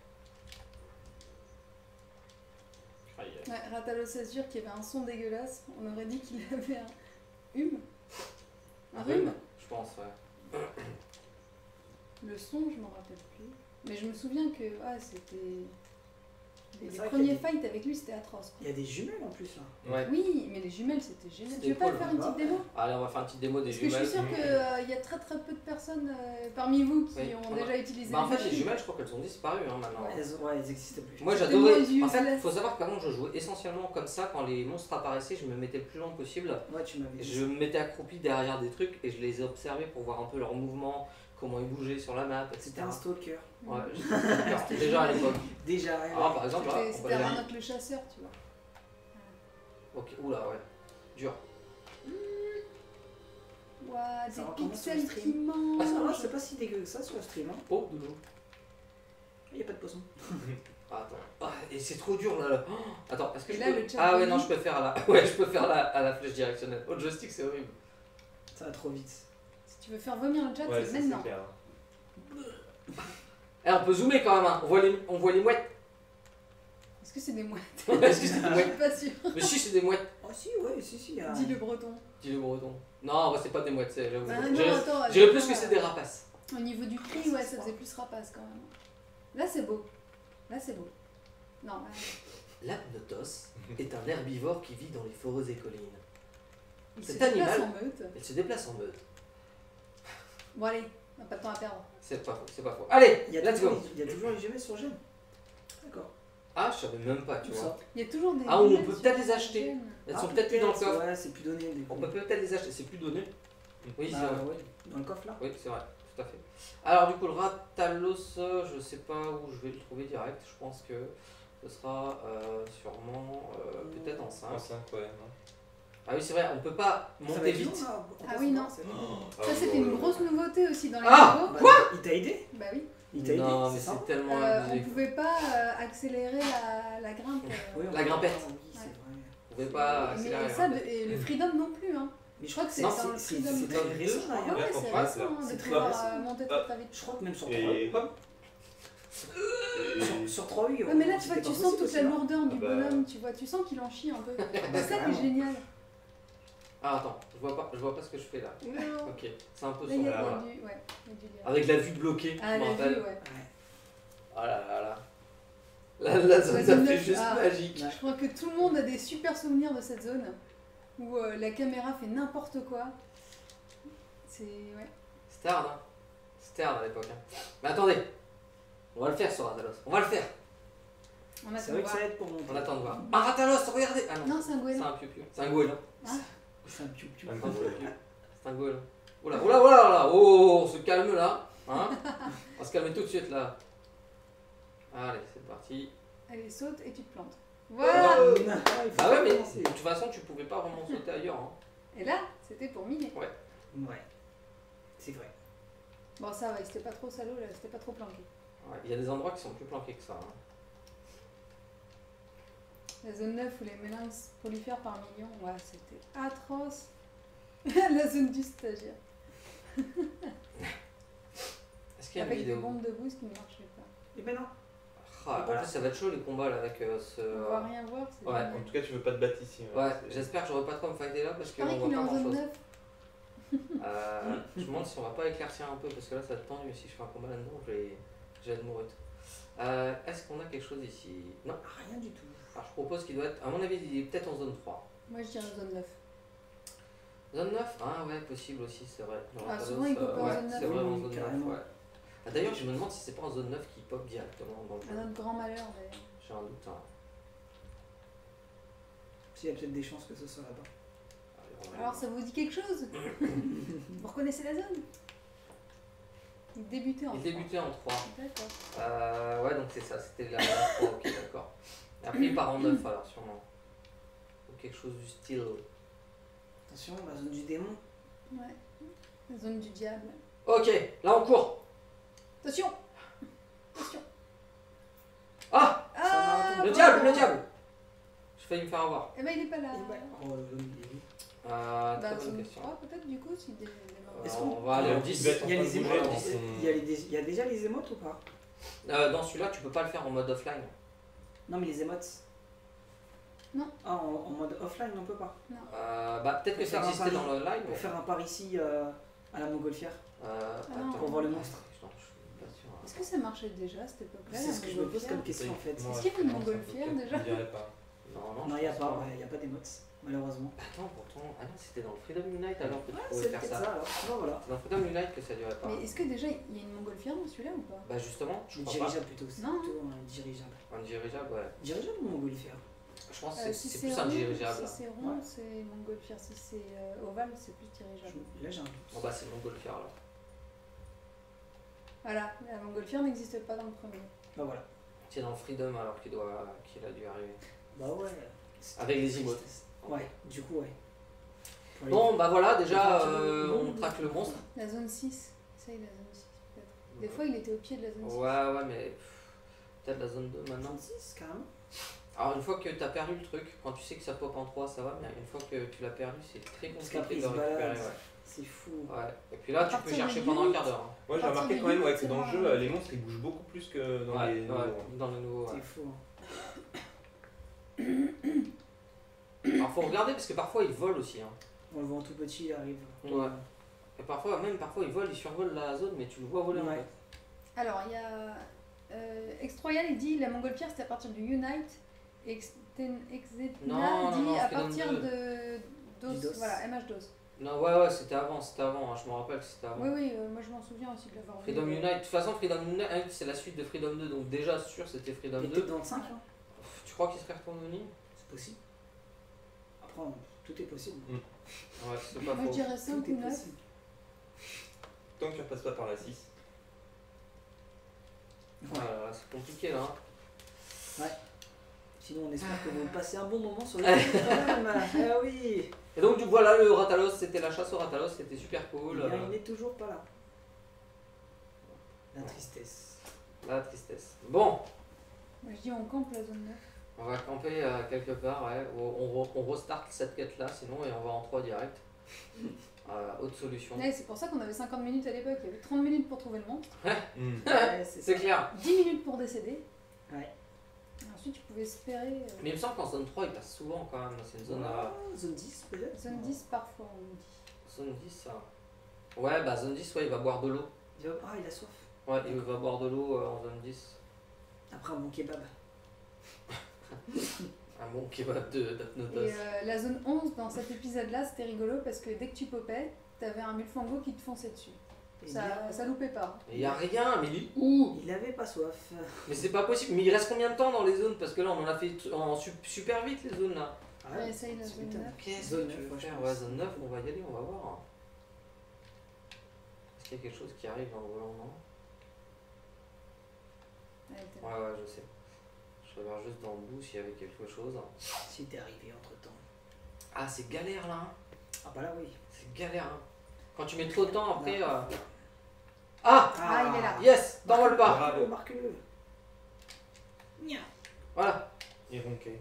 Ouais, Ratalos Azur qui avait un son dégueulasse, on aurait dit qu'il avait un hume. Un rhume. Je pense, ouais. Le son, je m'en rappelle plus. Mais je me souviens que c'était. Les C'est vrai premiers qu'il y a fights avec lui, c'était atroce. Il y a des jumelles en plus là. Ouais. Oui, mais les jumelles, c'était génial. C'était Tu veux pas cool, faire une petite démo? Allez, on va faire une petite démo des Parce que je jumelles. suis sûre qu'il y a très très peu de personnes parmi vous qui Oui, ont on a- déjà utilisé Bah, en fait, machines. les jumelles, je crois qu'elles ont disparu hein, maintenant. Ouais. Elles existent plus. Moi C'était j'adorais. moins En fait, useless. faut savoir qu'avant je jouais essentiellement comme ça. Quand les monstres apparaissaient, je me mettais le plus loin possible. Ouais, tu m'avais dit. Je me mettais accroupi derrière des trucs et je les observais pour voir un peu leurs mouvements, comment ils bougeaient sur la map, etc. C'était un stalker. Ouais, j'étais déjà à l'époque. Déjà, Alors par exemple, là, on peut C'était aller- Arnold le chasseur, tu vois. Ok, oula, ouais. Dur. Ouah, Ça des recommence sur pixels le stream. qui mangent. Ah, ça va, c'est pas si dégueu que ça sur le stream. Hein. Oh, doudou. Il n'y a pas de poisson. Ah, attends. Ah, et c'est trop dur là. Oh, attends, est-ce que Et je là, peux... le chat Ah ouais, de non, vie. je peux faire à la... Ouais, je peux faire à la flèche directionnelle. Au joystick, c'est horrible. Ça va trop vite. Si tu veux faire vomir le chat, Ouais, c'est ça, maintenant. c'est clair. Eh, on peut zoomer quand même, hein. On voit les mouettes. Est-ce que c'est des mouettes? Est-ce que c'est des Je mouettes? suis pas sûre. Mais si, c'est des mouettes. Oh si, ouais, si, il y a... Dis le breton. Dis le breton. Non, ouais, c'est pas des mouettes, c'est... j'avoue. Bah, J'irais- non, attends. J'irais plus attends, que c'est des rapaces. Au niveau du prix, ouais, ça faisait plus rapace quand même. Là, c'est beau. Là, c'est beau. Non, là, L'apnotos est un herbivore qui vit dans les forêts et collines. il Cet se déplace animal- en meute. Il se déplace en meute. Bon, allez, on n'a pas de temps à perdre. C'est pas faux, c'est pas faux. Allez, Il y a let's toujours, go. il y a toujours les jumelles sur Gemme. D'accord. Ah, je savais même pas, tu Tout vois. ça. Il y a toujours des. Ah, on jumelles peut sur peut-être les la acheter. chaîne. Elles sont peut-être plus dans le coffre. Ouais, c'est plus donné. Du coup. On peut peut-être les acheter, c'est plus donné. Oui, Bah, c'est vrai. ouais, dans le coffre là. Oui, c'est vrai. tout à fait. Alors du coup, le Ratalos, je sais pas où je vais le trouver direct. Je pense que ce sera sûrement peut-être en 5. En 5, ouais. Non. Ah oui, c'est vrai, on peut pas Ça va monter être long, vite. là, en Ah fait, oui, non. c'est- Ça, c'était une grosse nouveauté aussi dans les Ah nouveaux. Bah, Quoi Il t'a aidé Bah oui. Il t'a aidé Non, mais ça c'est tellement On abusé. pouvait pas accélérer la grimpe. Oui, on La peut- grimpette. Oui, c'est Ouais. vrai. On pouvait pas Mais accélérer. ça, et le freedom non plus. Hein. Mais Je crois que c'est Non, dans le c'est freedom. très Freedom récent, 2, là, Ouais, hein. Ouais, c'est franchement, récent hein, c'est de très pouvoir récent. monter Ah. très vite. Je crois que même sur 3 Et hop. sur 3 oui. Ouais, mais là, tu c'était vois, tu pas sens possible toute aussi, la là. lourdeur du Ah bah. bonhomme, tu vois, tu sens qu'il en chie un peu. C'est ça qui est carrément. génial. Ah attends, je vois pas ce que je fais là. Non. Ok, c'est un peu Là, il y sombre. a Voilà. du... Ouais, il y a du lien. Avec la vue bloquée, Ah, je me la rappelle. vue, ouais. Ouais. Oh là là là. La zone, La ça zone fait neuf, juste ah. magique. Ouais. Je crois que tout le monde a des super souvenirs de cette zone où la caméra fait n'importe quoi. C'est... Ouais. C'était hard, hein. C'était hard à l'époque. Hein. Mais attendez, on va le faire sur Ratalos. On va le faire. On attend C'est de vrai que voir. ça aide pour monter. On attend de voir. Un Ratalos, regardez. Ah non, Non, c'est un c'est goéland. un piou-piou. C'est un goéland. C'est un piou-piou. Un C'est un goéland. piou-piou. C'est un goéland. Oula, oula, oula, là. Oh, on se calme là. Hein, on va se calmer tout de suite là. Allez, c'est parti. Allez, saute et tu te plantes. Voilà. Ah, il faut Bah ouais, mais de commencer. toute façon, tu pouvais pas vraiment sauter ailleurs. Hein. Et là, c'était pour miner. Ouais. C'est vrai. Bon, ça va, c'était pas trop salaud, là, c'était pas trop planqué. Ouais, il y a des endroits qui sont plus planqués que ça. Hein. La zone 9 où les méninges prolifèrent par millions, ouais, c'était atroce. La zone du stagiaire. Est-ce qu'il y a une Avec des vidéo bombes de boost qui ne marchaient pas. Et ben non. Ah, en Voilà. plus, ça va être chaud les combats là avec ce. On va rien voir, c'est ouais, génial. En tout cas, tu veux pas te battre ici. Ouais, j'espère que j'aurai pas trop à me fighter là parce Il qu'on paraît voit qu'il est pas en grand zone chose. 9. Je me demande si on va pas éclaircir un peu parce que là ça va être tendu. Si je fais un combat là-dedans, je vais être mourute. Est-ce qu'on a quelque chose ici? Non. Rien du tout. Alors je propose qu'il doit être, à mon avis, il est peut-être en zone 3. Moi je dirais zone 9. Zone 9? Ah ouais, possible aussi, c'est vrai. Dans Ah, Ratalos, souvent, il pop en ouais, zone 9. c'est vrai, en Oui, zone 9, carrément. ouais. Ah, d'ailleurs, je me demande si c'est pas en zone 9 qui pop directement dans le À jeu. notre grand malheur d'ailleurs. J'ai un doute. Hein. S'il y a peut-être des chances que ce soit là-bas. Allez, on va Alors aller ça vous dit quelque chose? Vous reconnaissez la zone? Il débutait en voir. Il 3. débutait en 3. D'accord. Ouais, donc c'est ça, c'était la 3, ok, d'accord. Et après, il part en 9 alors, sûrement. Ou quelque chose du style. Attention, la zone du démon. Ouais. La zone du diable. Ok, là on court. Attention! Attention! Ah, Ah! le bon. diable, le diable. J'ai failli me faire avoir. Eh ben il est pas là. Et ben, oh, il est où Très Bah, bonne zone question. 3 peut-être du coup si des Est-ce On qu'on- va aller au Il 10. va être Il y a en les train de émotes. bouger dans son- Il y a déjà les émotes ou pas? Dans celui-là, tu peux pas le faire en mode offline. Non, mais les émotes. Non. Ah, en mode offline, on peut pas. Bah, peut-être que Pour ça faire un existait pari. dans le live. Pour faire un par ici à la montgolfière. non. Attends. Pour voir le monstre. Non, je suis pas sûr. Est-ce que ça marchait déjà à cette époque-là? C'est la ce que je me pose montgolfière comme question en fait. Moi, Est-ce qu'il y a une je pense montgolfière, que peut-être, déjà Je dirais pas. Non, Non, je il n'y a pense pas, ouais, il n'y a pas d'émotes, malheureusement. Attends, pourtant. Ah non, c'était dans le Freedom Unite alors que tu Ouais, pouvais c'est faire peut-être ça. ça alors. Bon, voilà. C'est dans Freedom Unite que ça durait pas. Mais est-ce que déjà il y a une montgolfière dans celui-là ou pas? Bah, justement, je Une crois pas. dirigeable plutôt, c'est Non. plutôt un dirigeable. Un dirigeable, ouais. Dirigeable ou montgolfière? Je pense que Si c'est plus un rond, dirigeable. Si c'est rond, Ouais. c'est montgolfière. Si c'est ovale, c'est plus dirigeable. Là j'ai un doute. Bon, bah, c'est Montgolfière alors. Voilà, la montgolfière n'existe pas dans le premier. Bah voilà. C'est dans le Freedom alors qu'il a dû arriver. Bah ouais. Avec les emotes. Ouais, du coup ouais. Pour les- Bon, bah voilà, déjà, Effectivement. on traque le monstre. La zone 6. Essaye la zone 6 peut-être. Des fois il était au pied de la zone 6. Ouais, mais peut-être la zone 2 maintenant. 36 carrément. Alors, une fois que tu as perdu le truc, quand tu sais que ça pop en 3, ça va, mais une fois que tu l'as perdu, c'est très Parce compliqué qu'après de il le se récupérer. balade. Ouais. C'est fou. Ouais. Et puis là, À tu peux partir chercher de pendant un 8, quart d'heure. Hein. Moi, j'ai partir remarqué de quand même ouais, huit, que dans le c'est jeu, vrai. les monstres ils bougent beaucoup plus que dans Ouais, les nouveaux. ouais, dans les nouveaux. C'est Ouais. fou. Alors, faut regarder parce que parfois ils volent aussi. Hein. On le voit en tout petit, il arrive. Ouais. Et parfois, ils volent, ils survolent la zone, mais tu le vois voler en Ouais. fait. Alors il y a Extroyal, il dit la montgolfière c'était à partir du Unite. Et Exetna Non, dit non, à Freedom partir 2. de DOS. Du DOS. Voilà, MH DOS. Non, ouais, c'était avant, hein, je me rappelle que c'était avant. Oui, oui, moi je m'en souviens aussi de l'avoir vu. Freedom Unite, de toute façon, Freedom Unite, c'est la suite de Freedom 2, donc déjà sûr c'était Freedom Il est 2. peut-être dans le 5, hein. Tu crois qu'il serait retourné au Nîmes? C'est possible. Après, tout est possible. Ouais, c'est pas Moi je faux. dirais 5 Tout est ou 9. possible. tant que tu repasses pas par la 6. Voilà, c'est compliqué là. Hein. Sinon, on espère que vous passez un bon moment sur le jeu quand même. Ah oui. Et donc, voilà, le Ratalos, c'était la chasse au Ratalos, c'était super cool. Eh bien, il n'est toujours pas là. La tristesse. La tristesse. Bon, Moi je dis on campe la zone 9. on va camper quelque part, ouais. On restart cette quête là, sinon, et on va en 3 direct. Autre solution. Ouais, c'est pour ça qu'on avait 50 minutes à l'époque. Il y avait 30 minutes pour trouver le monstre, Ouais, C'est ça. clair. 10 minutes pour décéder. Ouais. Et ensuite tu pouvais espérer. Mais il me semble qu'en zone 3, il passe souvent quand même. C'est une zone, Zone 10 peut-être. Zone 10 parfois on dit. zone 10, ça. Ouais, bah zone 10, ouais, il va boire de l'eau. Ah, il a soif. Ouais, il va boire de l'eau en zone 10. Après un bon kebab. Un bon kebab d'Apnotos. Et la zone 11 dans cet épisode là c'était rigolo parce que dès que tu popais, t'avais un mulfango qui te fonçait dessus. Et Ça loupait pas. Il y a rien, mais il est où? il avait pas soif. Mais c'est pas possible. Mais il reste combien de temps dans les zones? Parce que là, on en a fait super vite les zones là. Ah, Ouais, essaye la tu zone m'étonnes. 9. Qu'est-ce Zone que tu 9, veux ouais, je faire? pense. Ouais, zone 9, on va y aller, on va voir. Est-ce qu'il y a quelque chose qui arrive en volant, non? Ouais, t'es- Ouais, je sais. Je regarde juste dans le bout s'il y avait quelque chose. Si t'es arrivé entre temps. Ah, c'est galère là. Hein. Ah bah là oui. C'est galère. Hein. Quand tu mets trop de temps après. Non. Ah! Ah, il est là. Yes! T'envoles pas! Bravo. Marque-le. Nya. Voilà. Il ronquait.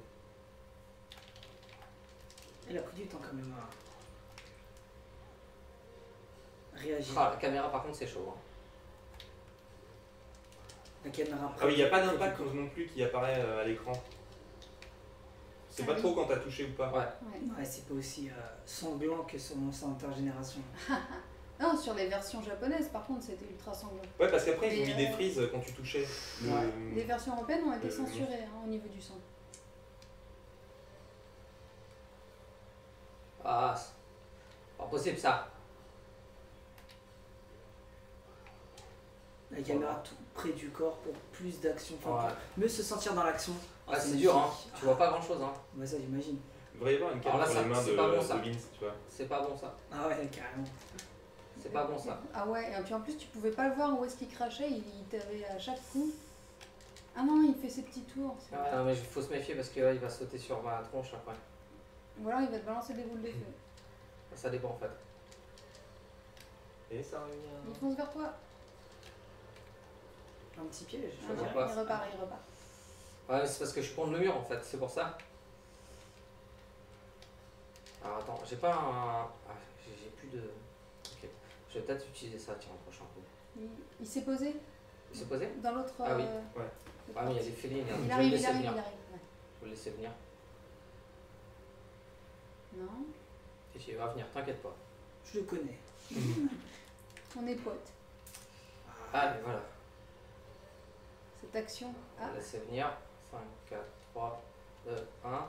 Elle a pris du temps quand même à réagir. Ah, la caméra par contre, c'est chaud. Hein. La caméra. Ah oui, il n'y a pas d'impact non plus qui apparaît à l'écran. C'est Ah pas oui. trop quand t'as touché ou pas. Ouais. Ouais. Ouais, c'est pas aussi sanglant que sur Monster Intergénération. Non, sur les versions japonaises par contre c'était ultra sanglant. Ouais, parce qu'après ils ont Et, mis des frises quand tu touchais. Les versions européennes ont été Le- censurées hein, au niveau du sang. Ah, c'est pas possible ça. La caméra tout près du corps pour plus d'action. Enfin, Ouais. mieux se sentir dans l'action. Ah, c'est dur, hein. magnifique. Tu vois pas grand chose, hein. Ouais, ça j'imagine. Il devrait y avoir une carte Alors là, pour ça- les mains c'est de, pas bon, ça. de Vince, tu vois. C'est pas bon ça. Ah ouais, carrément. C'est pas bon ça. Ah ouais, et puis en plus tu pouvais pas le voir où est-ce qu'il crachait, il t'avait à chaque coup. Ah non, il fait ses petits tours. c'est- Ouais, non, mais il faut se méfier parce que là, il va sauter sur ma tronche après. Ou alors il va te balancer des boules de feu. Ça dépend en fait. Et ça revient. Il fonce vers toi. Un petit piège. Ah Je non, vois il pas. repart, il repart. Ouais, mais c'est parce que je suis contre le mur en fait, c'est pour ça. Alors attends, j'ai pas un. Ah, j'ai plus de. Ok. Je vais peut-être utiliser ça, tiens, au prochain coup. Il s'est posé Il s'est posé? dans l'autre. Ah oui. Ouais. Ah, mais il y a des félines, Il je vais arrive, le il laisser arrive, il venir. arrive. Ouais. Je vais le laisser venir. Non, Si, il va venir, t'inquiète pas. Je le connais. on est potes. Allez, voilà. Cette action. On Ah, va laisser venir. 5, 4, 3, 2, 1.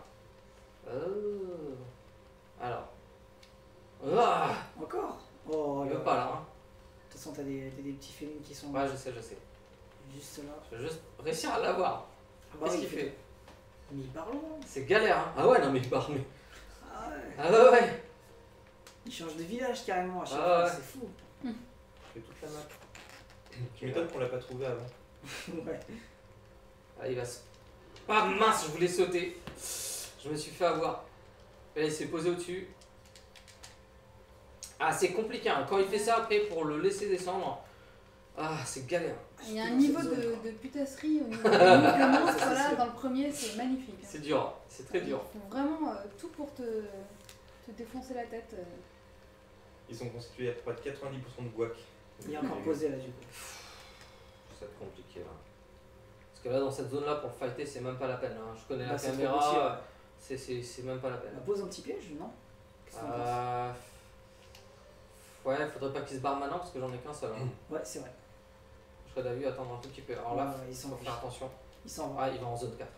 Alors. Ah, Encore. Oh, il là. veut pas là. Hein. De toute façon, t'as des petits félines qui sont Ouais, je sais, je sais. juste là. Je vais juste réussir à l'avoir. Ah bah Qu'est-ce oui, qu'il fait? Mais il parle loin. C'est galère, hein. Ah ouais, non, mais il part. Mais... Ah ouais. Ah ouais, ouais. Il change de village carrément à chaque Ah fois, ouais. c'est fou. Je fais toute la map. Tu m'étonnes qu'on l'a pas trouvé avant. Ouais. Ah, il va se. Ah mince, je voulais sauter. Je me suis fait avoir. Et là, il s'est posé au-dessus. Ah, c'est compliqué, hein. Quand il fait ça après pour le laisser descendre. Ah, c'est galère. il y a un Dans niveau cette zone, de putasserie au niveau du monstre Ça, c'est là sûr. dans le premier, c'est magnifique. hein. C'est dur, c'est très dur. Ils font vraiment tout pour te défoncer la tête. Ils sont constitués à près de 90% de guac. Il est encore posé là du coup. Ça va être compliqué là. Parce que là, dans cette zone-là, pour le fighter, c'est même pas la peine. Hein. Je connais Bah, la c'est trop caméra, petit, ouais. c'est même pas la peine. On pose un petit piège, non Qu'est-ce que t'en penses Ouais, faudrait pas qu'il se barre maintenant parce que j'en ai qu'un seul. Hein. Ouais, c'est vrai. Je serais d'avis attendre un tout petit peu. Alors là, Ouais, il s'en faut va. faire attention. Il s'en va. Ah, il va en zone 4.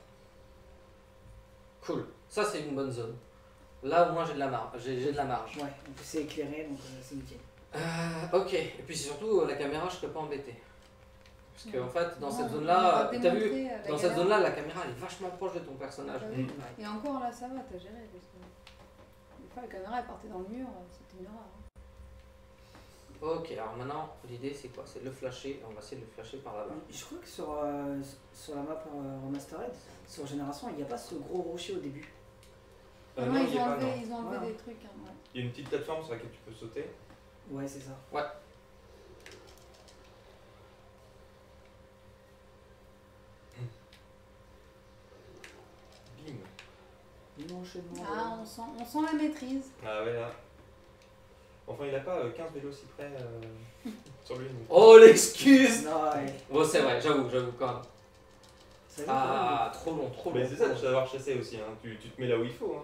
Cool. Ça, c'est une bonne zone. Là, au moins, j'ai de la marge. J'ai de la marge. Ouais, en plus c'est éclairé donc c'est nickel. Ok. Et puis surtout, la caméra, je serais pas embêté. Parce que en fait, dans Non, cette on zone-là, va t'as vu, démontrer, la dans cette galère. zone-là, la caméra, elle est vachement proche de ton personnage. Ah oui. Mm. Ouais. Et encore là, ça va, t'as géré. Parce que des fois, la caméra elle partait dans le mur, c'était une horreur. Ok, alors maintenant, l'idée c'est quoi? C'est de le flasher. On va essayer de le flasher par là-bas. Je crois que sur la map Remastered, sur Génération, il n'y a pas ce gros rocher au début. Non, non, il y ils a ont pas, enlevé, non. ils ont enlevé Ouais. des trucs. Hein, ouais. Il y a une petite plateforme sur laquelle tu peux sauter. Ouais, c'est ça. Bim. L'enchaînement. Ah, on sent la maîtrise. Ah ouais, là. Enfin, il a pas 15 vélos si près sur lui. donc. Oh l'excuse! Non, ouais. Bon, c'est vrai, j'avoue quand même. Ça va, quand même. Ah, trop long, trop long. Mais c'est ça de savoir chasser aussi, hein. Tu te mets là où il faut. Hein.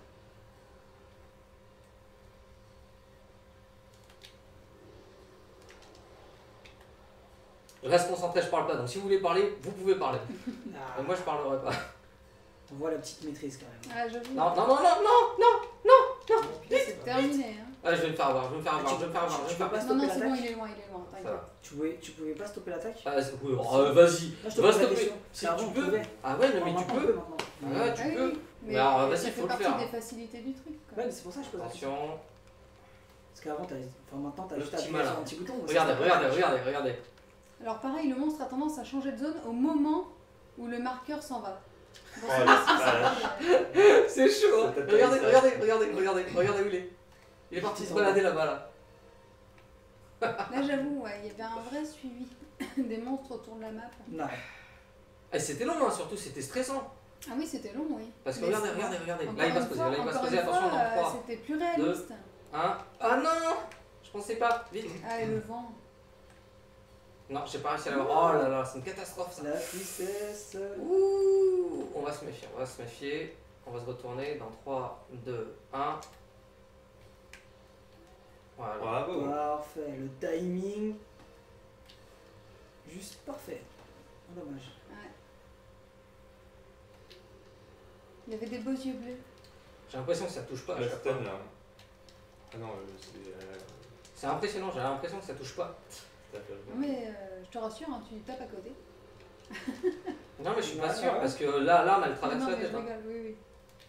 Je reste concentré, je parle pas. Donc si vous voulez parler, vous pouvez parler. Ah, Moi je parlerai pas. on voit la petite maîtrise quand même. Ah, j'avoue. Non, non, non, non, non! C'est terminé. Hein. Ah, je vais me faire avoir, je vais me faire avoir, je vais me faire avoir, je vais me faire avoir. Pas Non, non, stopper c'est bon, l'attaque. il est loin, Ça t'inquiète. va. Tu pouvais pas stopper l'attaque. Ah, oui, vas-y. Là, Va je te pose la stopper. question. Si Avant, tu on peux. pouvait. Ah ouais, non, mais Maintenant, tu on peux. peut maintenant. Ah, tu Ah oui, peux. oui. Mais alors, vas-y, ça faut fait le partie faire. des facilités du truc. Quoi. Ouais, mais c'est pour ça que je pose la question. Attention. Parce qu'avant, maintenant, t'as Le juste à petit appuyer malin. sur un petit bouton. mais Regardez, ça, regardez, regardez, regardez. Alors pareil, le monstre a tendance à changer de zone au moment où le marqueur s'en va. Dans Oh, ce la cas-ci, vache. C'est chaud, hein. Ça t'a Regardez, fait regardez, regardez, regardez, regardez où il est. Il est parti se balader là-bas là. Là j'avoue, ouais, il y avait un vrai suivi des monstres autour de la map. Non. Et c'était long, hein, surtout, c'était stressant. Ah oui, c'était long, oui. Parce que Mais regardez, c'est- regardez, regardez. Encore Là il va une se poser, fois- là il va se encore poser, une attention fois, dans 3, c'était plus réaliste. 1. Ah non! Je pensais pas, vite. Ah, et le vent. Non, j'ai pas réussi à l'avoir. Oh là là, c'est une catastrophe ça. La tristesse. Ouh, on va se méfier, on va se méfier. On va se retourner dans 3, 2, 1. Voilà. Bravo. Parfait. Le timing. Juste parfait. Oh, dommage. Ouais. Il y avait des beaux yeux bleus. J'ai l'impression que ça touche pas à La chaque stun fois. là. Ah non, c'est. C'est impressionnant, j'ai l'impression que ça touche pas. ça fait- Non, mais je te rassure, hein, tu tapes à côté. Non mais je suis pas Ouais, sûr ouais. parce que là, l'arme elle Non, traverse non, la mais tête. je Hein. rigole, oui, oui.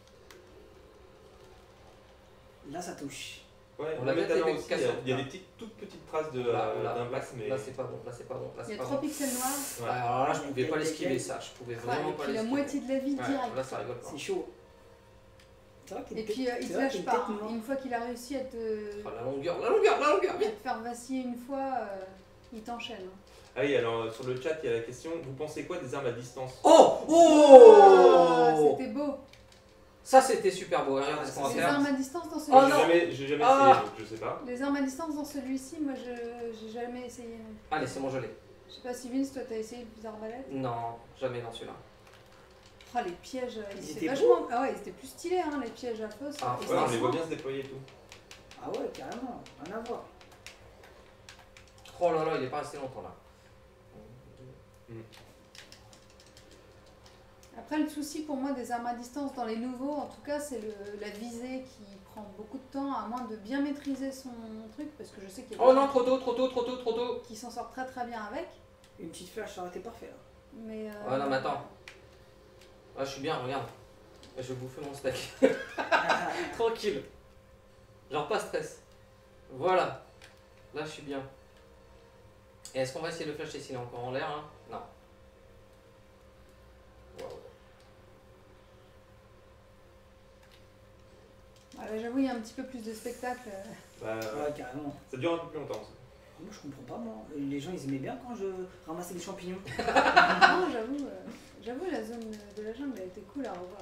Là, ça touche. Ouais, On on l'a l'a fait aussi, avec il y a- cassant. il y a des petites, toutes petites traces de, Là, d'un blast, mais. là c'est pas bon, là c'est pas bon, là Il y c'est a pas 3 bon. pixels noirs. Ouais. Alors là je pouvais pas l'esquiver Nickel. ça, je pouvais Ah, vraiment et pas puis la l'esquiver. moitié de la vie Ouais, direct. là ça rigole pas. C'est chaud. C'est vrai que Et puis il c'est te vrai lâche qu'il pas. tête Hein. noire. Une fois qu'il a réussi à te, Oh, la longueur, la longueur, la longueur, à vite. te faire vaciller une fois, il t'enchaîne. Hein. Ah oui, alors sur le chat, il y a la question vous pensez quoi des armes à distance? Oh! Ah, Oh! c'était beau. Ça c'était super beau, regardez ce qu'on va Les faire. armes à distance dans Oh, celui-ci. non. J'ai jamais Ah. essayé, donc je sais pas. Les armes à distance dans celui-ci, moi j'ai jamais essayé. Non. Allez, c'est bon, je l'ai. Je sais pas si Vince, toi t'as essayé les arbalètes. Non, jamais dans celui-là. Oh, les pièges, Ils ils étaient étaient vachement. Ah ouais, ils étaient plus stylés, hein, les pièges à fausse. Ah, Et Ouais, on c'est les voit franc. bien se déployer et tout. Ah ouais, carrément. Rien à voir. Oh là là, il est pas resté longtemps là. Après, le souci pour moi des armes à distance dans les nouveaux, en tout cas, c'est la visée qui prend beaucoup de temps, à moins de bien maîtriser son truc, parce que je sais qu'il y a Oh des non, gens trop tôt, trop tôt, trop tôt, trop tôt. qui s'en sortent très très bien avec. Une petite flèche, ça aurait été parfait là. Mais, Ouais, non, mais attends. Ah, je suis bien, regarde. Je vais bouffer mon steak. Tranquille. Genre pas stress. Voilà. Là, je suis bien. Et est-ce qu'on va essayer de le flasher s'il est encore en l'air hein? Non. Waouh. Là, j'avoue, il y a un petit peu plus de spectacle. Bah, Ouais, carrément. ça dure un peu plus longtemps. Ça. Moi, je comprends pas, moi. Les gens, ils aimaient bien quand je ramassais des champignons. Non, j'avoue, la zone de la jungle, elle était cool à revoir.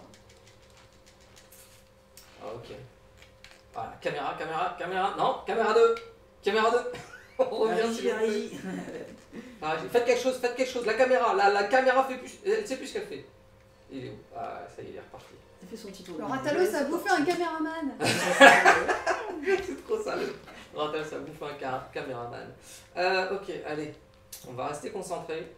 Ah, ok. Voilà, caméra, caméra, caméra. Non, caméra 2. Caméra 2. On revient s'il vous plaît. Aïe. Ah, faites quelque chose, faites quelque chose. La caméra fait plus. Elle sait plus ce qu'elle fait. Il est où? Ah, ça y est, il est reparti. Il fait son petit tour. Le Ratalos a bouffé un caméraman. C'est trop sale. Rappelle, ça bouffe un caméraman. Ok, allez. On va rester concentré.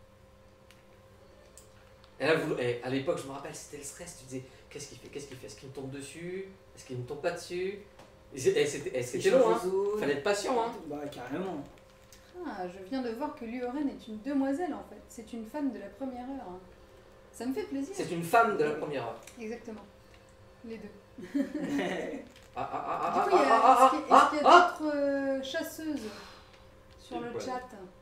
Et là, à l'époque, je me rappelle, c'était le stress. Tu disais, qu'est-ce qu'il fait? Qu'est-ce qu'il fait? Est-ce qu'il me tombe dessus? Est-ce qu'il ne me tombe pas dessus? Et c'était long, hein. Fallait être patient, hein. Bah, carrément. Ah, je viens de voir que Luoren est une demoiselle en fait. C'est une fan de la première heure. Hein. Ça me fait plaisir. C'est une femme de la première heure. Exactement. Les deux. Ah, ah, Du ah, coup, ah, est-ce qu'il y a d'autres chasseuses le Ouais. chat.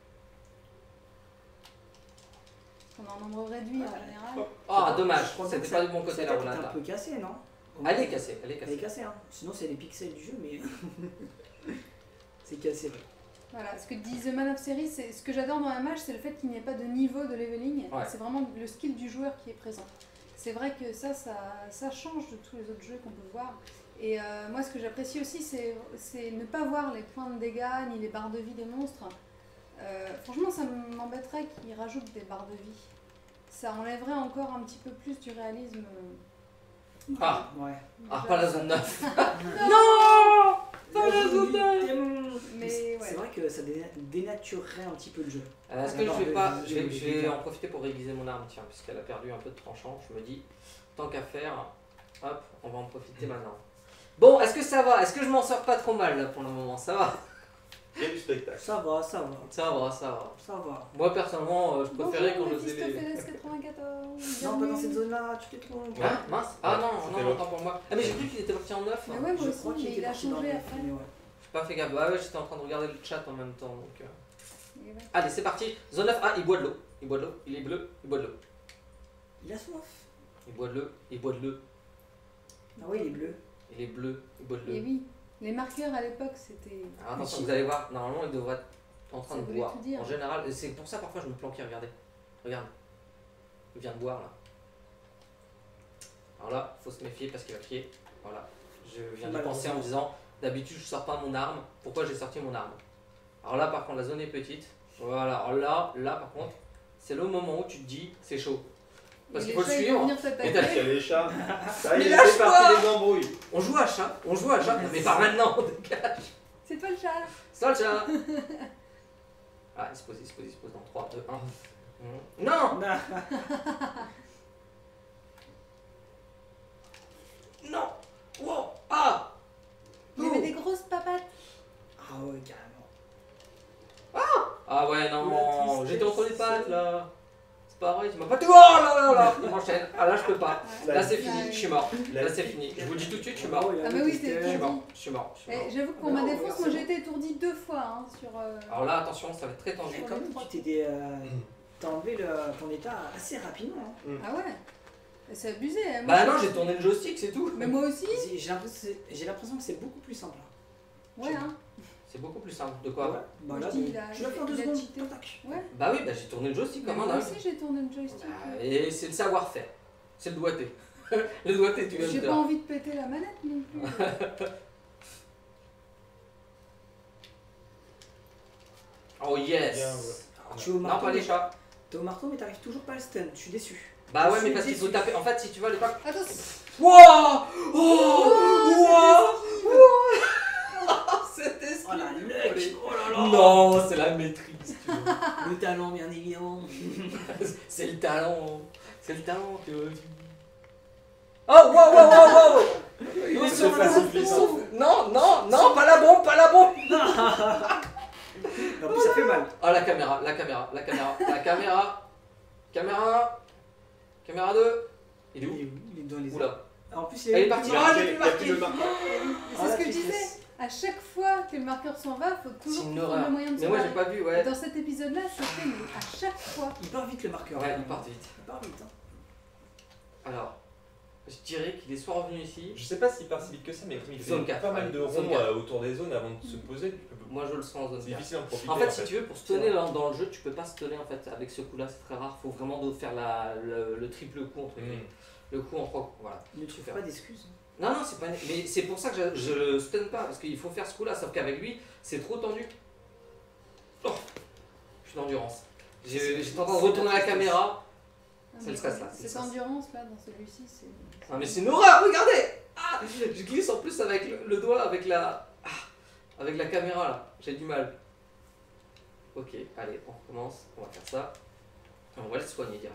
On a un nombre réduit en général. Ah, dommage, Je crois c'était que pas ça- du bon côté sa la tête est roulette. un peu cassée, non? Elle est cassée, elle est Elle est cassée. cassée, hein. Sinon, c'est les pixels du jeu, mais. C'est cassé, ouais. Voilà, ce que dit The Man of Series, c'est ce que j'adore dans MH, c'est le fait qu'il n'y ait pas de niveau de leveling. Ouais. C'est vraiment le skill du joueur qui est présent. C'est vrai que ça change de tous les autres jeux qu'on peut voir. Et moi, ce que j'apprécie aussi, c'est ne pas voir les points de dégâts ni les barres de vie des monstres. Franchement, ça m'embêterait qu'ils rajoutent des barres de vie. Ça enlèverait encore un petit peu plus du réalisme. Ah, Ouais. ah, pas la zone 9. Non Pas la zone 9. Mais C'est ouais. vrai que ça dénaturerait un petit peu le jeu. Est-ce que je vais Attends, pas. je Je vais- vais, je je vais vais dire. en profiter pour aiguiser mon arme, tiens, puisqu'elle a perdu un peu de tranchant. Je me dis, tant qu'à faire, hop, on va en profiter maintenant. Bon, est-ce que ça va? Est-ce que je m'en sors pas trop mal là pour le moment? Ça va? Il y a du spectacle. Ça va, ça va, Ça va, ça va. ça va. Moi personnellement, je préférais quand je faisais les. Mephistophélès 94. Non, pas dans cette zone-là, tu t'es trompé. Ah, mince. Ah non, c'était non, l'autre. autant pour moi. Ah, mais j'ai cru qu'il était parti en 9. Mais ouais, moi Je aussi, crois qu'il mais était il a parti dans changé le après. mais ouais. J'ai pas fait gaffe. Ah ouais, j'étais en train de regarder le chat en même temps. Donc, Et ouais. Allez, c'est parti. Zone 9. Ah, il boit de l'eau. Il boit de l'eau. Il est bleu. Il boit de l'eau. Il a soif. Il boit de l'eau. Il boit de l'eau. Ah ouais, il est bleu. Il est bleu. Il boit de Et l'eau. oui, les marqueurs à l'époque, c'était. Alors attention, vous allez voir. Normalement, il devrait être en train Ça de voulait boire. tout dire. En général, et c'est pour ça parfois je me planquais. Regardez. Regarde. Il vient de boire là. Alors là, faut se méfier parce qu'il va pied. Voilà. Je viens d'y penser en me disant, d'habitude je sors pas mon arme. Pourquoi j'ai sorti mon arme? Alors là, par contre, la zone est petite. Voilà. Alors là, par contre, c'est le moment où tu te dis, c'est chaud. Parce qu'il faut le suivre. venir Il y a t'attaquer. les chats. Ça y Mais est, lâche c'est parti les embrouilles. On joue à chat. On joue à chat. Mais pas maintenant. Dégage. C'est toi le chat. C'est le chat. Ah, il se pose dans 3, 2, 1. Non. Non. Wow. Ah. Il avait des grosses papates. Ah ouais, carrément. Ah ouais, La non, tristesse. j'étais entre les pattes là. C'est pareil, tu m'as pas tout. Oh là là là. Il m'enchaîne. Ah là, je peux pas. Là, c'est fini, je suis mort. Là, c'est fini. Je vous le dis tout de suite, je suis mort. Ah, mais oui, c'est- Je suis mort. Je suis mort. Je suis mort. Et j'avoue que pour Ah ma non, défense, moi regarde, j'ai été étourdie 2 fois hein, sur. Alors là, attention, ça va être très tendu. Mais quand même, tu t'as enlevé ton état assez rapidement. Hein. Ah ouais. C'est abusé. hein. Moi, Bah je- non, j'ai tourné le joystick, c'est tout. Mais moi aussi. J'ai l'impression que c'est beaucoup plus simple. Là. Ouais, hein. C'est beaucoup plus simple. De quoi? Ouais. Bah Moi, là, je dis, il a- tu l'as fait en il 2 a secondes. cheaté. Tac. Ouais. Bah oui, bah j'ai tourné le joystick Mais comme un moi dingue. aussi j'ai tourné le joystick. Bah, et c'est le savoir-faire. C'est le doigté. Le doigté, tu viens de J'ai dire. pas envie de péter la manette non plus. Oh yes. Bien, Alors, tu es au Non, marteau, pas les mais- chats. T'es au marteau, mais t'arrives toujours pas à le stun. Je suis déçu. Bah ouais, Je mais suis parce qu'il faut déçu. taper. En fait, si tu vas les pas. Attention. Wouah! Oh! Wouah! C'était Oh la ce luck. Oh là là. Non, c'est la maîtrise, tu vois. Le talent, bien évidemment. C'est le talent. C'est le talent, tu vois. Oh, wow, wow, wow, wow! Il Souffle, se pacifie, ça. souffle. Non, non, non, pas la bombe, pas la bombe! En plus, ça fait mal. Ah, la caméra, la caméra, la caméra, la caméra. Caméra 1. Caméra 2. Il est où? Il est dans les airs. Oula. En plus, Elle est partie. Il a Ah, plus- j'ai pu il a plus le marquer. marqueur. C'est ce que je disais. À chaque fois que le marqueur s'en va, faut C'est toujours une trouver horreur. le moyen de Mais s'en moi, j'ai aller. pas vu, Et ouais. dans cet épisode-là, c'était mais à chaque fois. Il part vite le marqueur. Ouais, il part vite. Il part vite. Hein. Alors, je dirais qu'il est soit revenu ici. Je sais pas s'il part si vite que ça, mais comme il Zone fait 4, pas mal allez, de zone ronds 4. autour des zones avant de se poser, Moi, je le sens en zone c'est 4. difficile d'en profiter. En fait, si tu veux, pour stunner dans le jeu, tu peux pas stunner en fait avec ce coup-là, c'est très rare. Faut vraiment faire le triple coup entre guillemets. Le coup en 3 coups, voilà. Ne trouve Super. pas d'excuses. Non, non, c'est pas. Mais c'est pour ça que je stun pas, parce qu'il faut faire ce coup-là, sauf qu'avec lui, c'est trop tendu. Oh, je suis d'endurance. J'étais en train de retourner la caméra. C'est le stress, là, c'est le Cette stress. endurance là dans celui-ci, c'est. Ah, mais c'est une horreur, regardez! Ah, je glisse en plus avec le doigt, avec la caméra là. J'ai du mal. Ok, allez, on recommence. On va faire ça. Et on va le soigner direct.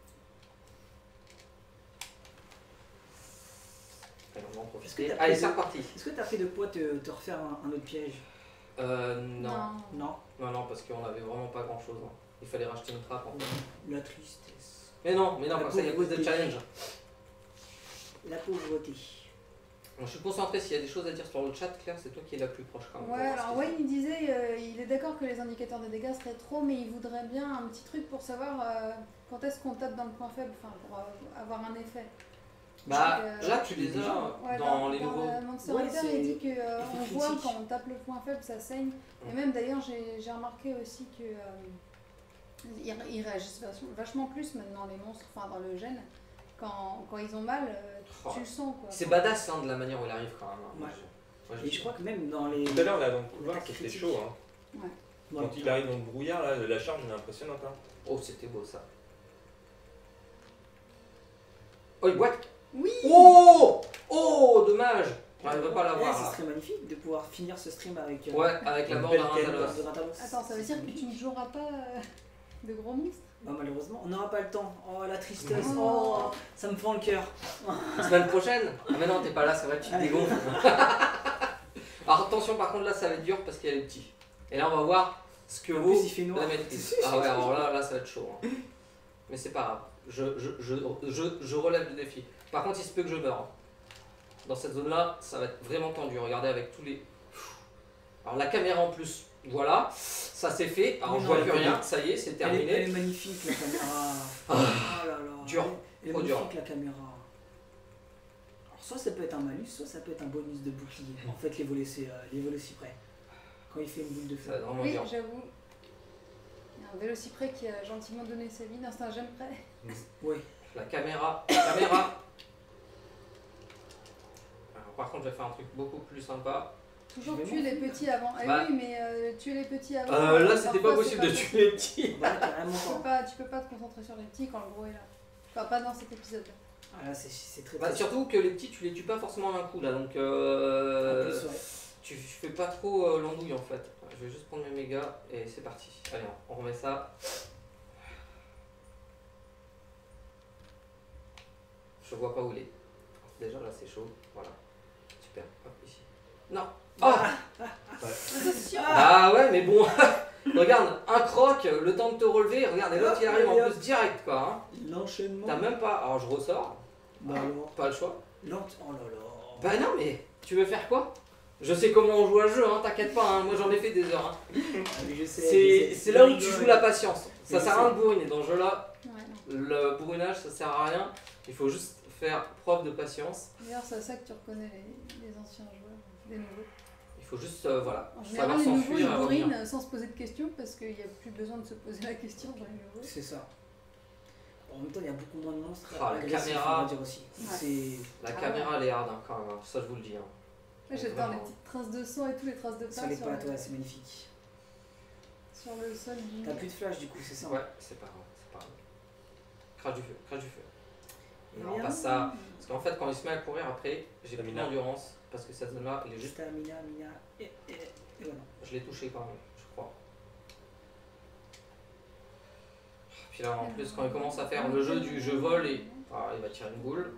Allez, on va en Est-ce que profiter. t'as Allez, pris c'est de- reparti. Est-ce que t'as fait de quoi te refaire un autre piège? Non. Non. Non, parce qu'on avait vraiment pas grand chose. Il fallait racheter une trappe en fait. La tristesse. Mais non, La comme ça il y a plus de pauvreté. challenge. La pauvreté. Je suis concentré, s'il y a des choses à dire sur le chat, Claire, c'est toi qui es la plus proche quand même. Ouais, alors Wayne il disait, il est d'accord que les indicateurs de dégâts seraient trop, mais il voudrait bien un petit truc pour savoir quand est-ce qu'on tape dans le point faible, enfin pour avoir un effet. Bah, Donc, là, tu les as ouais, dans les nouveaux. Monster Ouais, Hunter, c'est il dit que effet on voit critique. quand on tape le point faible, ça saigne. Et même d'ailleurs, j'ai remarqué aussi que ils réagissent vachement plus maintenant les monstres, enfin dans le gène. Quand ils ont mal, Oh. tu le sens quoi. C'est badass hein, de la manière où il arrive quand même. Hein. Ouais. Moi, Et je crois que même dans les. Tout à l'heure, là, dans le couloir, Attaque c'était critique. chaud. Hein. Ouais. Ouais. Quand il arrive dans le brouillard, là, la charge, elle est impressionnante. Hein. Oh, c'était beau ça. Oh, il boite. Oui. Oh, oh, dommage. J'arrive pas à Ouais, l'avoir ce là. serait magnifique de pouvoir finir ce stream avec. Ouais, avec la Une bande belle à tête. Rantalos. de Ratalos. Attends, ça veut dire que tu ne joueras pas de gros monstres? Bah, malheureusement, on n'aura pas le temps. Oh la tristesse, Oh. oh, ça me fend le cœur. Semaine prochaine. Ah, mais non, t'es pas là, c'est vrai, tu te Allez. dégonfles. Alors attention, par contre, là, ça va être dur parce qu'il y a les petits. Et là, on va voir ce que En vaut plus, il fait noir. la maîtrise. Ah ouais, alors là, ça va être chaud. Hein. Mais c'est pas grave. Je relève le défi. Par contre, il se peut que je meure. Hein. Dans cette zone-là, ça va être vraiment tendu. Regardez avec tous les. Alors la caméra en plus, voilà, ça c'est fait. Alors Mais je non, vois plus elle est rien, ça y est, c'est Elle est terminé. magnifique la caméra. Ah. Oh là là. Dur. Elle est Trop magnifique dur. la caméra. Alors soit ça peut être un malus, soit ça peut être un bonus de bouclier. En fait, les volets cyprès. Quand il fait une boule de Ça va feu. être vraiment Oui, dur. j'avoue. Il y a un Vélociprès qui a gentiment donné sa vie, c'est un j'aime prêt. Ouais. La caméra. Alors, par contre, je vais faire un truc beaucoup plus sympa. Toujours Je vais tuer les petits avant. Eh Bah. oui, mais tuer les petits avant. Là, c'était pas parfois, possible c'est de possible. tuer les petits. Bah, là, carrément pas. Tu peux pas te concentrer sur les petits quand le gros est là. Enfin, pas dans cet épisode-là. Ah là, c'est très Bah, très surtout que les petits, tu les tues pas forcément d'un coup là, donc En plus, ouais. tu fais pas trop l'andouille en fait. Je vais juste prendre mes mégas et c'est parti. Allez, on remet ça. Je vois pas où il est. Déjà là c'est chaud, voilà. Super, hop ici. Non. Oh Attention. Ah ouais mais bon, regarde, un croc, le temps de te relever, regarde, et l'autre il arrive en plus direct quoi. Hein. L'enchaînement. T'as même pas. Alors je ressors, Bah alors. pas le choix. Lente. Oh là là. Bah non mais tu veux faire quoi? Je sais comment on joue à jeu, hein, t'inquiète pas, hein, moi j'en ai fait des heures. Hein. Ah, mais je sais, C'est là où tu joues la patience. Ça Mais sert à rien de bourriner. Dans ce jeu-là, Ouais, non. le bourrinage ça sert à rien. Il faut juste faire preuve de patience. D'ailleurs, c'est à ça que tu reconnais les anciens joueurs, les nouveaux. Il faut juste voilà, En savoir général, les nouveaux s'enfuir. ils et revenir. bourrinent sans se poser de questions parce qu'il n'y a plus besoin de se poser la question dans les nouveaux. C'est ça. En même temps, il y a beaucoup moins de monstres. Ah, la agressifs, caméra. on va dire aussi. Ouais. C'est. La caméra elle est hard hein, quand même, ça je vous le dis. Hein. Là, j'adore Vraiment. les petites traces de sang et tout, les traces de Sur pas les sur, pattes, le, ouais, c'est magnifique. sur le sol du T'as plus de flash du coup, c'est ça. Ouais, c'est pas grave, c'est pas grave. Crash du feu, crash du feu. Non, Bien. pas ça. Parce qu'en fait, quand il se met à courir après, j'ai plus Stamina. d'endurance. Parce que cette zone-là, il est juste. Stamina, mina, et voilà. Je l'ai touché quand même, je crois. Puis là, en plus, quand il commence à faire le jeu du je vole et. Ah, il va tirer une boule.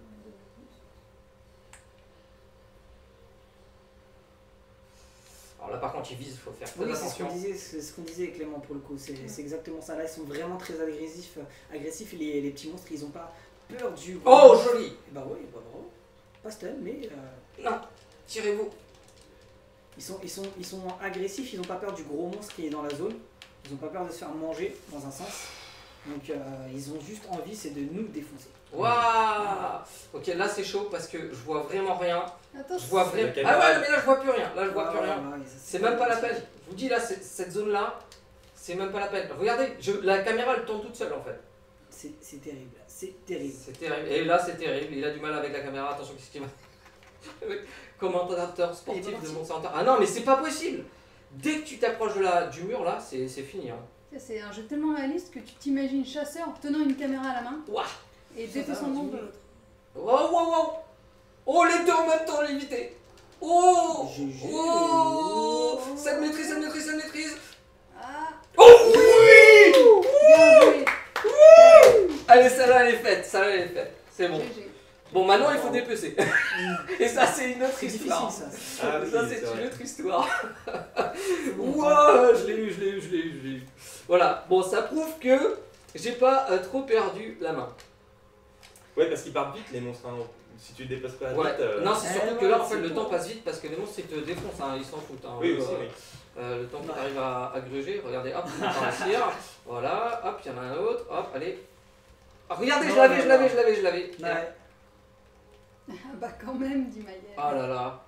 Alors là, par contre, il vise, il faut faire très Oui, c'est ce attention. qu'on disait, c'est ce qu'on disait Clément pour le coup, c'est exactement ça. Là, ils sont vraiment très agressifs. Agressifs, les petits monstres, ils ont pas peur du. Oh, joli! Et bah oui, bah bravo. Pas stun, mais Non, tirez-vous. ils sont agressifs, ils ont pas peur du gros monstre qui est dans la zone. Ils ont pas peur de se faire manger dans un sens. Donc ils ont juste envie, c'est de nous défoncer. Waouh! Ok, là c'est chaud parce que je vois vraiment rien. Attends, Je vois vraiment. La caméra. Ah ouais, mais là je vois plus rien. Là je vois plus Ah, rien. ouais, ça, C'est même pas la peine. Je vous dis là, cette zone là, c'est même pas la peine. Regardez, la caméra elle tourne toute seule en fait. C'est terrible, c'est terrible. C'est terrible. Et là c'est terrible. Il a du mal avec la caméra. Attention, qu'est-ce qu'il va. Commentateur Il est sportif pas de parti. Monster Hunter. Ah non, mais c'est pas possible! Dès que tu t'approches du mur là, c'est fini. Hein. c'est un jeu tellement réaliste que tu t'imagines chasseur tenant une caméra à la main Ouah! et Ça défaçant va, de l'autre. Wow, wow, wow! Oh, les deux en même temps, l'éviter! Oh! GG. Oh! Ça maîtrise, ça maîtrise, ça maîtrise! Ah, Oh oui! bien joué. Allez, celle-là elle est faite, celle-là elle est faite. C'est bon. GG. Bon, maintenant il faut dépecer. Et ça, c'est une autre C'est difficile histoire. ça. Ah oui, Ça, c'est c'est vrai. une autre histoire. Bon, Ouah, je l'ai eu, je l'ai eu, je l'ai eu, je l'ai eu. Voilà, bon, ça prouve que j'ai pas trop perdu la main. Ouais, parce qu'ils partent vite, les monstres. Hein. si tu le dépasses pas Ouais. vite. Non, c'est surtout ouais, que là, en fait, c'est le tout. temps passe vite parce que les monstres ils te défoncent, hein, ils s'en foutent. Hein, Oui, aussi, oui. le temps que Ouais. tu arrives à gruger, regardez, hop, on va réussir. Voilà, hop, il y en a un autre, hop, allez. Ah, regardez, Non, je l'avais, non, je l'avais, non. je l'avais, je l'avais. Ouais. Ah bah quand même, dit Maëlle. Oh là là.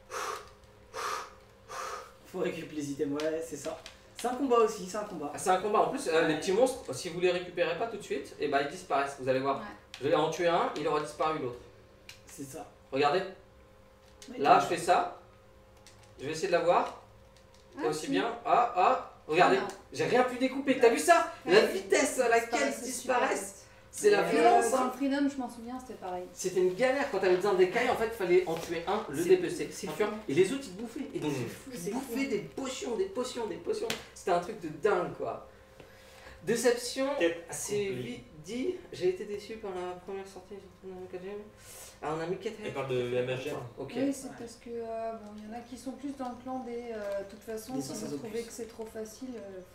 Faut récupérer les items, ouais, c'est ça. C'est un combat aussi, c'est un combat. Ah, c'est un combat. En plus, les petits monstres, si vous les récupérez pas tout de suite, et ben ils disparaissent. Vous allez voir. Ouais. Je vais en tuer un, il aura disparu l'autre. C'est ça. Regardez, Ouais, là je fais ça. Je vais essayer de l'avoir. Ah, Aussi si. bien. Regardez, Ah, non. j'ai rien pu découper. T'as vu ça? La Ouais. vitesse à laquelle ils C'est disparaissent. super. C'est la violence. Dans Hein. le Freedom, je m'en souviens, c'était pareil. C'était une galère quand t'avais besoin d'écailles. En fait, il fallait en tuer un, le C'est- dépecer. c'est En tuant, fou. et les autres ils te bouffaient. Et donc C'est ils fou. bouffaient des potions, des potions, des potions. C'était un truc de dingue quoi. Déception, Quête c'est accomplie. vite dit. J'ai été déçu par la première sortie. J'ai retourné dans le 4ème. Alors on a mis 4 Elle parle de MSGM. Ok. Oui, c'est parce que bon, il y en a qui sont plus dans le clan des. De toute façon, Des si sans vous opus. trouvez que c'est trop facile,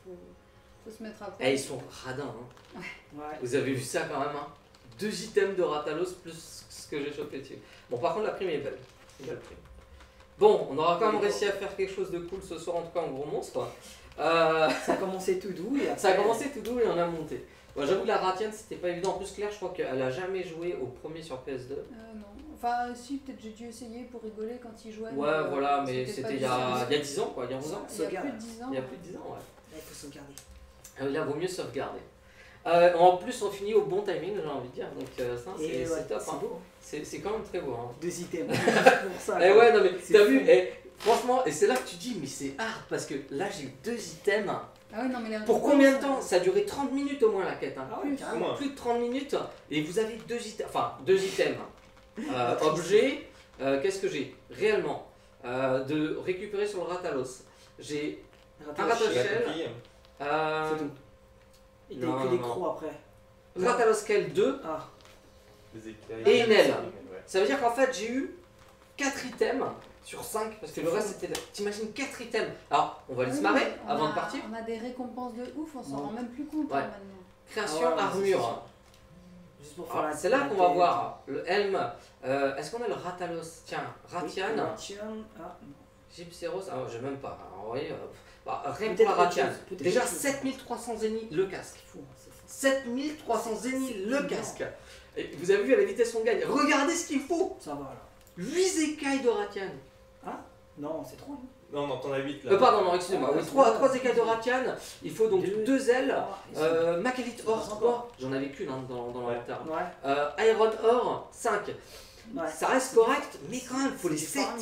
faut se mettre à Eh, poil. ils sont radins. Hein. Ouais. Vous avez vu ça quand même. Hein. 2 items de Ratalos plus ce que j'ai chopé dessus. Bon, par contre, la prime est belle. Une belle prime. Bon, on aura quand même réussi à faire quelque chose de cool ce soir, en tout cas en gros monstre. Ça a commencé tout doux et après... Ça a commencé tout doux et on a monté. Bon, j'avoue que la Ratienne c'était pas évident. En plus, Claire, je crois qu'elle a jamais joué au premier sur PS2. Non. Enfin, si, peut-être j'ai dû essayer pour rigoler quand il jouait. Ouais, voilà, mais pas c'était il y du a tout- 10 ans, quoi, il y a 11 ans. Il y a plus de 10 ans. Il y a plus de 10 ans, ouais. Là, il faut sauvegarder. Là, vaut mieux sauvegarder. En plus, on finit au bon timing, j'ai envie de dire. Donc, ça, Et c'est ouais, top. c'est Hein. beau. C'est quand même très beau. Hein. 2 items. pour ça. Eh quoi. ouais, non, mais C'est t'as fou. vu, franchement, et c'est là que tu dis, mais c'est hard parce que là, j'ai 2 items. Ah ouais, non, mais les Pour récompenses, combien de temps? Ça a duré 30 minutes au moins la quête. Hein. Ah ouais, Plus. carrément. Moins. Plus de 30 minutes et vous avez 2 items. Enfin, 2 items. triste. Objet, qu'est-ce que j'ai réellement de récupérer sur le Ratalos. J'ai Raté Un la ratage. La chaîne, coquille. c'est tout. Et t'as non, que des non. crocs après. Ratalos Scale 2. Ah, Les écailles. Et une aile. Ouais. Ça veut dire qu'en fait, j'ai eu 4 items sur 5 parce que le reste c'était. T'imagines 4 items. Alors, on va aller se marrer on avant a- de partir. On a des récompenses de ouf, on s'en Ouais. rend même plus compte Ouais. hein, maintenant. Création Ah ouais, armure. juste pour faire Alors, la... c'est là la qu'on va tête. voir le helm. Est-ce qu'on a le Ratalos? Tiens, Ratian. Oui, Ratian. Ah, non. Gypseros, ah, j'ai même pas. Alors, vous voyez, rien pour Peut-être la autre Ratian. chose, peut-être Déjà autre chose. 7300 zéniths le casque. C'est fou, c'est fou. 7300 zéniths C'est le énorme. casque. Et vous avez vu à la vitesse qu'on gagne. Regardez ce qu'il faut. Ça va là. 8 écailles de Ratian. Non, c'est trop. Non, t'en as 8 là. Pardon, non, excusez-moi. Ah, Oui, c'est 3 vrai. écailles de Ratian. Il faut donc 2 ailes. Ah, ils sont- Macalite Ils Or sont 3. J'en avais qu'une hein, dans Ouais. l'inventaire. Ouais, Iron Or 5. ouais. Ça reste correct, mais quand même, il faut les C'est farming.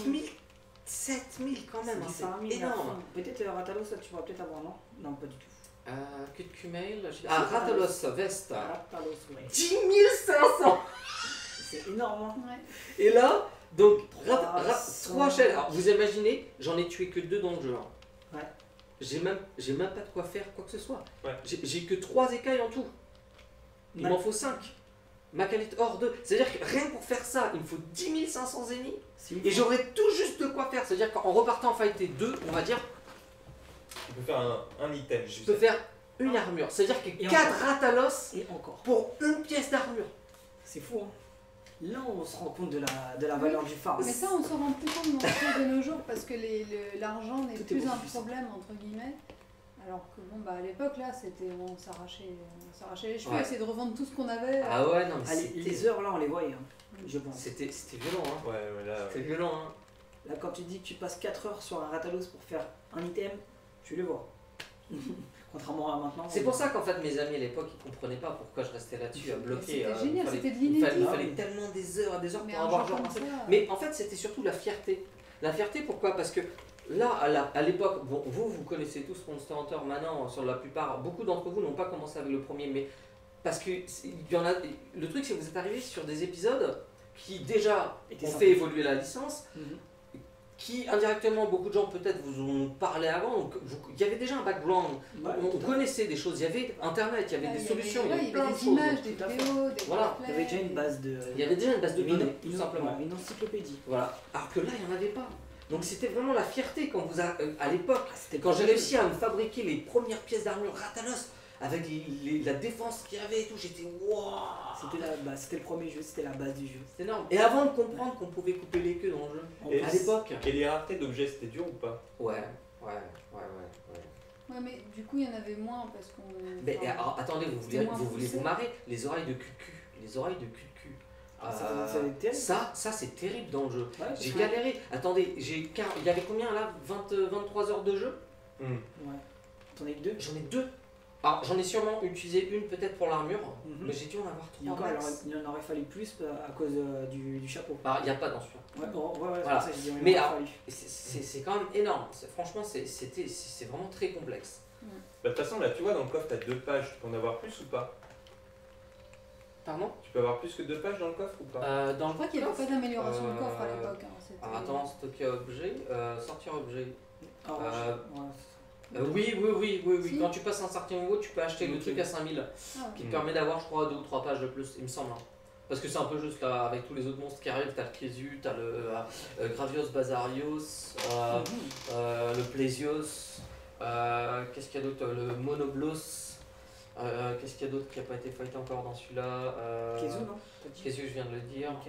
7000 quand même. hein, C'est C'est farming à énorme. fond. Peut-être Ratalos, ça tu pourras peut-être avoir, non? Non, pas du tout. Cutcumail. Ah, Ratalos, veste. Ratalos, ouais. 10 500. C'est énorme, hein. Ouais. Et là, donc, 300. 3 chaînes. Alors, vous imaginez, j'en ai tué que 2 dans le jeu. Hein. Ouais. J'ai même pas de quoi faire quoi que ce soit. Ouais. J'ai que 3 écailles en tout. Il Ouais. m'en faut 5. Macalite Or 2. C'est-à-dire que rien que pour faire ça, il me faut 10 500 ennemis. C'est ouf. Et j'aurais tout juste de quoi faire. C'est-à-dire qu'en repartant en fighter 2, on va dire, Tu peux faire un item. je peux faire une armure. C'est-à-dire que Et 4 encore. Ratalos Et encore. pour une pièce d'armure. C'est fou, hein. Là, on se rend compte de la valeur du farm. Mais ça, on s'en rend plus compte de nos jours parce que l'argent n'est Tout est plus beaucoup un plus problème, entre guillemets. Alors que bon, bah, à l'époque, là, c'était on s'arrachait les cheveux, Ouais. essayer de revendre tout ce qu'on avait. Ah ouais, non, mais Ah, les heures, là, on les voyait, hein, je pense. c'était violent. Hein. Ouais, là. C'était violent. Hein. Là, quand tu dis que tu passes 4 heures sur un Ratalos pour faire un item, tu le vois. Contrairement à maintenant. C'est pour ça qu'en fait mes amis à l'époque ils comprenaient pas pourquoi je restais là-dessus à bloquer. C'était génial, il fallait- c'était de il fallait, l'inédit. il fallait tellement des heures et des heures Mais pour un avoir jeu genre comme un truc. ça, Mais en fait c'était surtout la fierté. La fierté pourquoi? Parce que là à l'époque, bon vous connaissez tous Monster Hunter maintenant sur la plupart, beaucoup d'entre vous n'ont pas commencé avec le premier, mais parce que il y en a. Le truc c'est que vous êtes arrivés sur des épisodes qui déjà Était ont sympa. fait évoluer la licence. Mhm. Qui indirectement, beaucoup de gens peut-être vous ont parlé avant, donc il y avait déjà un background, Ouais, on tout à fait. connaissait des choses, il y avait internet, il y avait Ouais, des il y solutions, avait- il y ouais, avait plein de des choses. images, des Tout à fait. vidéos, des Voilà. Il y avait déjà une base de. Il y avait déjà une base de une- données, une- tout simplement. ouais, une encyclopédie. Voilà. Alors que là, il n'y en avait pas. Donc c'était vraiment la fierté quand vous a, à l'époque, Ah, c'était quand j'ai réussi à me fabriquer les premières pièces d'armure Ratalos, avec la défense qu'il y avait et tout, j'étais waouh. C'était le premier jeu, c'était la base du jeu. C'était énorme. Et avant de comprendre qu'on pouvait couper les queues dans le jeu, Et à l'époque. Et les raretés d'objets, c'était dur ou pas? Ouais. Ouais, mais du coup, il y en avait moins parce qu'on. Mais alors, attendez, vous c'était voulez moins vous poussé. marrer, les oreilles de cul-cul. Les oreilles de cul-cul. Ça avait été terrible. Ça c'est terrible dans le jeu. Ouais, J'ai ouais. galéré. Attendez, il y avait combien là 23 heures de jeu? Ouais. T'en as eu 2. J'en ai 2. Alors j'en ai sûrement utilisé une peut-être pour l'armure, mais j'ai dû en avoir Et 3 encore, max. il en aurait fallu plus à cause du chapeau. Bah, il n'y a pas dans celui-là. Ouais, Voilà. c'est pour ça que je dis, Mais il en aurait alors, fallu. c'est quand même énorme. Franchement, c'est vraiment très complexe. Bah, de toute façon, là, tu vois, dans le coffre, t'as 2 pages. Tu peux en avoir plus ou pas? Pardon? Tu peux avoir plus que 2 pages dans le coffre ou pas? Dans Je crois qu'il n'y avait pas d'amélioration de coffre à l'époque. Hein. Alors attends, stocker objet, sortir objet. Alors, Oui. Si. Quand tu passes un certain niveau, tu peux acheter le Ok. truc à 5000 Ah, qui ok. te permet d'avoir, je crois, 2 ou 3 pages de plus, il me semble. Hein. Parce que c'est un peu juste là, avec tous les autres monstres qui arrivent, t'as le Kézu, t'as le Gravios Bazarios, le Plésios, qu'est-ce qu'il y a d'autre? Le Monoblos, qu'est-ce qu'il y a d'autre qui n'a pas été fighté encore dans celui-là? Kézu, non T'as dit Kézu, je viens de le dire. Ok.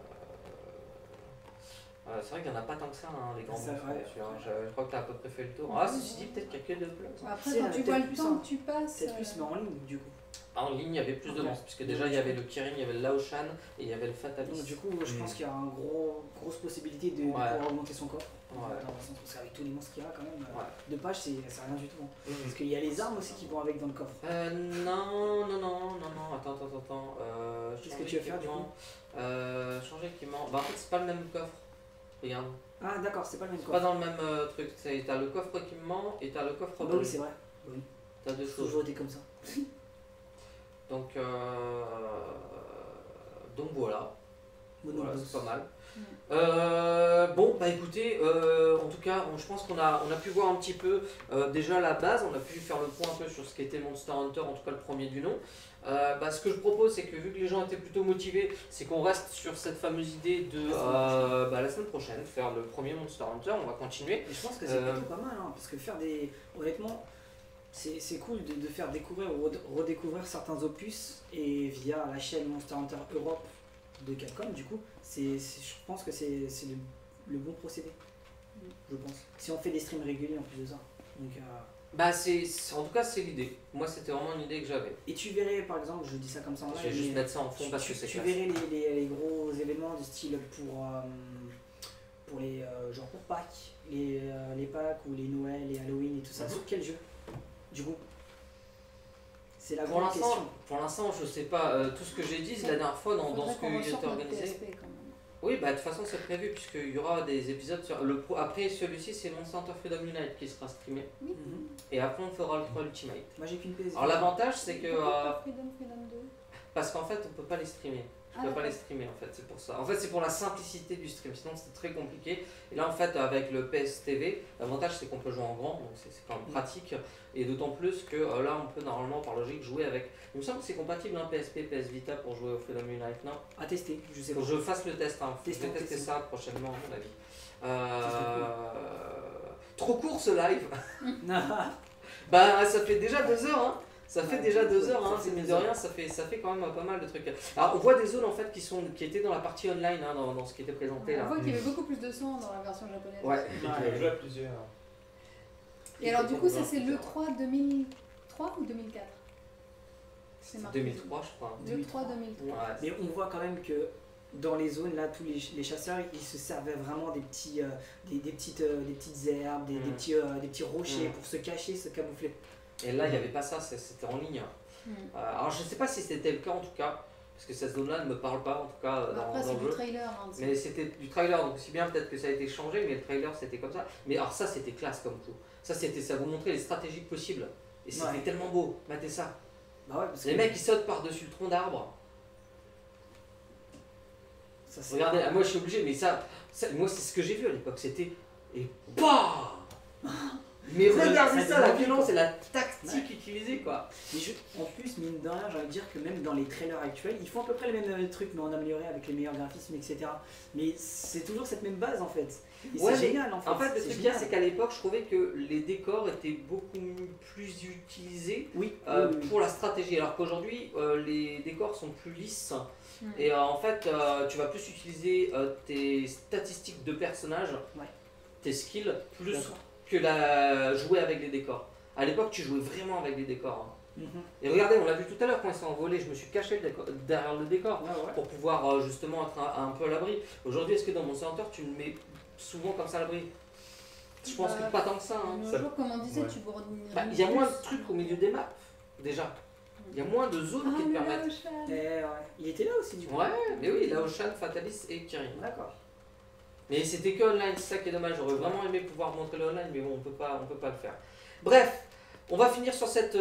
C'est vrai qu'il n'y en a pas tant que ça, hein, les grands Ça, monstres. ouais. celui-là. Je crois que tu as à peu près fait le tour. Ah, ceci dit, peut-être qu'il y a que 2 places. Après, Si, quand elle tu a vois peut-être le plus, temps hein. que tu passes. Peut-être plus, mais en ligne, du coup. En ligne, il y avait plus de Ok. monstres, puisque déjà il y avait le Kirin, il y avait le Laoshan et il y avait le Fatalis. Donc, du coup, je pense qu'il y a une grosse possibilité de Ouais. pouvoir augmenter son coffre. Ouais. Dans le sens, parce qu'avec tous les monstres qu'il y a, quand même, Ouais. 2 pages, c'est rien du tout. Hein. Mhm. Parce qu'il y a les armes aussi qui vont avec dans le coffre. Non, attends. Qu'est-ce que tu vas faire, du coup? Changer d'équipement. Bah en fait, c'est pas le même coffre. Regarde. Ah, d'accord, c'est pas le même C'est pas coffre. dans le même truc. T'as le coffre équipement et t'as le coffre Ah, bah bleu. oui, c'est vrai. Oui. T'as 2 C'est choses. toujours été comme ça. Donc voilà. Voilà, Monoblos. c'est pas mal. Mm. Bon, bah écoutez, en tout cas, je pense qu'on a pu voir un petit peu déjà la base, on a pu faire le point un peu sur ce qu'était Monster Hunter, en tout cas le premier du nom. Ce que je propose, c'est que vu que les gens étaient plutôt motivés, c'est qu'on reste sur cette fameuse idée de la semaine prochaine, faire le premier Monster Hunter, on va continuer. Et je pense que c'est plutôt pas mal, hein, parce que faire des. Honnêtement, c'est cool de faire découvrir ou redécouvrir certains opus, et via la chaîne Monster Hunter Europe de Capcom, du coup, je pense que c'est le bon procédé. Je pense. Si on fait des streams réguliers en plus de ça. Donc, En tout cas, c'est l'idée. Moi, c'était vraiment une idée que j'avais. et tu verrais, par exemple, je dis ça comme ça en Je vais live, juste mais mettre ça en fond parce que c'est tu classe. verrais les gros événements du style pour les genre pour Pâques, les Pâques ou les Noël, les Halloween et tout ça, sur quel jeu du coup? C'est la Pour grande question. l'instant, je sais pas. Tout ce que j'ai dit la dernière fois dans Faudrait ce qu'on qui ressorte était notre organisé. PSP quand même. Oui, bah de toute façon, c'est prévu puisqu'il y aura des épisodes sur après celui-ci, c'est Monster Hunter Freedom Unite qui sera streamé. Oui. Mhm. Et après, on fera le 3 Ultimate. Moi j'ai qu'une PS. Alors, l'avantage, c'est que. Pourquoi pas Freedom 2. Parce qu'en fait, on peut pas les streamer. Tu peux pas les streamer en fait, c'est pour ça. En fait, c'est pour la simplicité du stream, sinon c'était très compliqué. Et là, en fait, avec le PSTV, l'avantage c'est qu'on peut jouer en grand, donc c'est quand même pratique. Et d'autant plus que là, on peut normalement, par logique, jouer avec. Il me semble que c'est compatible, hein, PSP, PS Vita pour jouer au Freedom Unite, non? À tester, je sais Faut pas. que je fasse le test, hein. Je vais Testons, tester testons. ça prochainement, à mon avis. Trop court ce live. Bah, ça fait déjà 2 heures, hein. Ça fait Ouais, déjà 2 ouais, heures, hein, ça fait c'est mine 2 de heures. rien, ça fait quand même pas mal de trucs. Alors on voit des zones en fait qui étaient dans la partie online, hein, dans ce qui était présenté On là. voit qu'il y avait beaucoup plus de sang dans la version japonaise. Ouais. Et tu as joué à plusieurs. Et alors du coup, ça c'est l'E3 2003 ou 2004? C'est marqué. 2003 je crois. L'E3 2003. Ouais. Mais on voit quand même que dans les zones là, tous les chasseurs ils se servaient vraiment des petites herbes, des petits rochers pour se cacher, se camoufler. Et là il n'y avait pas ça, c'était en ligne. Alors je sais pas si c'était le cas en tout cas, parce que cette zone là ne me parle pas en tout cas Après, dans c'est le du jeu. trailer. Hein, Mais c'était du trailer, donc c'est bien peut-être que ça a été changé, mais le trailer c'était comme ça. Mais alors ça c'était classe comme tout. Ça vous montrait les stratégies possibles. Et c'était Ouais. tellement beau, matez ça. Bah ouais, parce Les que mecs qui sautent par-dessus le tronc d'arbre. ça, c'est- Regardez, moi je suis obligé, mais moi c'est ce que j'ai vu à l'époque, c'était. Et bah Mais regardez ça, la dynamique, violence quoi. et la tactique utilisée quoi. Mais en plus, mine de rien, j'ai envie de dire que même dans les trailers actuels, ils font à peu près les mêmes trucs, mais en amélioré avec les meilleurs graphismes, etc. Mais c'est toujours cette même base en fait. Et Ouais, c'est génial en fait. En fait, le c'est truc génial. c'est qu'à l'époque, je trouvais que les décors étaient beaucoup plus utilisés Oui, pour la stratégie, alors qu'aujourd'hui, les décors sont plus lisses. Mm. Et en fait, tu vas plus utiliser tes statistiques de personnage, Ouais. tes skills, plus D'accord. que jouer avec des décors. À l'époque, tu jouais vraiment avec des décors. Hein. Mhm. Et regardez, on l'a vu tout à l'heure quand ils sont envolés, je me suis caché derrière le décor Ouais, ouais. pour pouvoir justement être un peu à l'abri. Aujourd'hui, est-ce que dans Monster Hunter, tu me mets souvent comme ça à l'abri? Je pense que pas tant que ça. Hein. Un Ça- jour, comme on disait, ouais. tu bourdonnes. Il y a moins de trucs au milieu des maps, déjà. Il y a moins de zones qui te permettent. Ouais. Il était là aussi du coup. Ouais, mais oui, là, Ocean, Fatalis et Kirin. D'accord. Mais c'était que online, c'est ça qui est dommage. J'aurais vraiment aimé pouvoir montrer le online, mais bon, on peut pas le faire. Bref, on va finir sur cette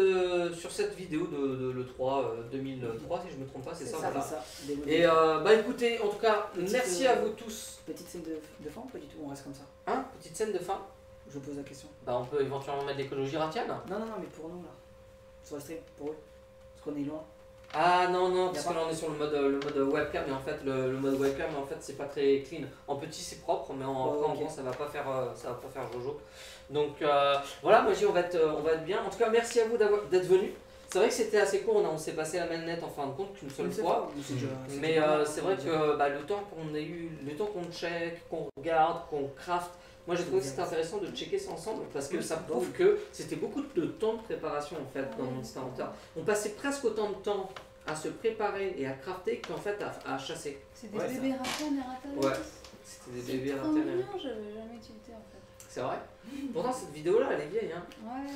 vidéo de l'E3 2003, si je me trompe pas, c'est ça, voilà. c'est ça. Et bah écoutez, en tout cas, Petite, merci à vous tous. Petite scène de fin ou pas du tout? On reste comme ça. Hein, petite scène de fin. Je pose la question. Bah on peut éventuellement mettre l'écologie ratienne. Non, mais pour nous là. Sur le stream, pour eux. Parce qu'on est loin. Ah non, parce Y a que là on est sur le mode webcam, et en fait le mode webcam en fait c'est pas très clean. En petit c'est propre, mais en Ouais, ok. grand ça va pas faire Jojo. Donc voilà, moi je dis on va être bien. En tout cas merci à vous d'être venus. C'est vrai que c'était assez court, on s'est passé la manette en fin de compte qu'une seule fois. Mais c'est vrai que le temps qu'on ait eu, le temps qu'on check, qu'on regarde, qu'on craft, moi j'ai trouvé que c'était intéressant de checker ça ensemble parce que ça prouve que c'était beaucoup de temps de préparation en fait dans Monster Hunter. On passait presque autant de temps à se préparer et à crafter qu'en fait à chasser. C'est des Ouais, bébés ratons et ratalos. Ouais, c'était des bébés C'est trop intérêts. mignon, j'avais jamais utilisé en fait. C'est vrai. Pourtant cette vidéo là elle est vieille hein. Ouais,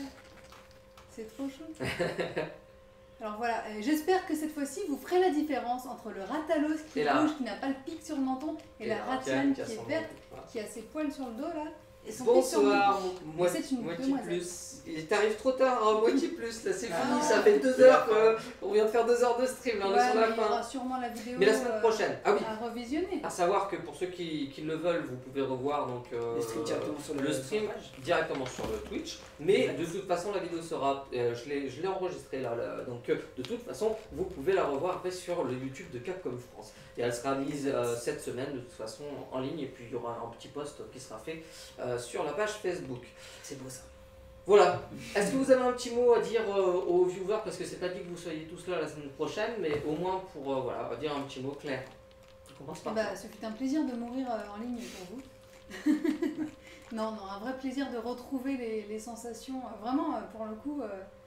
c'est trop chou. Alors voilà, j'espère que cette fois-ci vous ferez la différence entre le ratalos qui Et est la- rouge, qui n'a pas le pic sur le menton, et la ratiane qui a est son- verte, voilà. qui a ses poils sur le dos là, et son pic sur le Bonsoir, menton. C'est une moitié demoiselle. plus. Il t'arrive trop tard, hein, moitié plus, là c'est Ah. fini, ça fait 2 heures qu'on vient de faire 2 heures de stream, là on est Ouais, sur mais la il y fin. aura sûrement la vidéo Mais la semaine prochaine, ah oui, à revisionner. à savoir que pour ceux qui le veulent, vous pouvez revoir donc, Le stream directement sur le stream sur la page. directement sur le Twitch, mais Exact. de toute façon la vidéo sera, je l'ai enregistrée là, donc de toute façon vous pouvez la revoir après sur le YouTube de Capcom France. Et elle sera mise cette semaine de toute façon en ligne, et puis il y aura un petit post qui sera fait sur la page Facebook. C'est beau ça. Voilà. Est-ce que vous avez un petit mot à dire aux viewers, parce que c'est pas dit que vous soyez tous là la semaine prochaine, mais au moins pour voilà, dire un petit mot clair. On commence par Bah, ce fut un plaisir de mourir en ligne pour vous. non, un vrai plaisir de retrouver les sensations. Vraiment, pour le coup,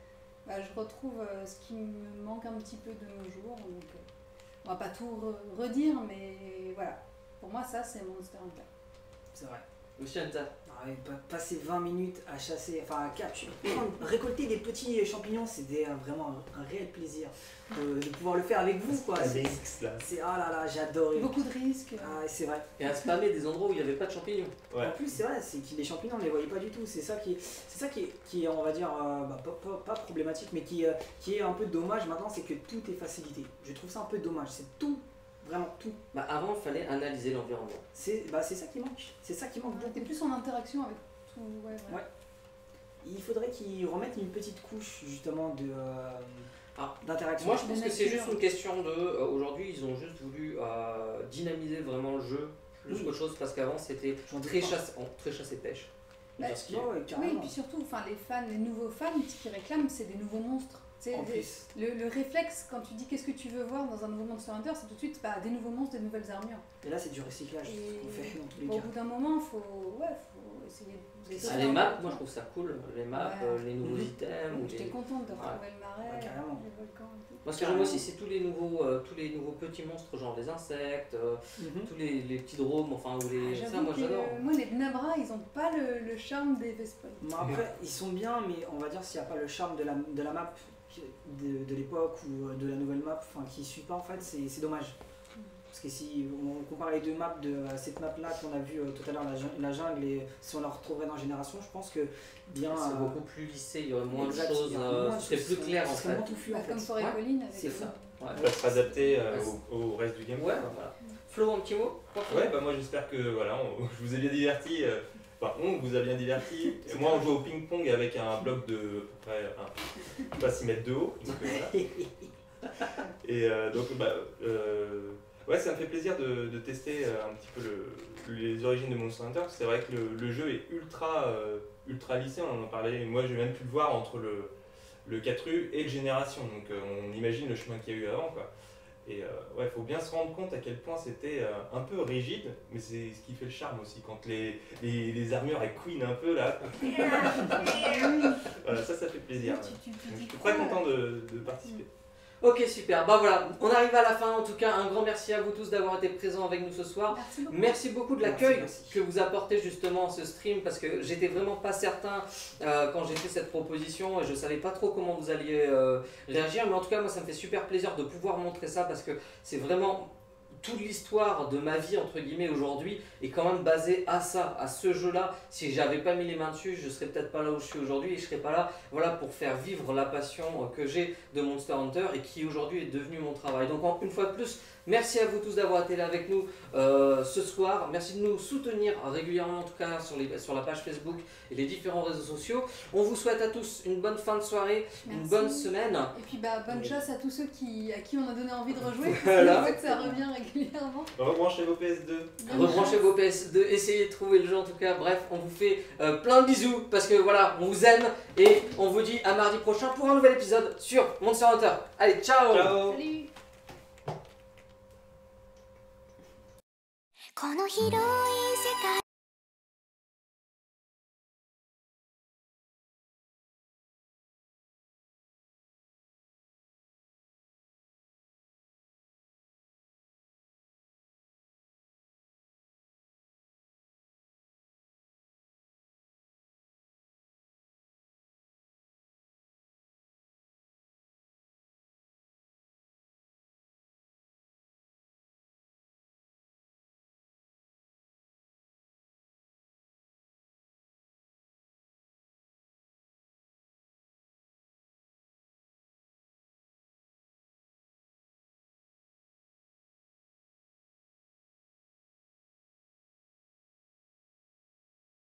je retrouve ce qui me manque un petit peu de nos jours. Donc, on va pas tout redire, mais voilà. Pour moi, ça, c'est Monster Hunter. C'est vrai. Monsieur Hunter. Ah ouais, passer 20 minutes à chasser, enfin à capturer, récolter des petits champignons, c'était vraiment un réel plaisir de pouvoir le faire avec vous quoi. Ah, des X là. C'est ah là là, j'adore. Beaucoup de risques. Ah c'est vrai. Et à spammer des endroits où il n'y avait pas de champignons. Ouais. En plus c'est vrai, c'est que les champignons on les voyait pas du tout. C'est ça qui est on va dire pas problématique, mais qui est un peu dommage maintenant, c'est que tout est facilité. Je trouve ça un peu dommage. C'est tout. Vraiment tout. Bah, avant, il fallait analyser l'environnement. C'est ça qui manque. C'est ça qui manque beaucoup. T'es plus en interaction avec tout. Ouais. Ouais. Il faudrait qu'ils remettent une petite couche justement d'interaction. Moi, je pense De que c'est nature. juste une question de. Aujourd'hui, ils ont juste voulu dynamiser vraiment le jeu plus Oui. qu'autre chose, parce qu'avant, c'était J'en doute très pas. chasse-pêche. Bah, Parce que- Ouais, Oui, carrément. et puis surtout, les fans, les nouveaux fans, ce qu'ils réclament, c'est des nouveaux monstres. Tu sais, En des- plus. le réflexe, quand tu dis qu'est-ce que tu veux voir dans un nouveau Monster Hunter, c'est tout de suite des nouveaux monstres, des nouvelles armures. Et là, c'est du recyclage Et- qu'on fait dans tous les Au cas. bout d'un moment, faut essayer de. Ah, les maps, moi je trouve ça cool. Les maps, Ouais. les nouveaux Mhm. items. ou J'étais les- contente de retrouver le marais, Ouais, carrément. les volcans et tout. Moi, ce que j'aime aussi, c'est tous les nouveaux petits monstres, genre les insectes, Mhm. tous les petits dromes, enfin, ou les. ça, J'avoue moi que j'adore. moi, les Bnabra, ils ont pas le charme des Vespoids. Bon, après, ils sont bien, mais on va dire s'il n'y a pas le charme de la map de l'époque ou de la nouvelle map, enfin qui ne suit pas en fait, c'est dommage. Parce que si on compare les deux maps de cette map là qu'on a vu tout à l'heure, la jungle, et si on la retrouverait dans Génération, je pense que bien. C'est beaucoup plus lissé, il y aurait moins exact, de il choses, y aurait moins de ce serait choses, plus clair en ce serait fait. moins touffu en fait. Comme Forêt Ouais, Colline avec C'est ça. Ouais. Ça sera adapté Ouais. au reste du game. Ouais, voilà. Flo, un petit mot pour finir Ouais, bah moi j'espère que voilà, je vous ai bien diverti enfin, on vous a bien diverti. Et moi, on joue au ping-pong avec un bloc de à peu près pas 6 mètres de haut. Donc, voilà. Et donc, ouais, ça me fait plaisir de tester un petit peu les origines de Monster Hunter. C'est vrai que le jeu est ultra lissé, on en parlait. Moi, j'ai même pu le voir entre le 4U et le Génération. Donc, on imagine le chemin qu'il y a eu avant, quoi. Et ouais, il faut bien se rendre compte à quel point c'était un peu rigide, mais c'est ce qui fait le charme aussi, quand les armures elles couinent un peu là. Voilà, ça fait plaisir. Tu Je dis suis quoi, très content de participer. Ok, super. Bah voilà, on arrive à la fin. En tout cas, un grand merci à vous tous d'avoir été présents avec nous ce soir. Merci beaucoup. Merci beaucoup de l'accueil Merci. que vous apportez justement à ce stream, parce que j'étais vraiment pas certain quand j'ai fait cette proposition et je savais pas trop comment vous alliez réagir, mais en tout cas moi ça me fait super plaisir de pouvoir montrer ça, parce que c'est vraiment toute l'histoire de ma vie entre guillemets aujourd'hui est quand même basée à ça, à ce jeu-là. Si j'avais pas mis les mains dessus, je serais peut-être pas là où je suis aujourd'hui et je serais pas là, voilà, pour faire vivre la passion que j'ai de Monster Hunter et qui aujourd'hui est devenue mon travail. Donc une fois de plus, merci à vous tous d'avoir été là avec nous ce soir. Merci de nous soutenir régulièrement, en tout cas sur la page Facebook et les différents réseaux sociaux. On vous souhaite à tous une bonne fin de soirée, une Merci. bonne semaine. Et puis bonne chasse à tous ceux à qui on a donné envie de rejouer. Voilà. En fait, ça revient régulièrement. Rebranchez vos PS2. Rebranchez vos PS2, essayez de trouver le jeu en tout cas. Bref, on vous fait plein de bisous parce que voilà, on vous aime et on vous dit à mardi prochain pour un nouvel épisode sur Monster Hunter. Allez, ciao. Salut. この広い世界